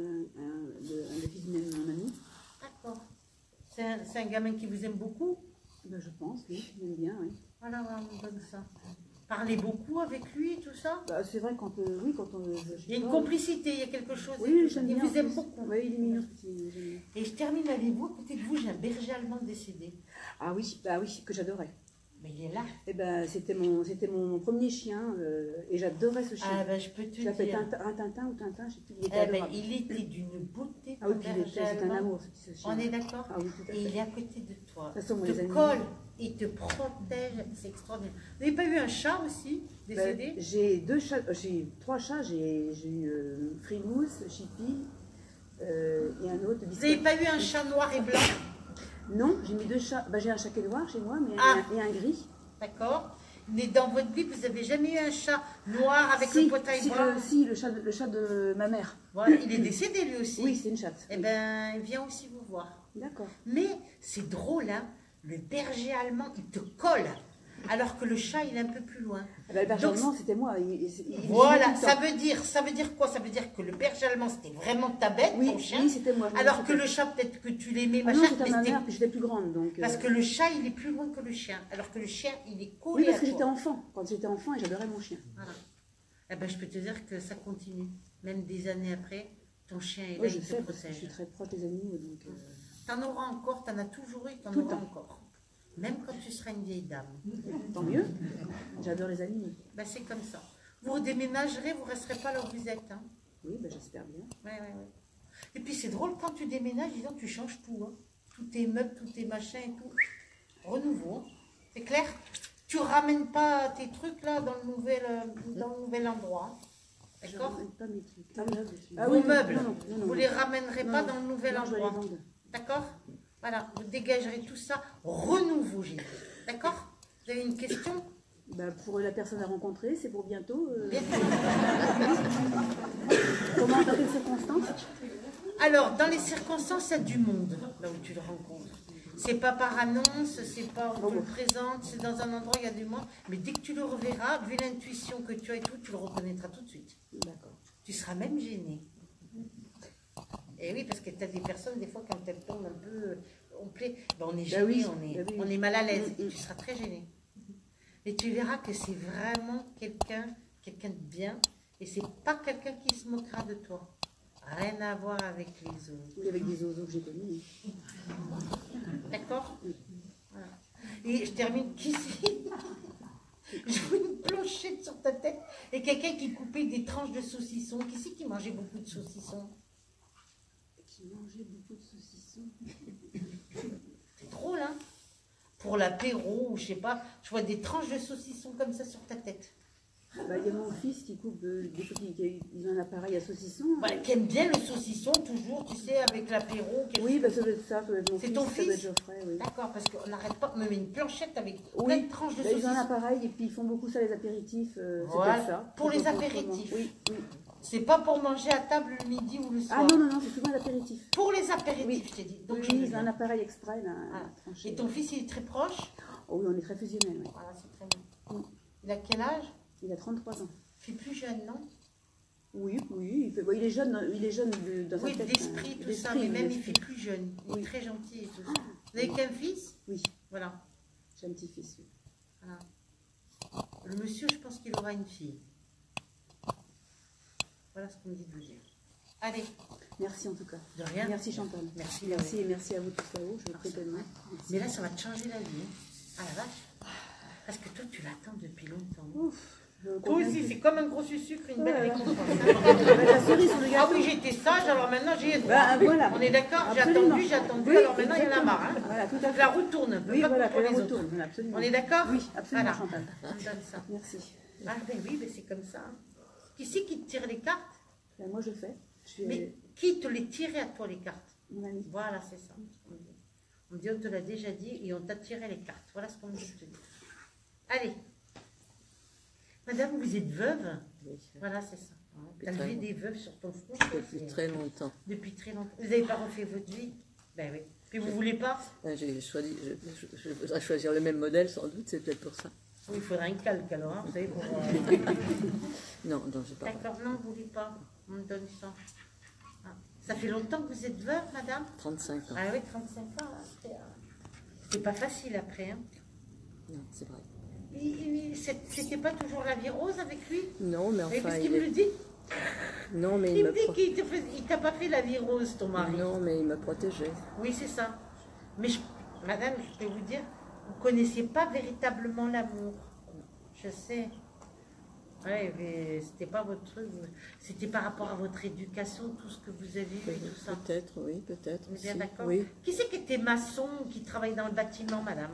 un, le, un des fils de mon ami. D'accord. C'est un, c'est un gamin qui vous aime beaucoup? Ben, je pense, oui. J'aime bien, oui. Voilà, voilà, on me donne ça. Parlez beaucoup avec lui, tout ça? Bah, c'est vrai, quand, euh, oui, quand on... je- Il y a une je- complicité, il y a quelque chose. Oui, j'aime il bien. vous aime beaucoup. Oui, il est mignon, ce petit. j'aime bien. Et je termine avec vous. À côté de vous, j'ai un berger allemand décédé. Ah oui, bah oui, que j'adorais. Mais il est là. Eh ben, c'était mon, c'était mon premier chien euh, et j'adorais ce chien. Ah ben, je peux te Je l'appelais dire. Tintin, un Tintin ou Tintin, je sais plus. Il était Eh ben, adorable. il était d'une beauté. Ah oui, ton puis il berger était, c'était un allemand. amour ce, ce chien. On est d'accord? Ah oui, tout à Et fait. il est à côté de toi. De toute façon, moi, Il les te animaux- colle, il te protège, c'est extraordinaire. Vous n'avez pas eu un chat aussi, décédé? Ben, j'ai deux chats, euh, j'ai trois chats, j'ai j'ai eu euh, Frimousse, Chippy euh, et un autre. Vous n'avez pas eu un chat noir et blanc? Non, j'ai mis deux chats. Ben, j'ai un chat qui est noir chez moi, mais Ah. un, et un gris. D'accord? Mais dans votre vie, vous n'avez jamais eu un chat noir avec si, le potail si, blanc? le, si, le chat, de, le chat de ma mère. Voilà, il est décédé lui aussi. Oui, c'est une chatte. Eh oui. bien, il vient aussi vous voir. D'accord. Mais c'est drôle, hein? Le berger allemand, il te colle. Alors que le chat, il est un peu plus loin. Eh ben, le berger Donc, allemand, c'était moi. Il, il- il- il Voilà, venait tout le ça temps. veut dire, ça veut dire quoi? Ça veut dire que le berger allemand, c'était vraiment ta bête, Oui, ton chien. oui, c'était moi. je me Alors que rappelle. le chat, peut-être que tu l'aimais, Ah non, machin, c'était mais ma c'était- mère, puis j'étais plus grande. Donc, euh, parce que le chat, il est plus loin que le chien. Alors que le chien, il est collé oui, parce à que toi. j'étais enfant. Quand j'étais enfant, et j'adorais mon chien. Voilà. Eh ben, je peux te dire que ça continue. Même des années après, ton chien est là, Oui, je il te sais, parce que je protège. suis très proche des animaux. Donc, euh, T'en auras encore, t'en as toujours eu, t'en Tout le auras temps. encore. Même quand tu seras une vieille dame. tant mieux. J'adore les animaux. Ben, c'est comme ça. Vous déménagerez, vous ne resterez pas là où vous êtes. Hein. Oui, ben, j'espère bien. Ouais, ouais, ouais. Et puis c'est drôle, quand tu déménages, disons, tu changes tout. Hein. Tous tes meubles, tous tes machins et tout. Renouveau. Hein. C'est clair? Tu ramènes pas tes trucs là dans le nouvel, euh, dans le nouvel endroit. Je D'accord? ramène pas mes trucs. Ah, Vos oui, meubles, non, non, non, non, vous non. les ramènerez Non, pas non. dans le nouvel Non, je dois les endroit. vendre. D'accord? Voilà, vous dégagerez tout ça. Renouveau, j'ai dit. D'accord? Vous avez une question? Ben, pour la personne à rencontrer, c'est pour bientôt. euh, Bien. Comment, dans quelles circonstances? Alors, dans les circonstances, il y a du monde là où tu le rencontres. C'est pas par annonce, c'est pas on te le présente, c'est dans un endroit où il y a du monde. Mais dès que tu le reverras, vu l'intuition que tu as et tout, tu le reconnaîtras tout de suite. D'accord. Tu seras même gêné. Et oui, parce que tu as des personnes, des fois, quand elles tombent un peu, on plaît, ben on est gêné, Ben oui, on, est, ben oui. on est mal à l'aise, Mm, mm. et tu seras très gêné. Et tu verras que c'est vraiment quelqu'un, quelqu'un de bien, et c'est pas quelqu'un qui se moquera de toi. Rien à voir avec les autres. Oui, avec des oiseaux que j'ai connus. D'accord? Voilà. Et je termine qu'ici, je vois une planchette sur ta tête et quelqu'un qui coupait des tranches de saucisson. Qui c'est qui mangeait beaucoup de saucisson? Qui mangeait beaucoup de saucissons. C'est drôle, hein? Pour l'apéro, ou je sais pas, je vois des tranches de saucisson comme ça sur ta tête. Bah, il y a mon fils qui coupe euh, des fois qu'il il a un appareil à saucisson. Voilà, qui aime bien le saucisson, toujours, tu sais, avec l'apéro. quelque Oui, bah, chose. ça doit être ça, ça doit être mon C'est fils, ton ça doit être fils? Geoffrey, oui. D'accord, parce qu'on n'arrête pas de me mettre une planchette avec Oui, plein de tranches de bah, ils ont un saucisson. appareil et puis ils font beaucoup ça les apéritifs. Euh, c'est Voilà, peut-être ça. pour les C'est autrement. apéritifs. Oui, oui. C'est pas pour manger à table le midi ou le soir. Ah non, non, non, c'est souvent l'apéritif. Pour les apéritifs, Oui. je t'ai dit. Donc, Oui, je veux ils ont bien. un appareil exprès là, Ah. à trancher. Et ton fils, il est très proche? Oh oui, on est très fusionnels, oui. Voilà, c'est très bien. Il a quel âge? Il a trente-trois ans. Il fait plus jeune, non? Oui, oui, il, fait, bon, il est jeune, il est jeune de, dans Oui, sa tête. d'esprit, hein, tout ça, d'esprit, mais même il d'esprit. fait plus jeune. Il est Oui. très gentil et tout ça. Vous avez qu'un fils? Oui, Voilà. j'ai un petit-fils. Oui. Voilà. Le monsieur, je pense qu'il aura une fille. Voilà ce qu'on me dit de vous dire. Allez, Merci en tout cas. de rien. Merci Chantal. Merci. Merci et merci à vous tous là-haut, je vous prie tellement. Mais là, ça va te changer la vie. hein. Ah la vache. Parce que toi, tu l'attends depuis longtemps. Ouf, je Toi comprends aussi, plus. c'est comme un gros sucre, une belle Ouais. récompense. La cerise sur le Ah gâteau. oui, j'étais sage, alors maintenant j'ai. Bah, voilà. On est d'accord? J'ai Absolument. attendu, j'ai attendu, Oui, alors maintenant il y en a exactement. marre. hein. Voilà, tout à fait. La roue tourne un peu, Oui, pas voilà, comme pour que la les retourne, autres. voilà, absolument. On est d'accord? Oui, absolument, Voilà. Chantal. On donne ça. Merci. Ah ben oui, ben c'est comme ça. hein. Qui c'est qui te tire les cartes? Ben, moi, je fais. Je suis Mais qui te les tirait à toi les cartes? mon amie. Voilà, c'est ça. ce qu'on dit. On dit, on te l'a déjà dit et on t'a tiré les cartes. Voilà ce qu'on me dit de te dire. Allez. Madame, vous êtes veuve? Oui, Voilà, c'est ça. Depuis T'as très levé longtemps. des veuves sur ton front? depuis très longtemps. Depuis très longtemps. Vous n'avez pas refait votre vie? Ben oui. Puis vous voulez pas? Ouais, J'ai choisi, je, je- je voudrais choisir le même modèle, sans doute, c'est peut-être pour ça. Oui, il faudrait un calque alors, hein, vous savez, pour... euh, Non, non, j'ai pas. D'accord, non, vous voulez pas. On me donne ça. Ah. Ça fait longtemps que vous êtes veuve, madame? trente-cinq ans. Ah oui, trente-cinq ans. là, c'est, euh, C'est pas facile après. Hein. Non, c'est vrai. Il- il- c'est- C'était pas toujours la vie rose avec lui? Non, mais Et enfin, qu'est-ce il qu'il me est... le dit? Non, mais il, Il me me dit pro- qu'il te fais- il t'a pas fait la vie rose, ton mari. Non, mais il me protégeait. Oui, c'est ça. Mais je- madame, je peux vous dire, vous connaissiez pas véritablement l'amour. Je sais. Oui, mais c'était pas votre truc. vous- C'était par rapport à votre éducation, tout ce que vous avez vu et tout ça. Peut-être, oui, peut-être. Vous êtes aussi. bien d'accord? Oui. Qui c'est qui était maçon, qui travaille dans le bâtiment, madame?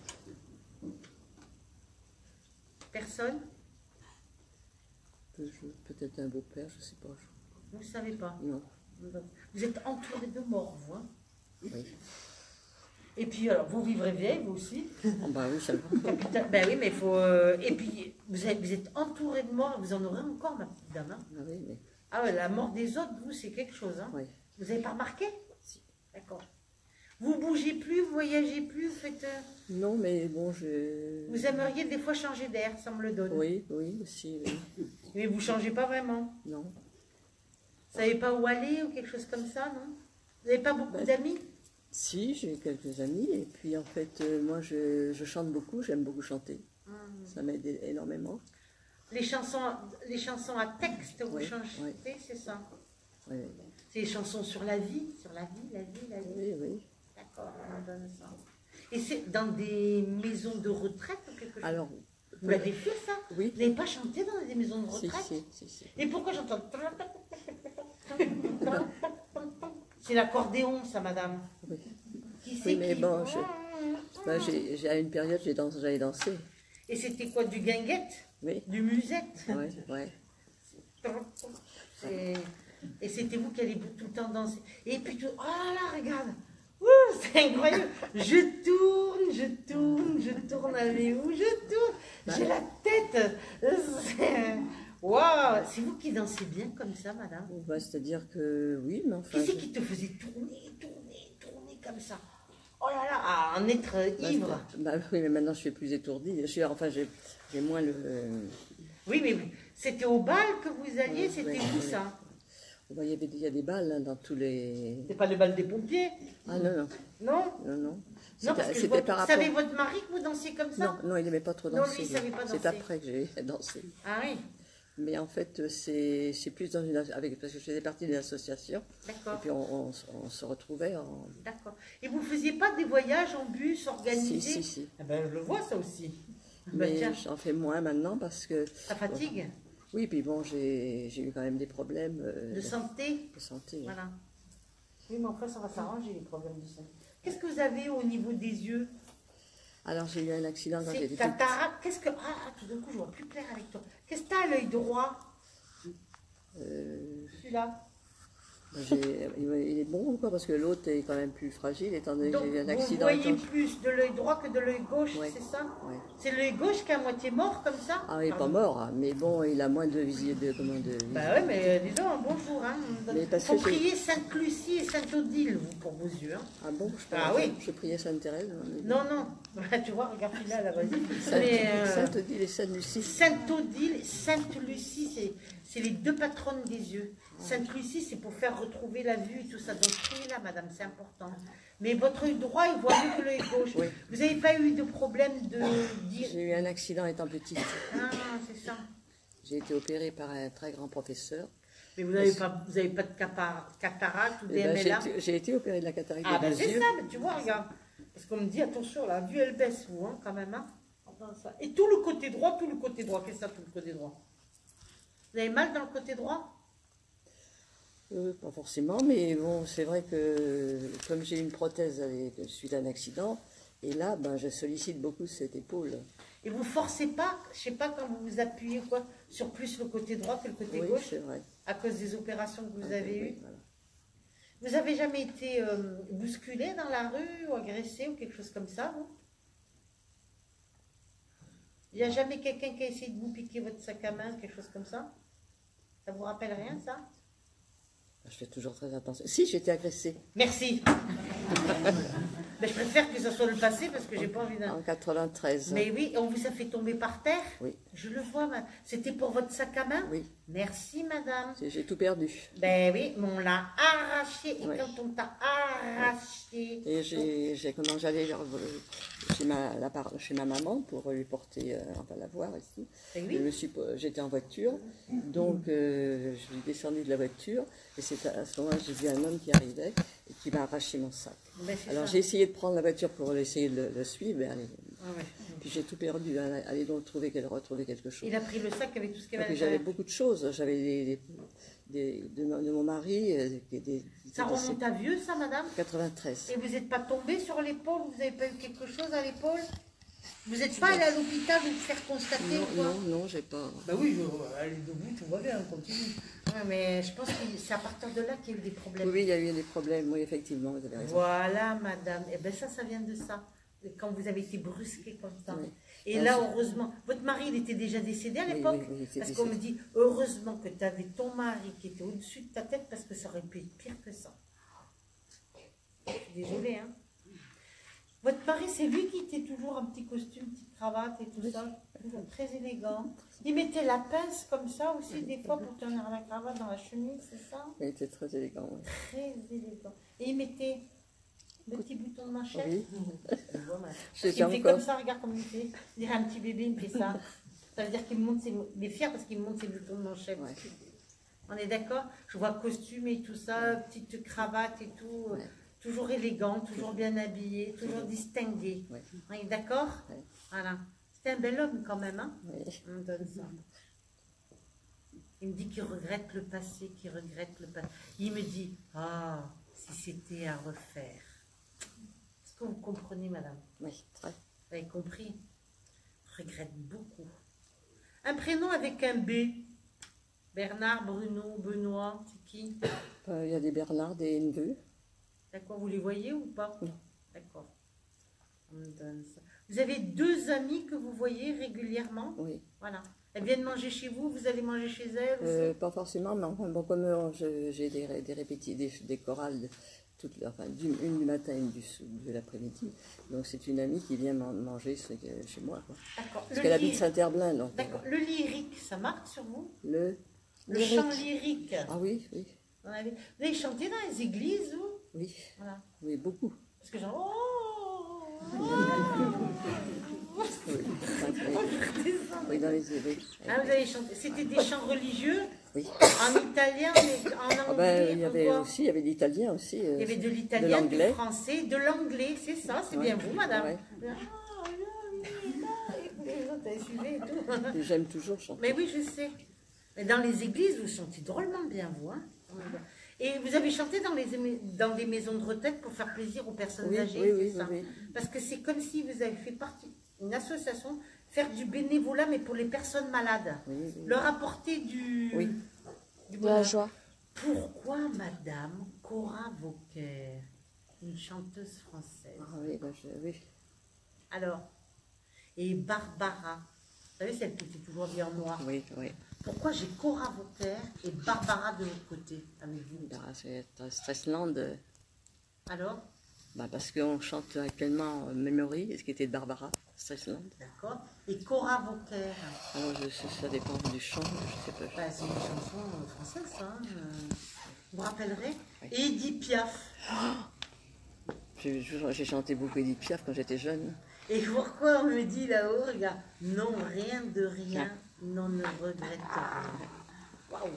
Personne? Peut- je- Peut-être un beau-père, je sais pas. Vous ne savez pas. Non. Vous êtes entouré de morts, vous. hein. Oui. Et puis, alors, vous vivrez vieille, vous aussi. Oh, bah oui, ça va. Capital- Ben oui, mais il faut... euh, Et puis, vous êtes, vous êtes entouré de morts, vous en aurez encore, ma petite dame. hein. Ah oui, mais... Ah ouais, la mort des autres, vous, c'est quelque chose. Hein. Oui. Vous n'avez pas remarqué? Si. D'accord. Vous bougez plus, vous voyagez plus, vous faites... euh, Non, mais bon, je... Vous aimeriez des fois changer d'air, ça me le donne. Oui, oui, aussi, oui. Mais vous changez pas vraiment. Non. Vous savez pas où aller ou quelque chose comme ça, non? Vous n'avez pas beaucoup Ben, d'amis? Si, j'ai quelques amis, et puis en fait, euh, moi, je, je chante beaucoup, j'aime beaucoup chanter. Hum. Ça m'aide é- énormément. Les chansons, les chansons à texte, vous Oui, chantez, oui. c'est ça? Oui, C'est des chansons sur la vie, sur la vie, la vie, la vie. oui, oui. D'accord, on donne ça. Et c'est dans des maisons de retraite ou quelque chose? Alors, Vous l'avez fait ça? oui. Vous n'avez pas chanté dans des maisons de Si, retraite? si, si, si. Et pourquoi j'entends... C'est l'accordéon, ça, madame. Oui. Qui c'est Oui, mais qui... bon, je- Bah, j'ai, j'ai- à une période, j'ai dansé, j'allais danser. Et c'était quoi, du guinguette? Oui, Du musette? ouais, ouais. C'est- Et c'était vous qui allez tout le temps danser. Et puis tout... Oh là là, regarde. Ouh, c'est incroyable. Je tourne, je tourne, je tourne avec vous, je tourne. J'ai la tête. C'est- Waouh, c'est vous qui dansez bien comme ça, madame? Bah, c'est-à-dire que oui, mais enfin. Qui c'est je- qui te faisait tourner, tourner, tourner comme ça? Oh là là, à en être bah, ivre. c'est- bah, oui, mais maintenant je suis plus étourdie. Je suis, enfin, j'ai, j'ai moins le. euh, Oui, mais c'était au bal que vous alliez, Ouais, c'était ouais, où ouais. ça? bah, il y avait des- il y a des balles hein, dans tous les. C'est pas le bal des pompiers? Ah non, non, Non? non, non. Non, C'était, parce que je c'était vois- par rapport. savait votre mari que vous dansiez comme ça? Non, non, il n'aimait pas trop Non, danser. lui, il savait pas C'est danser. après que j'ai dansé. Ah oui. Mais en fait, c'est c'est plus dans une... Avec, parce que je faisais partie d'une association. Et D'accord. puis on, on- on se retrouvait en... D'accord. Et vous ne faisiez pas des voyages en bus organisés? Si, si, si. Ah ben, je le vois, ça aussi. Bah, Mais tiens, j'en fais moins maintenant parce que... ça fatigue Oui, puis bon, j'ai j'ai eu quand même des problèmes euh, de santé. de santé. Voilà. Oui, mais enfin, ça va s'arranger, les problèmes de santé. Qu'est-ce que vous avez au niveau des yeux? Alors j'ai eu un accident quand C'est j'étais petite. cataracte. Qu'est-ce que... Ah, ah, tout d'un coup, je vois plus clair avec toi. Qu'est-ce que tu as à l'œil droit? Euh, Celui-là. j'ai- il il est bon quoi parce que l'autre est quand même plus fragile étant donné que Donc, j'ai eu un vous accident. voyez quand je- plus de l'œil droit que de l'œil gauche, Ouais. c'est ça? Ouais. C'est l'œil gauche qui est à moitié mort, comme ça? Ah, il n'est pas Pardon. mort, hein, mais bon, il a moins de visière de comment de. Bah ouais, mais dis donc, bonjour. Hein. Mais parce Faut que j'ai- prier Sainte-Lucie et Sainte-Odile, vous, pour vos yeux. Hein. Ah bon, je, Ah oui. je priais Sainte-Thérèse. hein, mais- Non, non. Bah, tu vois, regarde là, là, vas-y. Sainte- Mais, euh, Sainte-Odile et Sainte-Lucie. Sainte-Odile et Sainte-Lucie, c'est, c'est les deux patronnes des yeux. Sainte-Lucie, c'est pour faire retrouver la vue et tout ça. Donc, priez là, madame, c'est important. Mais votre œil droit, il voit mieux que l'œil gauche. Oui. Vous n'avez pas eu de problème de dire... J'ai eu un accident étant petite. Ah, c'est ça. J'ai été opérée par un très grand professeur. Mais vous n'avez pas, vous avez pas de capa- cataracte ou Eh des ben, j'ai M L A? été- j'ai été opérée de la cataracte Ah, des ben deux c'est yeux. ça, mais tu vois, regarde. Parce qu'on me dit, attention, la vue, elle baisse, vous, hein, quand même. Hein. Enfin, ça. Et tout le côté droit, tout le côté droit. Qu'est-ce que ça, tout le côté droit? Vous avez mal dans le côté droit? Euh, pas forcément, mais bon, c'est vrai que comme j'ai une prothèse avec- suite à un accident, et là, ben, je sollicite beaucoup cette épaule. Et vous forcez pas, je sais pas, quand vous vous appuyez quoi, sur plus le côté droit que le côté Oui, gauche, c'est vrai. à cause des opérations que vous Ah, avez oui, eues? voilà. Vous avez jamais été euh, bousculé dans la rue ou agressé ou quelque chose comme ça, vous? Il n'y a jamais quelqu'un qui a essayé de vous piquer votre sac à main, quelque chose comme ça? Ça vous rappelle rien, ça? Je fais toujours très attention. Si, j'ai été agressée Merci. Mais je préfère que ce soit le passé parce que j'ai pas envie d'un... en quatre-vingt-treize. Mais oui, on vous a fait tomber par terre? Oui. Je le vois, ma- c'était pour votre sac à main? Oui, Merci, madame. j'ai j'ai tout perdu. Ben oui, mais on l'a arraché. Et Ouais. quand on t'a arraché... Et j'ai j'ai- comment j'allais euh, chez ma, la par- chez ma maman pour lui porter, euh, enfin la voir et tout. Ben Je oui. me suis, j'étais en voiture, donc euh, je suis descendue de la voiture et c'est à, à ce moment-là j'ai vu un homme qui arrivait et qui m'a arraché mon sac. Ben, c'est Alors ça. j'ai essayé de prendre la voiture pour essayer de le, le suivre, mais allez, Ah ouais. puis j'ai tout perdu. Allez, allez donc trouver, qu'elle retrouver quelque chose. Il a pris le sac avec tout ce qu'il y Et avait à puis j'avais l'intérieur. beaucoup de choses. J'avais des, des, des- de, mon- de mon mari, euh, des, des, Ça des- remonte à vieux, ça, madame? quatre-vingt-treize. Et vous n'êtes pas tombé sur l'épaule? Vous n'avez pas eu quelque chose à l'épaule? Vous n'êtes pas allé à l'hôpital vous faire constater Non, ou quoi? non, non, j'ai pas. Bah oui, je- allez debout, tout va bien, continue. Ouais, mais je pense que c'est à partir de là qu'il y a eu des problèmes. Oui, oui, il y a eu des problèmes, oui, effectivement, vous avez raison. Voilà, madame. Et bien ça, ça vient de ça. Quand vous avez été brusqué comme ça. Oui. Et Ah, là, c'est- heureusement, votre mari, il était déjà décédé à Oui, l'époque? oui, oui, il était Parce qu'on me décédé. dit, heureusement que tu avais ton mari qui était au-dessus de ta tête parce que ça aurait pu être pire que ça. Je suis désolée, hein. Votre mari, c'est lui qui était toujours un petit costume, petite cravate et tout ça, toujours très élégant. Il mettait la pince comme ça aussi, des fois, pour tenir la cravate dans la chemise, c'est ça? Il était très élégant. Oui. Très élégant. Et il mettait le petit bouton de manchette. Oui. Je vois, ma- Je Il sais me fait encore. comme ça, regarde comme il fait. Il dirait un petit bébé, il me fait ça. Ça veut dire qu'il me montre ses... Il est fier parce qu'il me montre ses boutons de manchette. Ouais. On est d'accord? Je vois costume et tout ça, petite cravate et tout. Ouais. Toujours élégant, toujours bien habillé, toujours distingué. Ouais. On est d'accord? Ouais. Voilà. C'était un bel homme quand même, hein? Oui. On donne ça. Il me dit qu'il regrette le passé, qu'il regrette le passé. Il me dit, ah, si c'était à refaire. Est-ce que vous comprenez, madame? Oui, très. Vous avez compris? Je regrette beaucoup. Un prénom avec un B. Bernard, Bruno, Benoît, c'est qui? Euh, Il y a des Bernard, des neveux. D'accord, vous les voyez ou pas? Non. D'accord. On me donne ça. Vous avez deux amies que vous voyez régulièrement? Oui. Voilà. Elles viennent manger chez vous, vous allez manger chez elles aussi? Euh, pas forcément, mais enfin, bon, comme euh, je- j'ai des, ré- des répétitions, des, des chorales, toutes, enfin, d'une- une du matin et une du, sou- de l'après-midi. Donc c'est une amie qui vient man- manger chez, chez moi. Quoi. D'accord. Parce Le qu'elle habite lyrique- Saint-Herblain. Donc, D'accord. Le lyrique, ça marque sur vous? Le, Le lyrique. chant lyrique. Ah oui, oui, Vous avez, vous avez chanté dans les églises, vous? oui, Voilà. oui, beaucoup. Parce que genre... Oh, Oui, enfin, oui. c'est ça. Oui, dans les oui. Ah, vous avez chanté. C'était des chants religieux Oui. en italien, mais en anglais. Ah ben, il y en avait quoi aussi, il y avait de l'italien aussi. euh, Il y avait de de l'italien, du l'anglais. français, de l'anglais, c'est ça, c'est Ouais. bien vous, madame. Ouais. Ah, là, oui, là, écoutez, les autres, avez suivi et tout. Et j'aime toujours chanter. Mais oui, je sais. Mais dans les églises, vous chantez drôlement bien, vous. Hein. Et vous avez chanté dans, les, dans des maisons de retraite pour faire plaisir aux personnes Oui, âgées, oui, c'est oui, ça. oui, Parce que c'est comme si vous avez fait partie d'une association, faire du bénévolat, mais pour les personnes malades. oui, oui. Leur apporter du, Oui. du De la bonheur. joie. Pourquoi Madame Cora Vauquer, une chanteuse française? Ah oui, ben, je- oui. Alors, et Barbara, vous savez, celle qui fait toujours bien en noir. Oui, oui. Pourquoi j'ai Cora Vauquer et Barbara de l'autre côté avec vous? Bah, c'est à Stressland, euh, Alors, bah, parce qu'on chante actuellement euh, Memory, ce qui était de Barbara Streisand. d'accord. Et Cora Vauquer, Alors, je sais, ça dépend du chant, je sais pas. bah, c'est une chanson euh, française, ça. Hein, euh, vous vous rappellerez? Oui. Et Edith Piaf. J'ai j'ai chanté beaucoup Edith Piaf quand j'étais jeune. Et pourquoi on me dit là-haut, regarde, non, rien de rien, non, ne regrette rien. Waouh!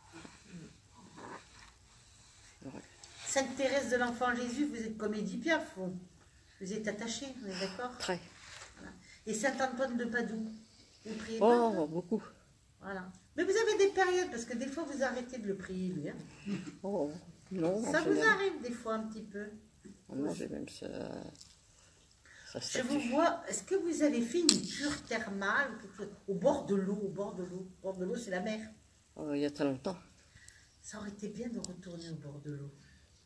Ouais. Sainte Thérèse de l'Enfant Jésus, vous êtes comme Edith Piaf, vous, vous êtes attaché, on est d'accord? Très. Voilà. Et Saint Antoine de Padoue, vous priez pas? Oh, beaucoup. Voilà. Mais vous avez des périodes, parce que des fois vous arrêtez de le prier, lui. Hein. Oh, non. en Ça vous général. arrive des fois un petit peu. Moi, j'ai même ça. ça Je statue. vous vois, est-ce que vous avez fait une cure thermale ou quelque chose au bord de l'eau, au bord de l'eau? Au bord de l'eau, c'est la mer. Oh, il y a très longtemps. Ça aurait été bien de retourner au bord de l'eau.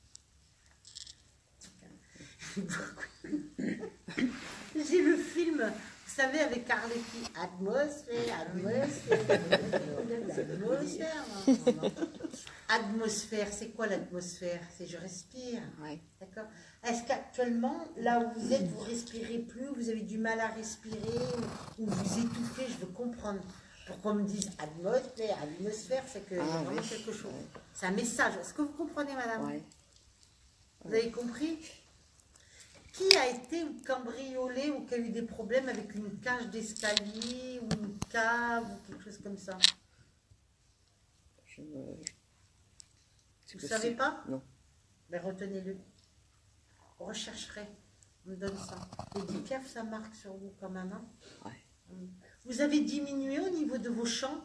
J'ai le film, vous savez, avec Arletty, atmosphère, atmosphère, atmosphère. non, non. Atmosphère, c'est quoi l'atmosphère? C'est je respire. Ouais. D'accord. Est-ce qu'actuellement, là où vous êtes, vous respirez plus, vous avez du mal à respirer, ou, ou vous étouffez? Je veux comprendre. Pourquoi on me dise atmosphère, atmosphère, c'est qu'il y a Ah, vraiment oui. quelque chose. Ouais. C'est un message. Est-ce que vous comprenez, madame? Ouais. Vous avez compris? Qui a été cambriolé ou qui a eu des problèmes avec une cage d'escalier ou une cave ou quelque chose comme ça? Je me- Vous ne que savez c'est- pas? Non. Ben retenez-le. Rechercherez. On me donne ça. Edith Piaf, ça marque sur vous quand même. Hein? Ouais. Vous avez diminué au niveau de vos chants?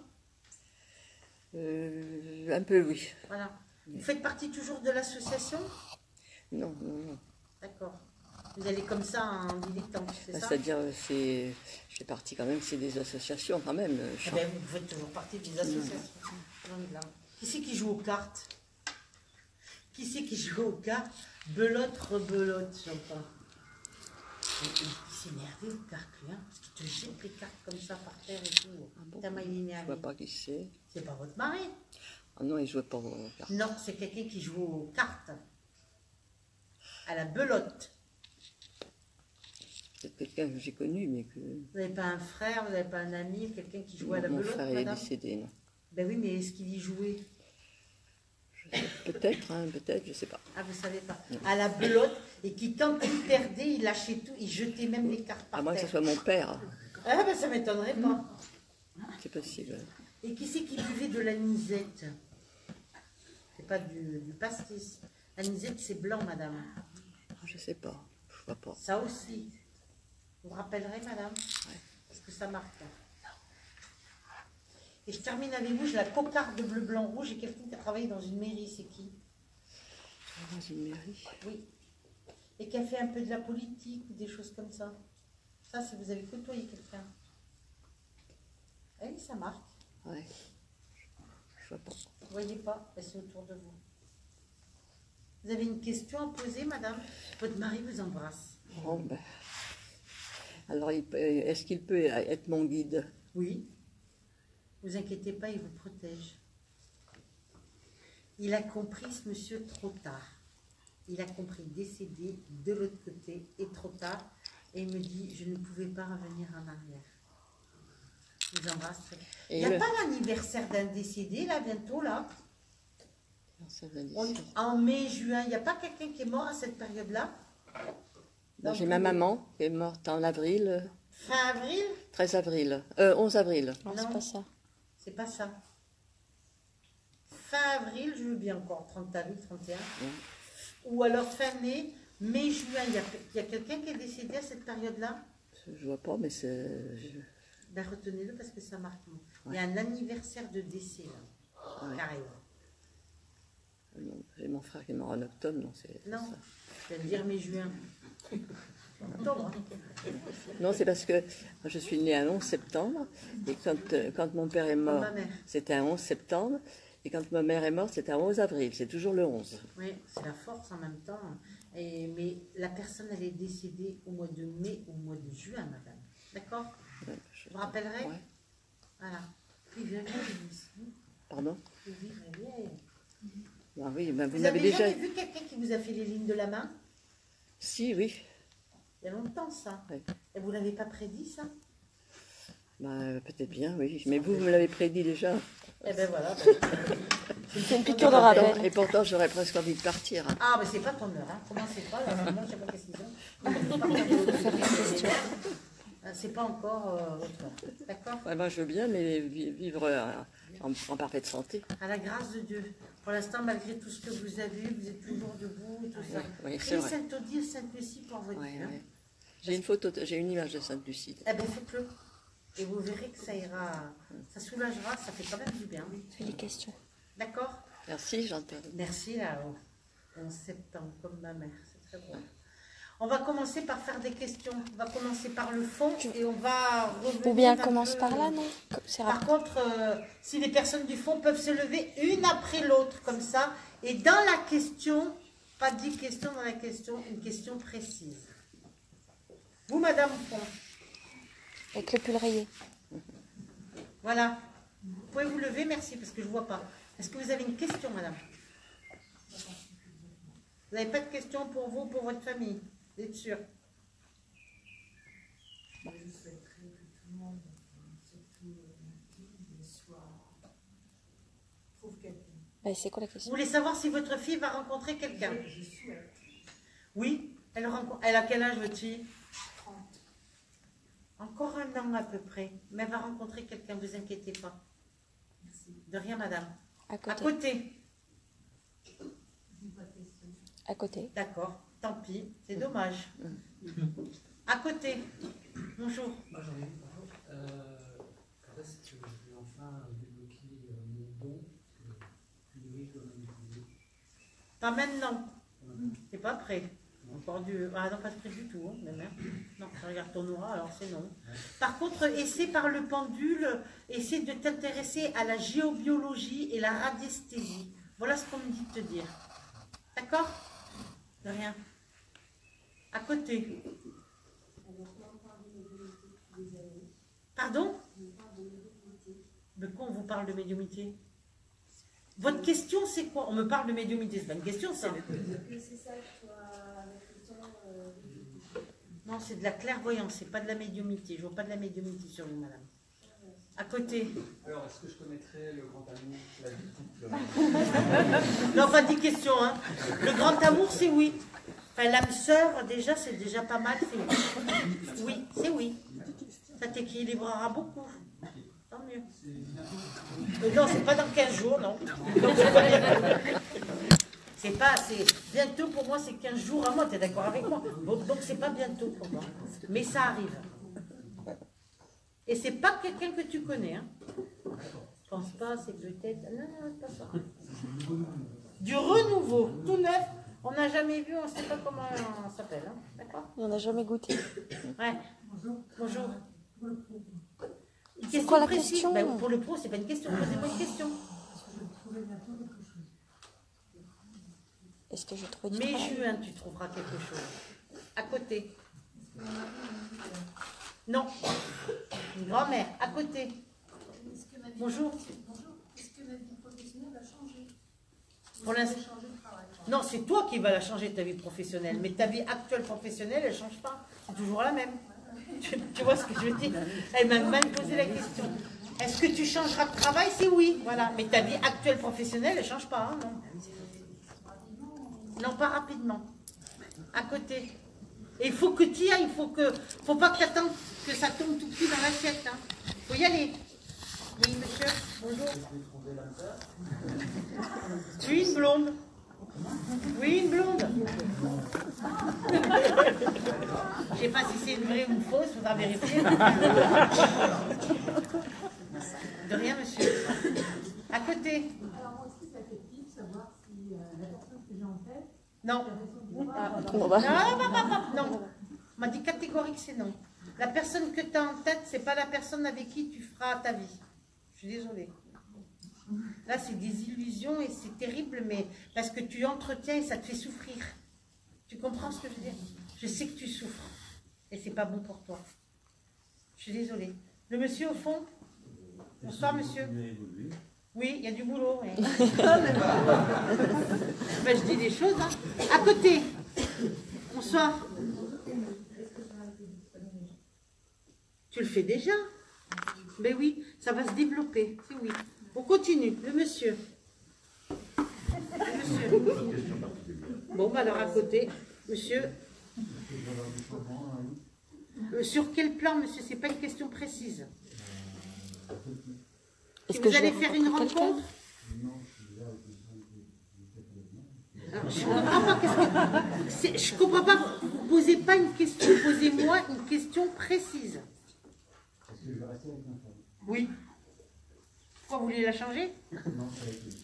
Euh, un peu, oui. Voilà. Vous faites partie toujours de l'association? Non, non, non. D'accord. Vous allez comme ça en dilettante, c'est Bah, ça? C'est-à-dire, euh, c'est, je fais partie quand même, c'est des associations quand même. euh, Eh chant. ben, vous faites toujours partie des associations. Donc, là. Qui c'est qui joue aux cartes? Qui c'est qui joue aux cartes? Belote, rebelote, j'entends. Il il s'est énervé aux cartes, lui, hein, parce qu'il te jette les cartes comme ça par terre et tout. Ah bon? Putain, mais il est Je énervé. vois pas qui c'est. C'est pas votre mari? Ah non, il jouait pas aux cartes. Non, c'est quelqu'un qui joue aux cartes. À la belote. C'est quelqu'un que j'ai connu, mais que Vous n'avez pas un frère, vous n'avez pas un ami, quelqu'un qui jouait à la mon belote, frère est madame? décédé, non. Ben oui, mais est-ce qu'il y jouait? Peut-être, hein, peut-être, je sais pas. Ah, vous savez pas. À la belote, et qui, quand il perdait, il lâchait tout, il jetait même les cartes par À moins que ce terre. soit mon père, Ah, ben ça m'étonnerait pas. c'est possible. Et qui c'est qui buvait de l'anisette? C'est pas du, du pastis. L'anisette, c'est blanc, madame. Ah, je sais pas, je vois pas. Ça aussi. Vous vous rappellerez, madame? Ouais. Parce que ça marque. Et je termine avec vous, j'ai la cocarde bleu, blanc, rouge, et quelqu'un qui a travaillé dans une mairie, c'est qui? Dans une mairie. Oui. Et qui a fait un peu de la politique ou des choses comme ça. Ça, si vous avez côtoyé quelqu'un. Oui, ça marque. Ouais. Je vois pas. Vous ne voyez pas, elles sont autour de vous. Vous avez une question à poser, madame? Votre mari vous embrasse. Bon, ben. Alors, il peut- est-ce qu'il peut être mon guide? Oui. Vous inquiétez pas, il vous protège. Il a compris ce monsieur trop tard. Il a compris décédé de l'autre côté et trop tard. Et il me dit, je ne pouvais pas revenir en arrière. Je vous embrasse. Il n'y a le- pas l'anniversaire d'un décédé, là, bientôt, là? Non, ça va dire On- ça. en mai, juin, il n'y a pas quelqu'un qui est mort à cette période-là? Bon, Dans j'ai tous ma les- maman qui est morte en avril. Fin avril? treize avril. Euh, onze avril. Non, c'est pas ça. C'est pas ça. Fin avril, je veux bien encore, trente avril, trente et un. Ouais. Ou alors fin mai, mai, juin. Il y a, il y a quelqu'un qui est décédé à cette période-là? Je vois pas, mais c'est... je- Ben, retenez-le parce que ça marque. Il Ouais. y a un anniversaire de décès, là, Ouais. qui arrive. Non, j'ai mon frère qui est mort en octobre, non, c'est c'est Non, ça. je viens de dire mai, juin. Octobre, hein. Non, c'est parce que je suis née un onze septembre, et quand, euh, quand mon père est Comme mort, ma mère. c'était un onze septembre, et quand ma mère est morte, c'était un onze avril, c'est toujours le onze. Oui, c'est la force en même temps. Et, mais la personne, elle est décédée au mois de mai ou au mois de juin, madame. D'accord? Ouais, je- Je vous rappellerai? Ouais. Voilà. Plus vieille, ici. Pardon? Plus vieille. Ah oui, ben vous, Vous m'avez avez déjà... jamais vu quelqu'un qui vous a fait les lignes de la main? Si, oui. Il y a longtemps, ça. Oui. Et vous l'avez pas prédit, ça? Ben, peut-être bien, oui. Mais vous, vous me l'avez prédit déjà. Eh ben voilà. ben, C'est une piqûre de Et pourtant- rappel. Et pourtant, j'aurais presque envie de partir. Ah, mais c'est pas ton heure, hein. Commencez pas, là, moi, je sais pas qu'est-ce qu'ils ont. Non, mais c'est pas ton heure. Euh, C'est pas encore euh, votre heure. D'accord? Ouais, moi, je veux bien, mais vi- vivre euh, en, en parfaite santé. À la grâce de Dieu. Pour l'instant, malgré tout ce que vous avez, vous êtes toujours debout et tout ça. Oui, c'est Priez vrai. Sainte Odile, Sainte Lucie pour votre Ouais, vie. hein. ouais. J'ai une photo, j'ai une image de Sainte-Lucie. Eh bien, faites-le. Et vous verrez que ça ira, ça soulagera, ça fait quand même du bien. Fais les questions. D'accord? Merci, j'entends. Merci, là, au onze septembre, comme ma mère. C'est très bon. On va commencer par faire des questions. On va commencer par le fond et on va revenir. Ou bien un commence peu- par là, non? C'est Par rapide. contre, euh, si les personnes du fond peuvent se lever une après l'autre, comme ça, et dans la question, pas dix questions dans la question, une question précise. Vous, madame Fond, Avec le pull rayé. voilà. Vous pouvez vous lever, merci, parce que je ne vois pas. Est-ce que vous avez une question, madame? Vous n'avez pas de question pour vous, pour votre famille? Vous êtes sûr? Je souhaiterais que tout le monde, surtout ma fille, soit trouve quelqu'un. Bah, c'est quoi la Vous question? voulez savoir si votre fille va rencontrer quelqu'un? Je, je souhaite Oui. Elle, rencontre... elle a quel âge, votre fille? trente. Encore un an à peu près. Mais elle va rencontrer quelqu'un, ne vous inquiétez pas. Merci. De rien, madame. À À côté. côté. Je n'ai pas de question. À côté. D'accord. Tant pis. C'est dommage. À côté. Bonjour. Moi j'en ai une, bonjour. Euh, quand est-ce que je vais enfin débloquer euh, mon don que priori je dois manipuler? Pas maintenant. Maintenant. C'est pas prêt. Encore du... Ah non, pas prêt du tout. Hein, même, hein. Non, je regarde ton aura, alors c'est non. Par contre, essaie par le pendule, essaie de t'intéresser à la géobiologie et la radiesthésie. Voilà ce qu'on me dit de te dire. D'accord? De rien. À côté. Pardon? De quoi on vous parle de médiumnité? Votre question, c'est quoi? On me parle de médiumnité, c'est pas une question, ça. Non, c'est de la clairvoyance, c'est pas de la médiumnité. Je vois pas de la médiumnité sur vous, madame. À côté. Alors, est-ce que je connaîtrais le grand amour, la vie de couple? Non, pas dix questions, hein. Le grand amour, c'est oui. Enfin, l'âme sœur, déjà, c'est déjà pas mal, c'est oui. Oui, c'est oui. Ça t'équilibrera beaucoup. Tant mieux. Euh, non, c'est pas dans quinze jours, non. Donc, c'est pas bientôt. C'est pas, c'est bientôt pour moi, c'est quinze jours à moi, tu es d'accord avec moi? Donc, donc c'est pas bientôt pour moi. Mais ça arrive. Et c'est pas quelqu'un que tu connais, hein. Je pense pas, c'est peut-être. Non, non, c'est pas ça. Du renouveau, tout neuf. On n'a jamais vu, on ne sait pas comment on s'appelle, hein. D'accord? On n'a jamais goûté. Ouais. Bonjour. Bonjour. Pour le pro, Une question quoi la précise. question? Ben, pour le pro, c'est pas une question. Posez-moi une question. parce que je vais trouver bientôt quelque chose. Est-ce que je trouve du Mai, travail? juin, tu trouveras quelque chose. À côté. Est-ce qu'on a un ami, Non. Une grand-mère. À côté. euh, est-ce que ma vie- Bonjour. Bonjour. Est-ce que ma vie professionnelle a changé? Pour Ou est-ce l'instant- qu'elle a changé de travail? Non, c'est toi qui vas la changer, ta vie professionnelle. Mais ta vie actuelle professionnelle, elle ne change pas. C'est toujours la même. Tu, tu vois ce que je veux dire? Elle m'a même posé la question. Est-ce que tu changeras de travail? C'est oui. Voilà. Mais ta vie actuelle professionnelle, elle ne change pas. Hein, non. Non, pas rapidement. À côté. Et il faut que tu y ailles, il faut que, faut pas que tu attendes que ça tombe tout de suite dans l'assiette. Hein. Faut y aller. Oui, monsieur, bonjour. Oui, une blonde. Oui, une blonde. Je sais pas si c'est une vraie ou une fausse, il faudra vérifier. De rien, monsieur. À côté. Alors moi aussi, ça fait pif savoir si euh, la personne que j'ai en tête. Non. Ah, Non, non, non, non. On m'a dit catégorique, c'est non. La personne que tu as en tête, c'est pas la personne avec qui tu feras ta vie. Je suis désolée. Là, c'est des illusions et c'est terrible, mais parce que tu entretiens et ça te fait souffrir. Tu comprends ce que je veux dire? Je sais que tu souffres et c'est pas bon pour toi. Je suis désolée. Le monsieur au fond? Bonsoir, monsieur. Oui, il y a du boulot. Mais... ben, je dis des choses. Hein. À côté. Bonsoir. Tu le fais déjà? Ben oui, ça va se développer. C'est oui. On continue. Le monsieur. Le monsieur. Bon, ben alors à côté. Monsieur. Euh, sur quel plan, monsieur? C'est pas une question précise. Est-ce Si que vous je allez vais faire une rencontrer rencontre? Alors, je comprends pas. Qu'est-ce que... c'est- Je comprends pas. Posez pas une question. Posez-moi une question précise. Est-ce que je vais rester avec ma femme? Oui. Pourquoi vous voulez la changer? Non, ça va être ici.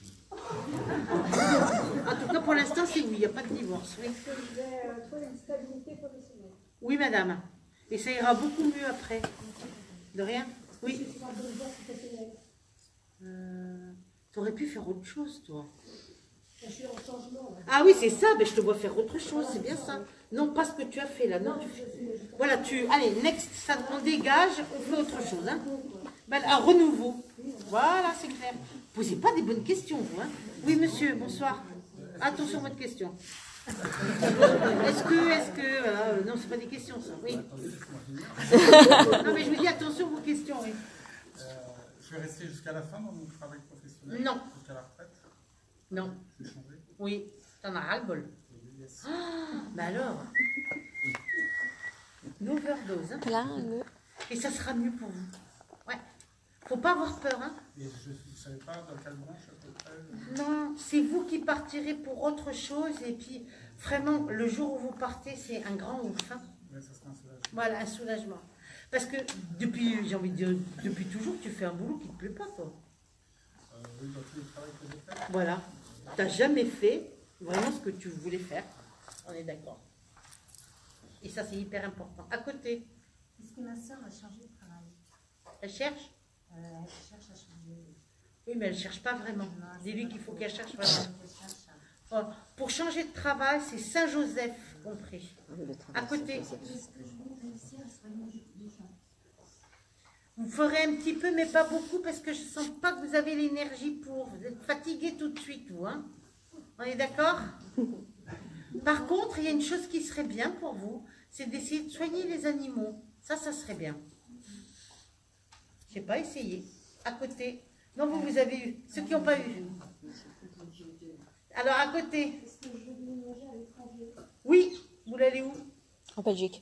En tout cas, pour l'instant, c'est oui. Il n'y a pas de divorce. Oui. Est-ce que je vais euh, trouver une stabilité professionnelle? Oui, madame. Et ça ira beaucoup mieux après. De rien? Oui. C'est un bon jour professionnel. Euh, tu aurais pu faire autre chose, toi. Je suis en changement. Là. Ah oui, c'est ça. Ben, je te vois faire autre chose. C'est bien ça. Non, pas ce que tu as fait là. Non, tu fais... Voilà, tu... Allez, next, ça, on dégage. On fait autre chose. Hein. Ben, un renouveau. Voilà, c'est clair. Posez pas des bonnes questions, vous. Hein. Oui, monsieur, bonsoir. Attention, votre question. Est-ce que, est-ce que, voilà, euh, non, c'est pas des questions, ça. Oui. Non, mais je vous dis attention vos questions. Oui. Euh, je vais rester jusqu'à la fin dans mon travail professionnel? Non. Jusqu'à la retraite? Non. Je vais changer? Oui. T'en as ras le bol. Yes. Ah, bah alors. Une overdose. Hein. Plein le... Et ça sera mieux pour vous. Ouais. Faut pas avoir peur, hein. Et je ne savais pas dans quelle branche à peu près? Non, c'est vous qui partirez pour autre chose. Et puis, vraiment, le jour où vous partez, c'est un grand ouf. Hein. Ouais, ça sera un soulagement. Voilà, un soulagement. Parce que depuis, j'ai envie de dire, depuis toujours, tu fais un boulot qui ne te plaît pas, toi. Euh, oui, dans tous les travaux que j'ai fait. Voilà. Tu n'as jamais fait vraiment ce que tu voulais faire. On est d'accord. Et ça, c'est hyper important. À côté, Est-ce que ma soeur a changé de travail? elle cherche? euh, Elle cherche à changer. Oui, mais elle ne cherche pas vraiment. Dis-lui qu'il faut qu'elle cherche vraiment. Elle cherche à... Oh, pour changer de travail, c'est Saint-Joseph compris. À côté, Est-ce que je vais réussir à soigner les gens? vous ferez un petit peu, mais pas beaucoup, parce que je ne sens pas que vous avez l'énergie pour. Vous êtes fatigué tout de suite, vous. Hein. On est d'accord? Par contre, il y a une chose qui serait bien pour vous, c'est d'essayer de soigner les animaux. Ça, ça serait bien. Je sais pas, essayez. À côté. Non, vous, vous avez eu. Ceux qui n'ont pas eu. Alors, à côté. Est-ce que je vais déménager à l'étranger? Oui. Vous l'allez où? En Belgique.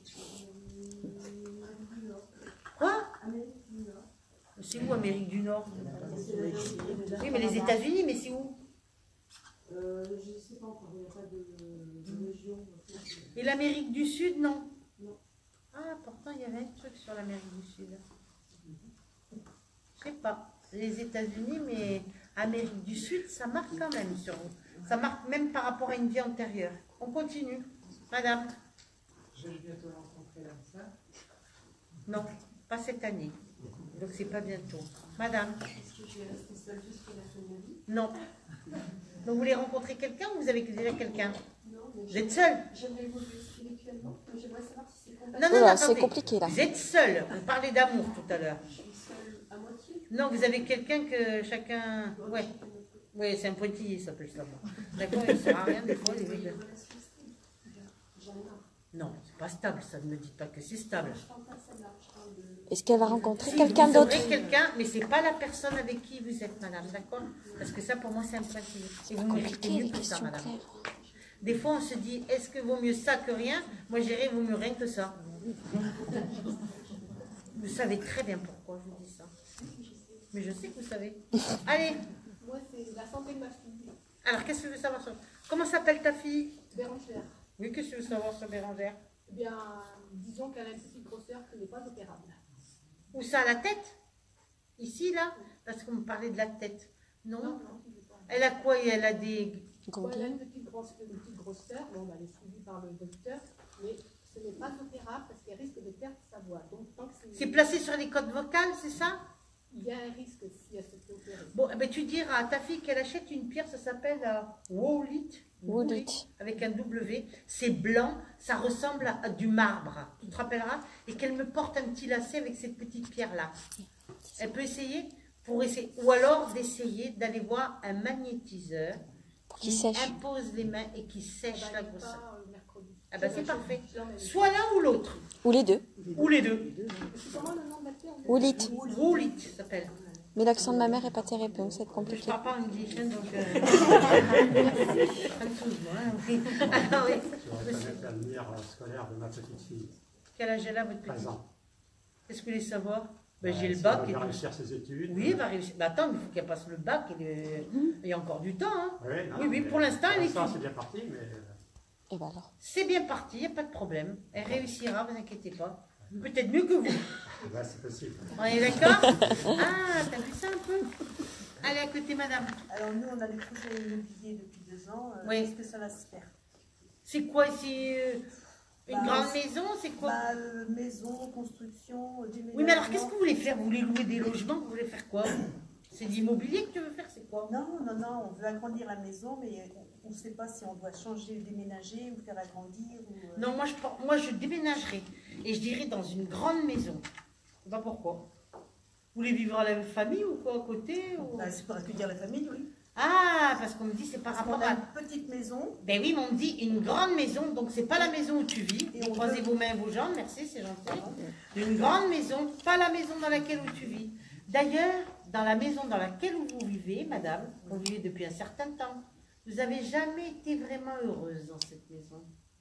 Quoi? Amérique du Nord. C'est où, Amérique du Nord? Oui, mais les États-Unis, mais c'est où? Euh, je ne sais pas encore, il n'y a pas de, de région. Et l'Amérique du Sud, non? Non. Ah, pourtant, il y avait un truc sur l'Amérique du Sud. Je sais pas. Les États-Unis, mais Amérique du Sud, ça marque quand même sur vous. Ça marque même par rapport à une vie antérieure. On continue. Madame? Je vais bientôt rencontrer l'âme sœur. Non, pas cette année. Donc, c'est pas bientôt. Madame? Est-ce que je vais rester seule jusqu'à la fin de ma vie? Non. Donc, vous voulez rencontrer quelqu'un ou vous avez déjà quelqu'un? Non, mais Vous êtes seule? j'aimerais évoluer spirituellement, mais j'aimerais savoir si c'est Non, compatible. non, non, Voilà, c'est attendez. compliqué là. Vous êtes seule. On parlait d'amour tout à l'heure. Je suis seule à moitié. Non, vous avez quelqu'un que chacun... Ouais. Oui, c'est un pointillé, ça s'appelle ça. D'accord, il ne sert à rien des fois, les mecs. Non, c'est pas stable, ça. Ne me dites pas que c'est stable. Est-ce qu'elle va rencontrer Si, quelqu'un vous d'autre? aurez quelqu'un, mais c'est pas la personne avec qui vous êtes, madame, d'accord? Parce que ça, pour moi, c'est un pointillé. Et vous méritez Compliqué mieux les que ça, questions madame. claires. Des fois, on se dit, est-ce que vaut mieux ça que rien? Moi, je dirais, vaut mieux rien que ça. Vous savez très bien pourquoi je vous dis ça. Mais je sais que vous savez. Allez. Moi, c'est la santé de ma fille. Alors, qu'est-ce que tu veux savoir sur... Comment s'appelle ta fille? Bérangère. Oui, qu'est-ce que tu veux savoir sur Bérangère? Eh bien, disons qu'elle a une petite grosseur qui n'est pas opérable. Où ça, la tête? Ici, là? Parce qu'on me parlait de la tête. Non, Non, non, je veux pas. Elle a quoi? Elle a des... Ouais, elle a une petite, grosse, une petite grosseur. Bon, bah, elle est suivie par le docteur, mais ce n'est pas opérable parce qu'elle risque de perdre sa voix. Donc, tant que C'est placé sur les cordes vocales, c'est ça? Il y a un risque si elle se fait opérer. Bon, eh ben, tu diras à ta fille qu'elle achète une pierre, ça s'appelle euh, Wowlit. Wowlit. Avec un W. C'est blanc, ça ressemble à, à du marbre. Tu te rappelleras? Et qu'elle me porte un petit lacet avec cette petite pierre-là. Elle peut essayer pour essayer. Ou alors d'essayer d'aller voir un magnétiseur Qui qui sèche. impose les mains et qui sèche Ah bah, la elle est grosseur. pas, euh, mercredi. Ah ben Je- c'est je- parfait. je l'emmène. Soit l'un ou l'autre. Ou les deux. Ou les deux. C'est comment le nom de la pierre? Wowlit. Wowlit, ça s'appelle. Mais l'accent de ma mère est pas terrible, donc c'est Je compliqué. parle pas anglais, hein, donc... Euh... Excuse-moi, hein, oui. Alors, oui. Je voudrais connaître l'avenir scolaire de ma petite fille. Quel âge elle a, votre petite? treize ans. Qu'est-ce que vous voulez savoir? Ben, Euh, j'ai le si bac elle et va tout. réussir ses études. Oui, elle va réussir. Ben, attends, il faut qu'elle passe le bac. Et le... Il y a encore du temps. Hein. Oui, non, oui, oui, mais pour l'instant, elle pour l'instant, étudie. c'est bien parti, mais Et ben alors. C'est bien parti, il n'y a pas de problème. Elle réussira, vous inquiétez pas. Peut-être mieux que vous. bah, c'est possible. On est d'accord? Ah, t'as vu ça un peu? Allez, à côté, madame. Alors nous, on a des projets immobiliers depuis deux ans. Euh, Oui. Est-ce que ça va se faire? C'est quoi ici? euh, Une Bah, grande c'est- maison? C'est quoi? bah, euh, Maison, construction, déménagement. Oui, mais alors qu'est-ce que vous voulez faire? Vous voulez louer des logements? Vous voulez faire quoi? C'est de l'immobilier que tu veux faire? C'est quoi? Non, non, non, on veut agrandir la maison, mais on ne sait pas si on doit changer, déménager ou faire agrandir. Ou, euh, Non, moi je, pense- moi je déménagerai et je dirais dans une grande maison. Je sais pas pourquoi. Vous voulez vivre à la famille ou quoi à côté ou... Bah, c'est pour accueillir la famille, oui. Ah, parce qu'on me dit c'est par Parce rapport qu'on a à... une petite maison. Ben oui, mais on me dit une grande maison, donc c'est pas la maison où tu vis. Et Vous on croisez veut- vos mains et vos jambes, merci, c'est gentil. Une grande maison, pas la maison dans laquelle où tu vis. D'ailleurs, dans la maison dans laquelle où vous vivez, madame, vous vivez depuis un certain temps, vous n'avez jamais été vraiment heureuse dans cette maison.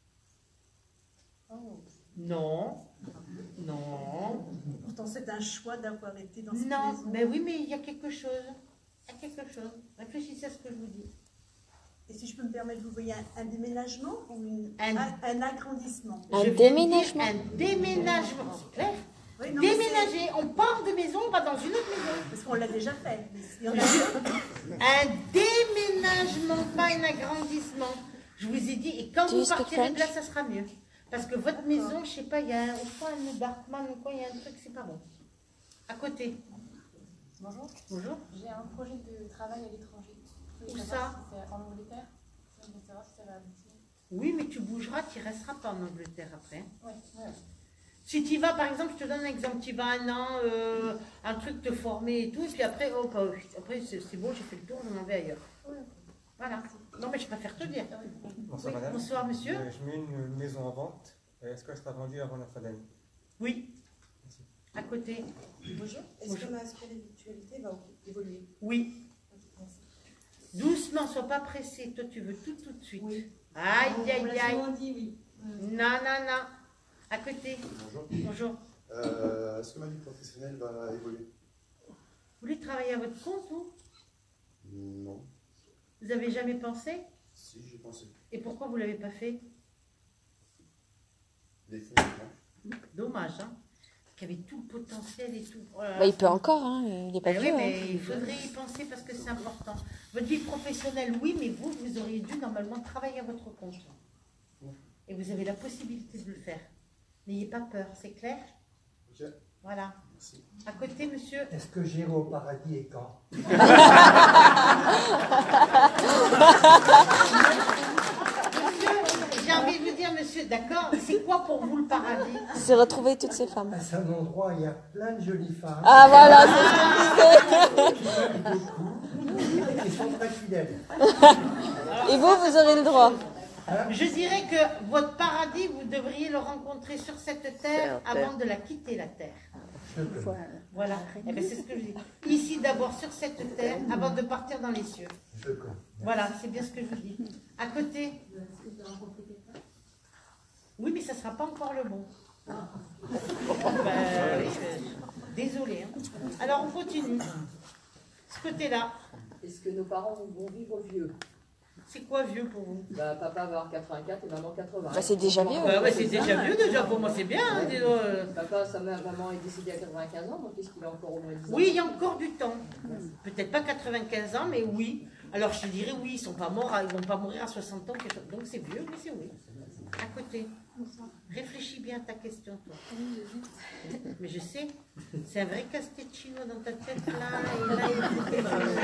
Oh. Non, non, Pourtant, c'est un choix d'avoir été dans cette non, maison. ben oui, mais il y a quelque chose. Il y a quelque chose. Réfléchissez à ce que je vous dis. Et si je peux me permettre, vous voyez un, un déménagement ou une- Un- un, un agrandissement? Un Je viens de dire déménagement. Un déménagement, c'est clair. Oui, non, mais c'est- Déménager, on part de maison, on va dans une autre maison. Parce qu'on l'a déjà fait. Mais il y en a d'autres. Un déménagement, pas un agrandissement. Je vous ai dit, et quand Do you vous speak partirez de là, French? ça sera mieux. Parce que votre maison, je sais pas, il y a un, au fond, un Darkman ou quoi, il y a un truc, c'est pas bon. À côté. Bonjour. Bonjour. J'ai un projet de travail à l'étranger. Je voulais Où savoir ça? si c'est en Angleterre. Je voulais savoir si ça va aboutir. Oui, mais tu bougeras, tu ne resteras pas en Angleterre après. Ouais, ouais. Si tu vas, par exemple, je te donne un exemple, tu vas un an, euh, un truc te former et tout, et puis après, hop, hop, après c'est c'est bon, j'ai fait le tour, je m'en vais ailleurs. Ouais. Voilà. Non, mais je préfère te dire. Bonsoir Oui, madame. bonsoir, monsieur. Euh, je mets une maison en vente. Euh, Est-ce qu'elle sera vendue avant la fin d'année? Oui. À côté. Bonjour. Est-ce Bonjour. que ma spiritualité va évoluer? Oui. Merci. Doucement, sois pas pressé. Toi, tu veux tout tout de suite. Oui. Aïe, On- on aïe, l'a aïe. souvent dit, oui. Non, non, non. À côté. Bonjour. Bonjour. Euh, Est-ce que ma vie professionnelle va évoluer? Vous voulez travailler à votre compte, vous? Non. Vous avez jamais pensé? Si, j'ai pensé. Et pourquoi vous l'avez pas fait? Définitivement. Dommage, hein? Parce qu'il y avait tout le potentiel et tout. Oh là là. Bah, il peut encore, hein. Il n'est pas Ben vieux. oui, mais hein. il faudrait y penser parce que c'est important. Votre vie professionnelle, oui, mais vous, vous auriez dû normalement travailler à votre compte. Et vous avez la possibilité de le faire. N'ayez pas peur, c'est clair? Ok. Voilà. Merci. À côté, monsieur. Est-ce que j'irai au paradis et quand? J'ai envie de vous dire, monsieur, d'accord, c'est quoi pour vous le paradis? C'est retrouver toutes ces femmes. C'est un endroit où il y a plein de jolies femmes. Ah voilà, c'est qui s'aiment beaucoup et qui sont très fidèles. Et vous, vous aurez le droit. Je dirais que votre paradis, vous devriez le rencontrer sur cette terre Terre, avant terre. de la quitter, la terre. Voilà. Voilà. Eh ben, c'est ce que je dis. Ici, d'abord, sur cette terre, avant de partir dans les cieux. Je connais. Voilà, c'est bien ce que je vous dis. À côté, de rencontrer quelqu'un. Oui, mais ça ne sera pas encore le bon. Ben, oui, je- Désolée. Hein. Alors, on continue. Ce côté-là. Est-ce que nos parents vont vivre vieux? C'est quoi vieux pour vous? Bah, papa va avoir quatre-vingt-quatre et maman quatre-vingts. Bah, c'est déjà vieux. Bah, ouais, c'est déjà vieux déjà, pour moi c'est bien. Hein, Ouais. dis donc, euh. Papa, sa mère, maman est décédée à quatre-vingt-quinze ans, donc est-ce qu'il a encore au moins dix ans? Oui, il y a encore du temps. Peut-être pas quatre-vingt-quinze ans, mais oui. Alors je te dirais oui, ils sont pas morts, à- ils vont pas mourir à soixante ans, quelque chose. Donc c'est vieux, mais c'est oui. À côté. Réfléchis bien à ta question, toi. Mais je sais, c'est un vrai casse-tête chinois dans ta tête là. Et là, il faut que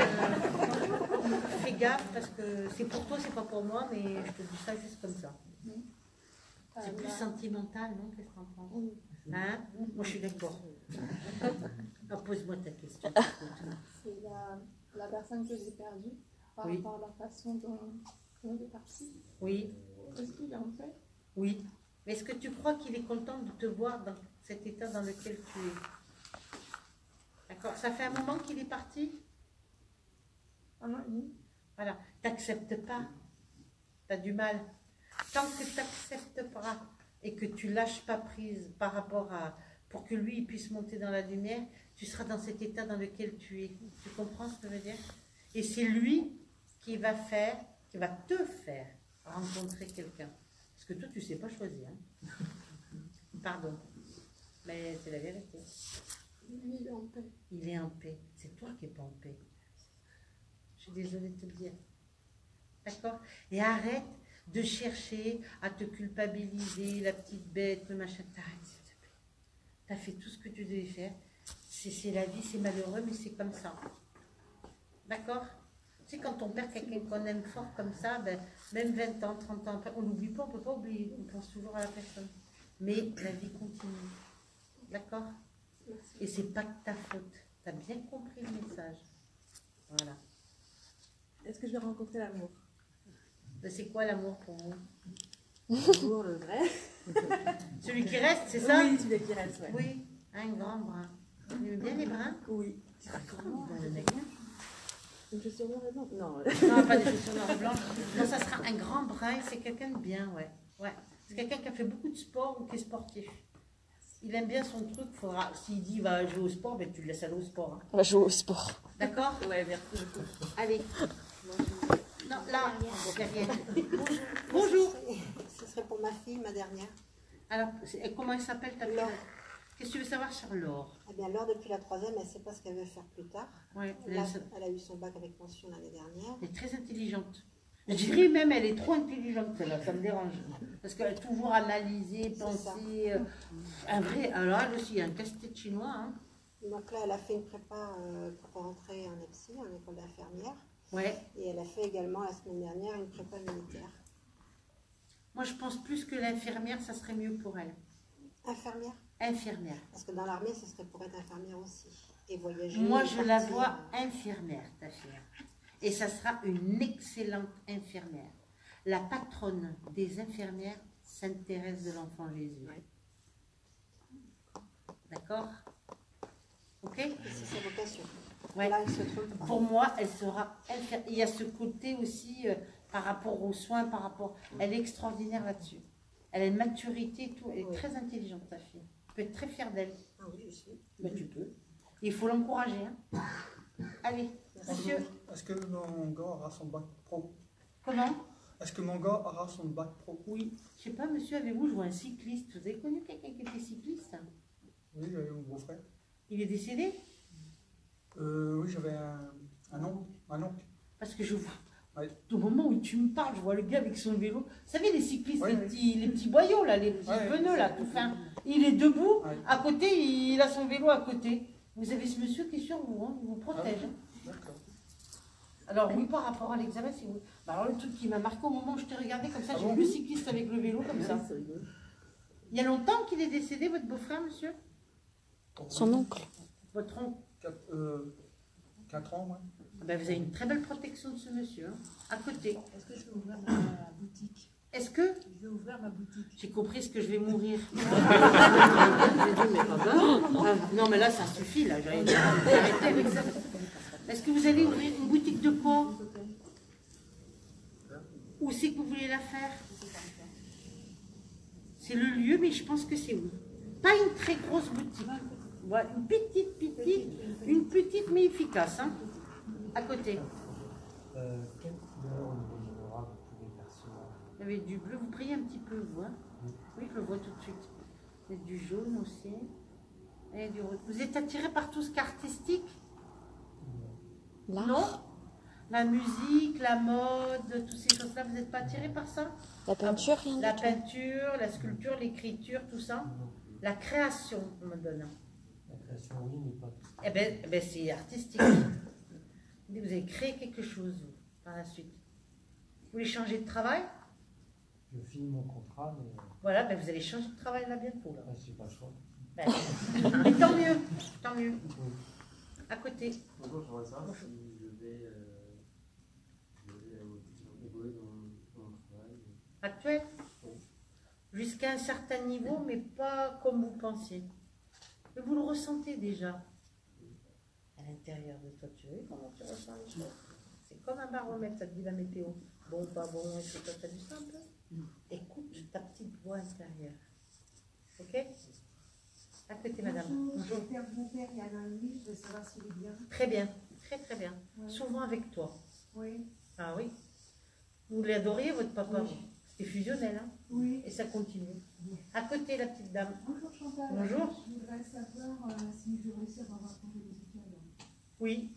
tu- fais gaffe parce que c'est pour toi, c'est pas pour moi, mais je te dis ça juste comme ça. C'est plus sentimental, non? Qu'est-ce que t'en penses? Hein? Moi, je suis d'accord. Ah, pose-moi ta question. C'est la, la personne que j'ai perdue par Oui. rapport à la façon dont, dont il est parti. Oui. Est-ce qu'il est en paix? Oui. Mais est-ce que tu crois qu'il est content de te voir dans cet état dans lequel tu es? D'accord. Ça fait un moment qu'il est parti? Un an et demi. Voilà. T'acceptes pas. T'as du mal. Tant que tu n'acceptes pas et que tu lâches pas prise par rapport à... pour que lui il puisse monter dans la lumière, tu seras dans cet état dans lequel tu es. Tu comprends ce que je veux dire? Et c'est lui qui va faire, qui va te faire rencontrer quelqu'un. Parce que toi, tu ne sais pas choisir. Hein. Pardon. Mais c'est la vérité. Lui, il est en paix. Il est en paix. C'est toi qui n'es pas en paix. Je suis désolée de te le dire. D'accord? Et arrête de chercher à te culpabiliser, la petite bête, le machin. T'arrêtes, s'il te plaît. Tu as fait tout ce que tu devais faire. C'est la vie, c'est malheureux, mais c'est comme ça. D'accord? Tu sais, quand on perd quelqu'un qu'on aime fort comme ça, ben, même vingt ans, trente ans après, on n'oublie pas, on ne peut pas oublier, on pense toujours à la personne. Mais la vie continue. D'accord? Et c'est pas de ta faute. Tu as bien compris le message. Voilà. Est-ce que je vais rencontrer l'amour? Ben, c'est quoi l'amour pour vous? L'amour, le vrai. Celui qui reste, c'est ça? Oui, celui qui reste, ouais. Oui, un grand brun. Tu aimes bien les bruns? Oui. Comment on aime bien? Une chaussure noire et blanche? Non. Non, pas des chaussures noires et blanches. Non, ça sera un grand brun, c'est quelqu'un de bien, ouais. Ouais. C'est quelqu'un qui a fait beaucoup de sport ou qui est sportif. Il aime bien son truc, faudra, s'il dit va jouer au sport, ben tu le laisses aller au sport. Hein. On va jouer au sport. D'accord? Ouais, merci beaucoup. Allez. Non, là, derrière. Bonjour. Ce serait pour ma fille, ma dernière. Alors, comment elle s'appelle ta fille? Qu'est-ce que tu veux savoir sur Laure? Eh bien, Laure, depuis la troisième, elle ne sait pas ce qu'elle veut faire plus tard. Ouais, Là, elle, elle a eu son bac avec mention l'année dernière. elle est très intelligente. Je dirais même, elle est trop intelligente, celle-là, ça me dérange. Parce qu'elle a toujours analysé, pensé. Euh, un vrai. Alors, elle aussi, un casse-tête chinois. Hein. Donc là, elle a fait une prépa euh, pour rentrer en E P S I, en école d'infirmière. Ouais. Et elle a fait également la semaine dernière une prépa militaire. Moi, je pense plus que l'infirmière, ça serait mieux pour elle. Infirmière? Infirmière. Parce que dans l'armée, ce serait pour être infirmière aussi. Et voyager. Moi, et je la partir. vois infirmière, ta fille. Et ça sera une excellente infirmière. La patronne des infirmières, Sainte Thérèse de l'Enfant Jésus. D'accord? Ok? C'est sa vocation. Ouais. Là, elle se trompe pas. Pour moi, elle sera infirmière. Il y a ce côté aussi euh, par rapport aux soins, par rapport. Elle est extraordinaire là-dessus. Elle a une maturité et tout. Elle est Oui. très intelligente, ta fille. Tu peux être très fière d'elle. Ah oui, je suis. Ben, tu peux. Il faut l'encourager. Hein. Allez, monsieur. Est-ce que mon gars aura son bac pro? Comment? Est-ce que mon gars aura son bac pro? Oui. Je sais pas, monsieur, avez-vous, je vois un cycliste. Vous avez connu quelqu'un qui était cycliste? Oui, j'avais mon beau-frère. Il est décédé? Euh, oui, j'avais un, un oncle. Un oncle. Parce que je vois. Ouais. Au moment où tu me parles, je vois le gars avec son vélo. Vous savez, les cyclistes, Ouais, les, ouais. petits, les petits boyaux, là, les petits Ouais, pneus, ouais. là, tout fin. Il est debout. Ouais. À côté, il a son vélo à côté. Vous avez ce monsieur qui est sur vous, hein, il vous protège. Ah, hein. d'accord. Alors, oui, par rapport à l'examen, c'est oui. Bah, alors, le truc qui m'a marqué au moment où je t'ai regardé comme ça, Ah j'ai bon vu le cycliste avec le vélo comme ça. Il y a longtemps qu'il est décédé, votre beau-frère, monsieur? Son oncle. Votre oncle? Quatre, euh, quatre ans, ouais. Ah ben, vous avez une très belle protection de ce monsieur, hein, à côté. Est-ce que je peux ouvrir ma boutique? Est-ce que Je vais ouvrir ma boutique. j'ai compris ce que je vais mourir? Ah, non, mais là, ça suffit, là. J'ai arrêté avec ça. Est-ce que vous allez ouvrir une boutique de quoi? Où c'est que vous voulez la faire? C'est le lieu, mais je pense que c'est oui. Pas une très grosse boutique. Voilà, une petite, petite, une petite mais efficace, hein, à côté. Euh, quelle couleur au niveau du aura vous pouvez percevoir? Il y avait du bleu, vous priez un petit peu, vous, hein? Oui, je le vois tout de suite. Il y a du jaune aussi. Et du rose. Vous êtes attiré par tout ce qui est artistique? L'art. Non? La musique, la mode, toutes ces choses-là, vous n'êtes pas attiré par ça? La peinture, rien La du tout. peinture, la sculpture, l'écriture, tout ça? La création, on me donne. La création, oui, mais pas tout. Eh bien, eh ben, c'est artistique. Vous avez créé quelque chose, vous, par la suite. Vous voulez changer de travail? Je finis mon contrat, mais Voilà, ben, vous allez changer de travail là bientôt. Là. ah, j'ai pas le choix. Ben, mais tant mieux, tant mieux. À côté. Bonjour, j'aimerais savoir si je vais, euh, je vais euh, évoluer dans, dans mon travail. Actuel? Oui. Jusqu'à un certain niveau, mais pas comme vous pensiez. Mais vous le ressentez déjà. À l'intérieur de toi, tu vois comment tu ressens les choses. C'est comme un baromètre, ça te dit la météo. Bon, pas bon, et c'est toi, t'as du ça un peu? Écoute ta petite voix intérieure. Ok? À côté, madame. Bonjour. Je perds mon père il y a un an et demi, je veux savoir s'il est bien. Très bien, très très bien. Ouais. Souvent avec toi. Oui. Ah oui. Vous l'adoriez, votre papa? Oui. C'était fusionnel, hein? Oui. Et ça continue. À côté, la petite dame. Bonjour Chantal. Bonjour. Je voudrais savoir euh, si je vais réussir à avoir congé musical. Oui.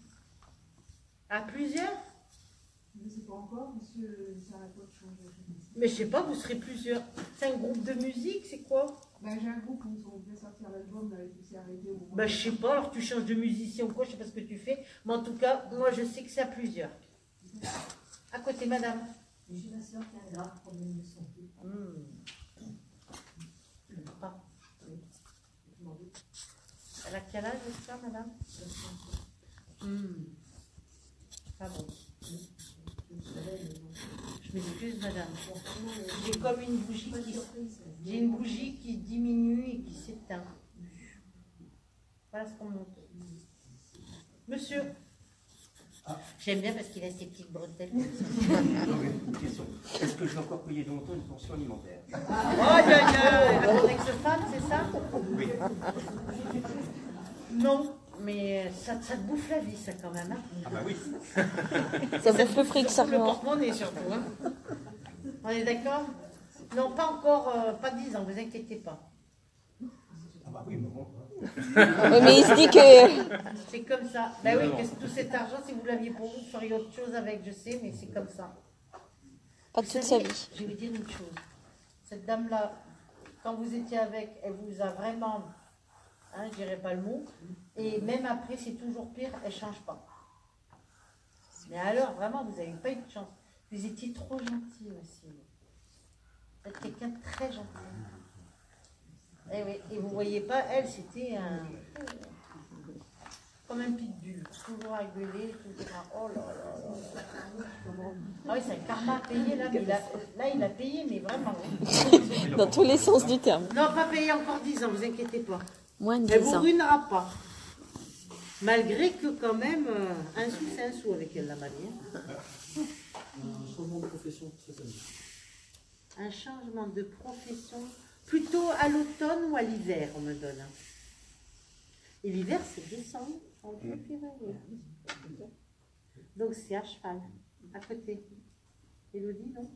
À plusieurs? Je ne sais pas encore, monsieur, ça arrête pas de changer. Mais je sais pas, vous serez plusieurs. C'est un groupe de musique, c'est quoi? Ben, j'ai un groupe, on devait sortir l'album, là, et puis c'est arrêté au moment. Ben, je sais pas, alors tu changes de musicien ou quoi, je sais pas ce que tu fais. Mais en tout cas, moi je sais que c'est à plusieurs. À côté, madame. J'ai ma soeur qui a un grave problème de santé. Mmh. Ah. Elle a quel âge, votre soeur, madame? Mmh. Ah bon. Je m'excuse, madame. J'ai comme une bougie qui, j'ai une bougie qui diminue et qui s'éteint. Voilà ce qu'on monte. Monsieur. Ah. J'aime bien parce qu'il a ses petites bretelles. Une question. Est-ce que je vais encore payer longtemps une pension alimentaire? Oh, aïe, aïe, aïe. Mon ex-femme, c'est ça? Oui. Non, mais ça, ça te bouffe la vie, ça, quand même. Hein? Ah bah oui. Ça bouffe le fric, ça. Le porte-monnaie, surtout. Hein? On est d'accord? Non, pas encore, euh, pas dix ans, vous inquiétez pas. Ah bah oui, mais bon. Oui, mais il se dit que... C'est comme ça. Ben oui, que tout cet argent, si vous l'aviez pour vous, vous feriez autre chose avec, je sais, mais c'est comme ça. Pas Vous toute savez, sa vie. Je vais vous dire une chose. Cette dame-là, quand vous étiez avec, elle vous a vraiment, hein, je dirais pas le mot, et même après, c'est toujours pire, elle ne change pas. Mais alors, vraiment, vous n'avez pas eu de chance. Vous étiez trop gentil aussi. Vous êtes quelqu'un de très gentil. Et, oui, et vous ne voyez pas, elle, c'était un... comme un pitbull. Toujours à gueuler, toujours à... Oh là là là là. Ah oui, c'est un karma à payer, là. Mais il a, là, il a payé, mais vraiment. Dans tous les sens du terme. Non, pas payé encore dix ans, vous inquiétez pas. Moins de Elle dix vous ans. ruinera pas. Malgré que quand même, euh, un sou c'est un sou avec elle, la mariée. Un changement de profession, c'est ça. Un changement de profession, plutôt à l'automne ou à l'hiver, on me donne. Et l'hiver, c'est décembre, janvier, février. Donc c'est à cheval, à côté. Élodie, non?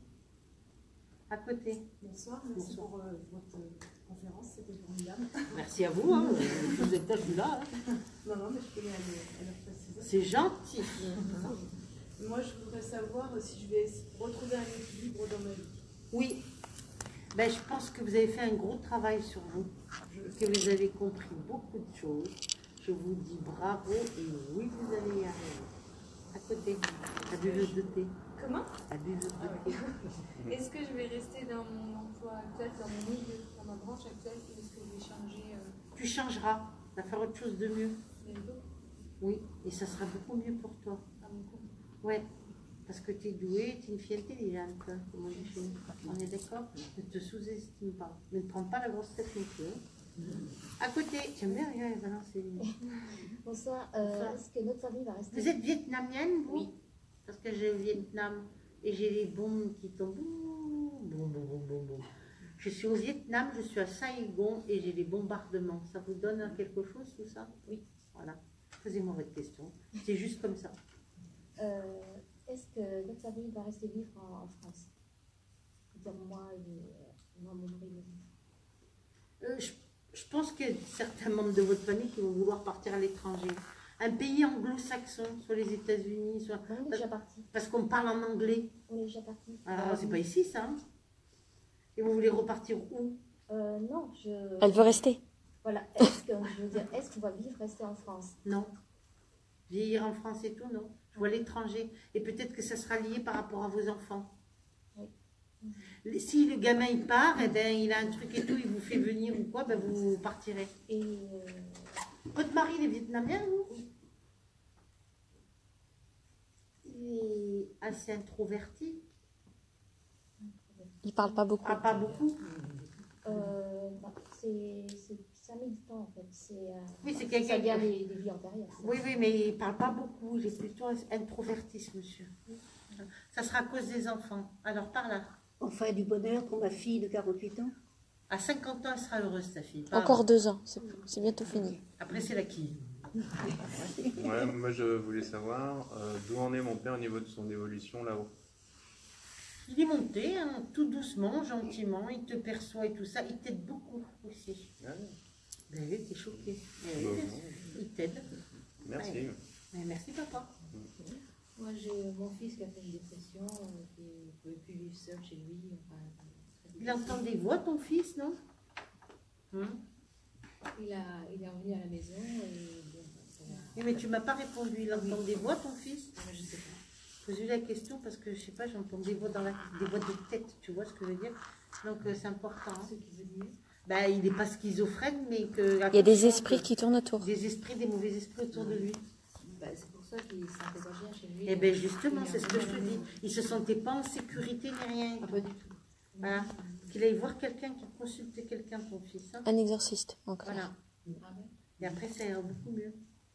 À côté. Bonsoir, merci Bonsoir. pour euh, votre conférence, c'était formidable. Merci à vous, hein. Vous êtes pas plus là. Hein. Non, non, mais je tenais à le, à le préciser. C'est gentil. Moi, je voudrais savoir si je vais retrouver un équilibre dans ma vie. Oui. Ben, je pense que vous avez fait un gros travail sur vous, que vous avez compris beaucoup de choses. Je vous dis bravo et oui, vous allez y arriver. À côté, la buveuse de thé. Comment? La buveuse de thé. Est-ce que je vais rester dans mon emploi actuel, dans mon milieu, dans ma branche actuelle, ou est-ce que je vais changer euh... Tu changeras, tu vas faire autre chose de mieux. bientôt? Oui, et ça sera beaucoup mieux pour toi. À mon compte. Ouais, parce que tu es douée, tu es une fille intelligente, comme on dit chez nous. On est d'accord? Ne te sous-estime pas. Ne prends pas la grosse tête non plus. À côté, j'aime bien regarder balancer. Bonsoir, euh, Bonsoir. est-ce que notre famille va rester? Vous êtes vietnamienne, vous? Oui. Parce que j'ai au Vietnam et j'ai les bombes qui tombent. Boum, boum, boum, boum, boum. Je suis au Vietnam, je suis à Saigon et j'ai des bombardements. Ça vous donne quelque chose tout ça? Oui. Voilà. Posez-moi votre question. C'est juste comme ça. Euh, Est-ce que votre famille va rester vivre en, en France? Dire moi et euh, moi, mon mari, mes enfants. Euh, je, je pense qu'il y a certains membres de votre famille qui vont vouloir partir à l'étranger. Un pays anglo-saxon, soit les États-Unis, soit. On est déjà parti. Parce qu'on parle en anglais. On est déjà parti. Alors, c'est pas ici, ça. Hein. Et vous voulez repartir où? euh, Non, je. Elle veut rester. Voilà. Est-ce que je veux dire, est-ce qu'on va vivre rester en France? Non. Vieillir en France et tout, non. Je vois l'étranger. Et peut-être que ça sera lié par rapport à vos enfants. Oui. Si le gamin il part, eh ben, il a un truc et tout, il vous fait venir ou quoi, ben vous partirez. Et euh... votre mari, il est vietnamien, vous? Oui. Il est assez introverti. Il parle pas beaucoup. Ah, pas beaucoup. euh, bah, c'est un militant en fait. C'est euh, oui, c'est quelqu'un qui a des, des vies antérieures. Oui, oui, mais il parle pas beaucoup. Il est plutôt introverti, ce monsieur. Oui. Ça sera à cause des enfants. Alors, par là. Enfin, du bonheur pour ma fille de quarante-huit ans. À cinquante ans, elle sera heureuse, ta fille. Pas Encore avant. deux ans, c'est bientôt fini. Après, c'est la quille. Ouais, moi, je voulais savoir euh, d'où en est mon père au niveau de son évolution là-haut. Il est monté, hein, tout doucement, gentiment. Il te perçoit et tout ça. Il t'aide beaucoup aussi. Ah, ben oui, t'es choqué. Ben oui, il t'aide. Merci. Ouais. Ben, merci, papa. Moi, j'ai mon fils qui a fait une dépression, euh, qui ne pouvait plus vivre seul chez lui. Enfin, il entend des voix, ton fils, non? Hum? il, a, il est revenu à la maison. Et, bon, voilà. Oui, mais tu ne m'as pas répondu. Il entend des voix, ton fils? Moi, je ne sais pas. Posez la question parce que, je ne sais pas, j'entends des voix dans la des voix de tête, tu vois ce que je veux dire? Donc, euh, c'est important. Hein. Ce qui veut dire bah, il n'est pas schizophrène, mais que... Il y a des esprits qui tournent autour. Des esprits, des mauvais esprits autour de lui. Bah, c'est pour ça qu'il ne se sentait pas bien chez lui. Eh bien, justement, c'est ce que je te dis. Il ne se sentait pas en sécurité ni rien. Ah, pas du tout. Voilà. Qu'il aille voir quelqu'un, qu'il consulte quelqu'un, ton fils. Hein. Un exorciste, en clair. Voilà. Ah, ouais. Et après, ça ira beaucoup mieux.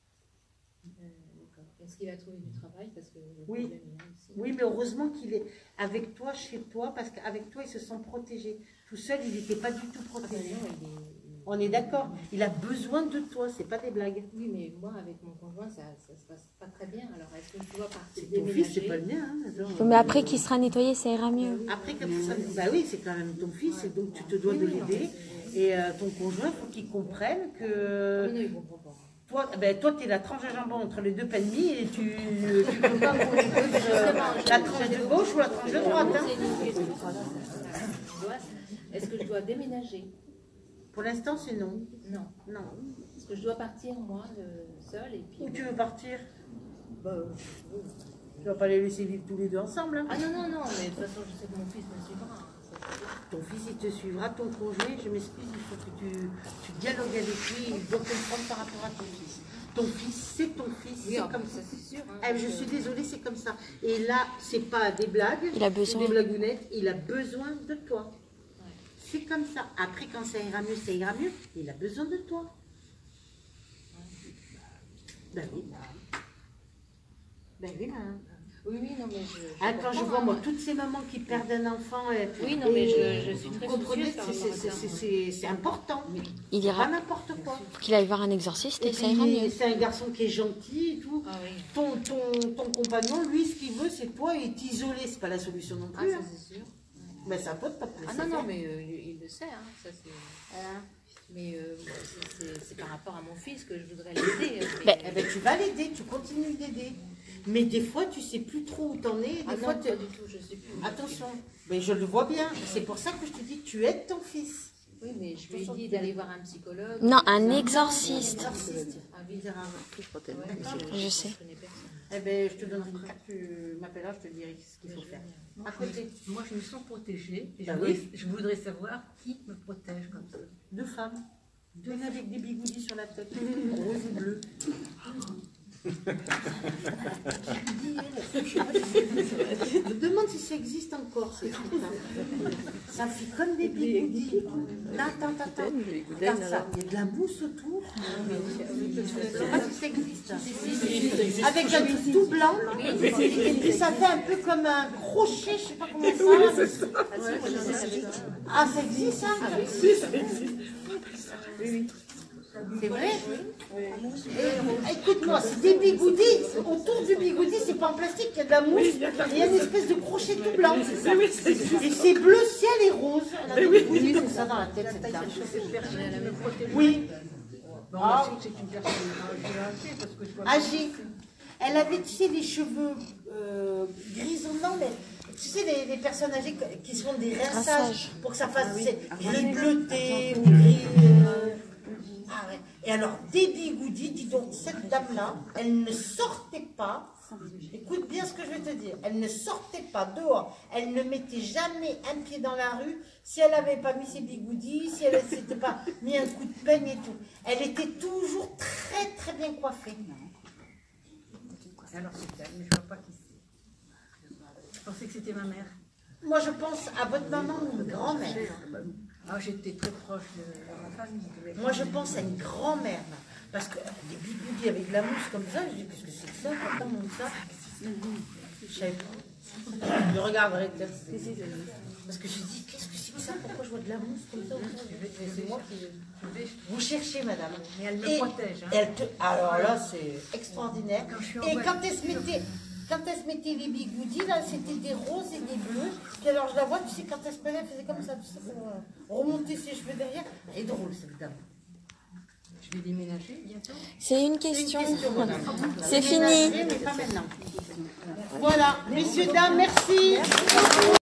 Euh, Est-ce qu'il a trouvé du travail? Parce que oui. Aussi. Oui, mais heureusement qu'il est avec toi, chez toi, parce qu'avec toi, il se sent protégé. Tout seul, il n'était pas du tout protégé. Ah, ben non, il est... On est d'accord. Il a besoin de toi, c'est pas des blagues. Oui, mais moi, avec mon conjoint, ça ne se passe pas très bien. Alors, est-ce que tu dois partir ton fils, c'est pas le mien. Hein, oui, mais après qu'il sera nettoyé, ça ira mieux. Après, quand il sera... Bah oui, c'est quand même ton fils, et donc tu te dois oui, de l'aider. Et euh, ton conjoint, il faut qu'il comprenne que... Mais non, il comprend pas. Toi, ben, toi, tu es la tranche de jambon entre les deux palmis et tu ne peux pas euh, la tranche de gauche ou la tranche de droite. Hein. Est-ce que je dois déménager? Pour l'instant, c'est non. Non. Non. Est-ce que je dois partir, moi, seule et puis... Où tu veux partir? Bah, tu ne vas pas les laisser vivre tous les deux ensemble. Hein. Ah non, non, non, mais de toute façon, je sais que mon fils me suivra. Ton fils, il te suivra, ton conjoint, je m'excuse, il faut que tu, tu dialogues avec lui, il doit comprendre par rapport à ton fils. Ton fils, c'est ton fils, oui, c'est comme ça. C'est sûr. Hein, eh, je suis désolée, c'est comme ça. Et là, c'est pas des blagues, il a besoin. des blagounettes, il a besoin de toi. Ouais. C'est comme ça. Après, quand ça ira mieux, ça ira mieux, il a besoin de toi. Ouais. Ben oui. Ben oui, là. Oui, oui, non, mais je... je ah, quand je vois, moi, toutes ces mamans qui perdent un enfant... Et, oui, non, mais je, je suis très comprenez, c'est important. Il ira... Pas n'importe quoi. Qu'il aille voir un exorciste et, et ça ira mieux. C'est un garçon qui est gentil et tout. Ah, oui. ton, ton, ton compagnon, lui, ce qu'il veut, c'est toi, et t'isoler. C'est pas la solution non plus. Ah, ça, c'est sûr. Mais ça peut pas te laisser. Ah, non, non, mais euh, il le sait, hein. Ça, c'est... Ah. Mais euh, c'est par rapport à mon fils que je voudrais l'aider. Mais... Ben, eh ben, tu vas l'aider, tu continues d'aider. Mais des fois, tu sais plus trop où t'en es. Des ah fois, non, pas du tout, je sais plus. Attention, mais je le vois bien. C'est pour ça que je te dis que tu aides ton fils. Oui, mais je lui ai dit d'aller voir un psychologue. Non, un exorciste. Un exorciste. Ah, oui, je, je sais. Eh ben, je te donnerai une carte, tu m'appelleras, je te dirai ce qu'il faut faire. Moi, à côté. Moi, je me sens protégée. Et bah je, voudrais, oui. je voudrais savoir qui me protège comme ça. Deux femmes. Deux avec des bigoudis sur la tête. Rose et bleu. Je me demande si ça existe encore, ces trucs-là. Ça fait comme des bigoudis. Attends, attends, attends. Regarde ça, il y a de la mousse autour. Je ne sais pas si ça existe. avec un truc tout blanc, et puis ça fait un peu comme un crochet, je sais pas comment ça. Ah, ça existe ça? C'est vrai? Et, écoute-moi, c'est des bigoudis. Autour du bigoudi, c'est pas en plastique, il y a de la mousse. Et il y a une espèce de crochet tout blanc. Et c'est bleu ciel et rose. Elle a des bigoudis comme ça dans la tête, cette dame. Oui. Ah. Âgée. Elle avait, tu sais, les cheveux euh, grisonnants, mais tu sais, les, les personnes âgées qui se font des rinçages pour que ça fasse ah, oui. gris bleuté ou gris. Euh, ah ouais. Et alors, des bigoudis, dis donc, cette dame-là, elle ne sortait pas. Écoute bien ce que je vais te dire. Elle ne sortait pas dehors. Elle ne mettait jamais un pied dans la rue si elle n'avait pas mis ses bigoudis, si elle ne s'était pas mis un coup de peigne et tout. Elle était toujours très, très bien coiffée. Alors c'est elle, mais je ne vois pas qui c'est. Je pensais que c'était ma mère. Moi, je pense à votre maman ou une grand-mère. Ah, j'étais très proche de, de ma famille. Moi, je pense à une grand-mère. Parce que des bigoudis avec de la mousse comme ça, je dis, qu'est-ce que c'est que ça? Pourquoi monte ça? Je savais pas. Je regarderai peut-être. Parce que je dis, qu'est-ce que c'est que ça? Pourquoi je vois de la mousse comme ça? C'est moi qui... Vous cherchez, madame. Mais elle me et protège. Hein. Elle te... Alors là, c'est extraordinaire. Quand et quand elle se mettait... Quand elle se mettait les bigoudis, là, c'était des roses et des bleus. Puis alors, je la vois, tu sais, quand elle se mettait, elle faisait comme ça, tu sais, pour remonter ses cheveux derrière. Elle est drôle, cette dame. Je vais déménager bientôt. C'est une question. C'est fini. Mais pas maintenant. Voilà, messieurs, dames, merci.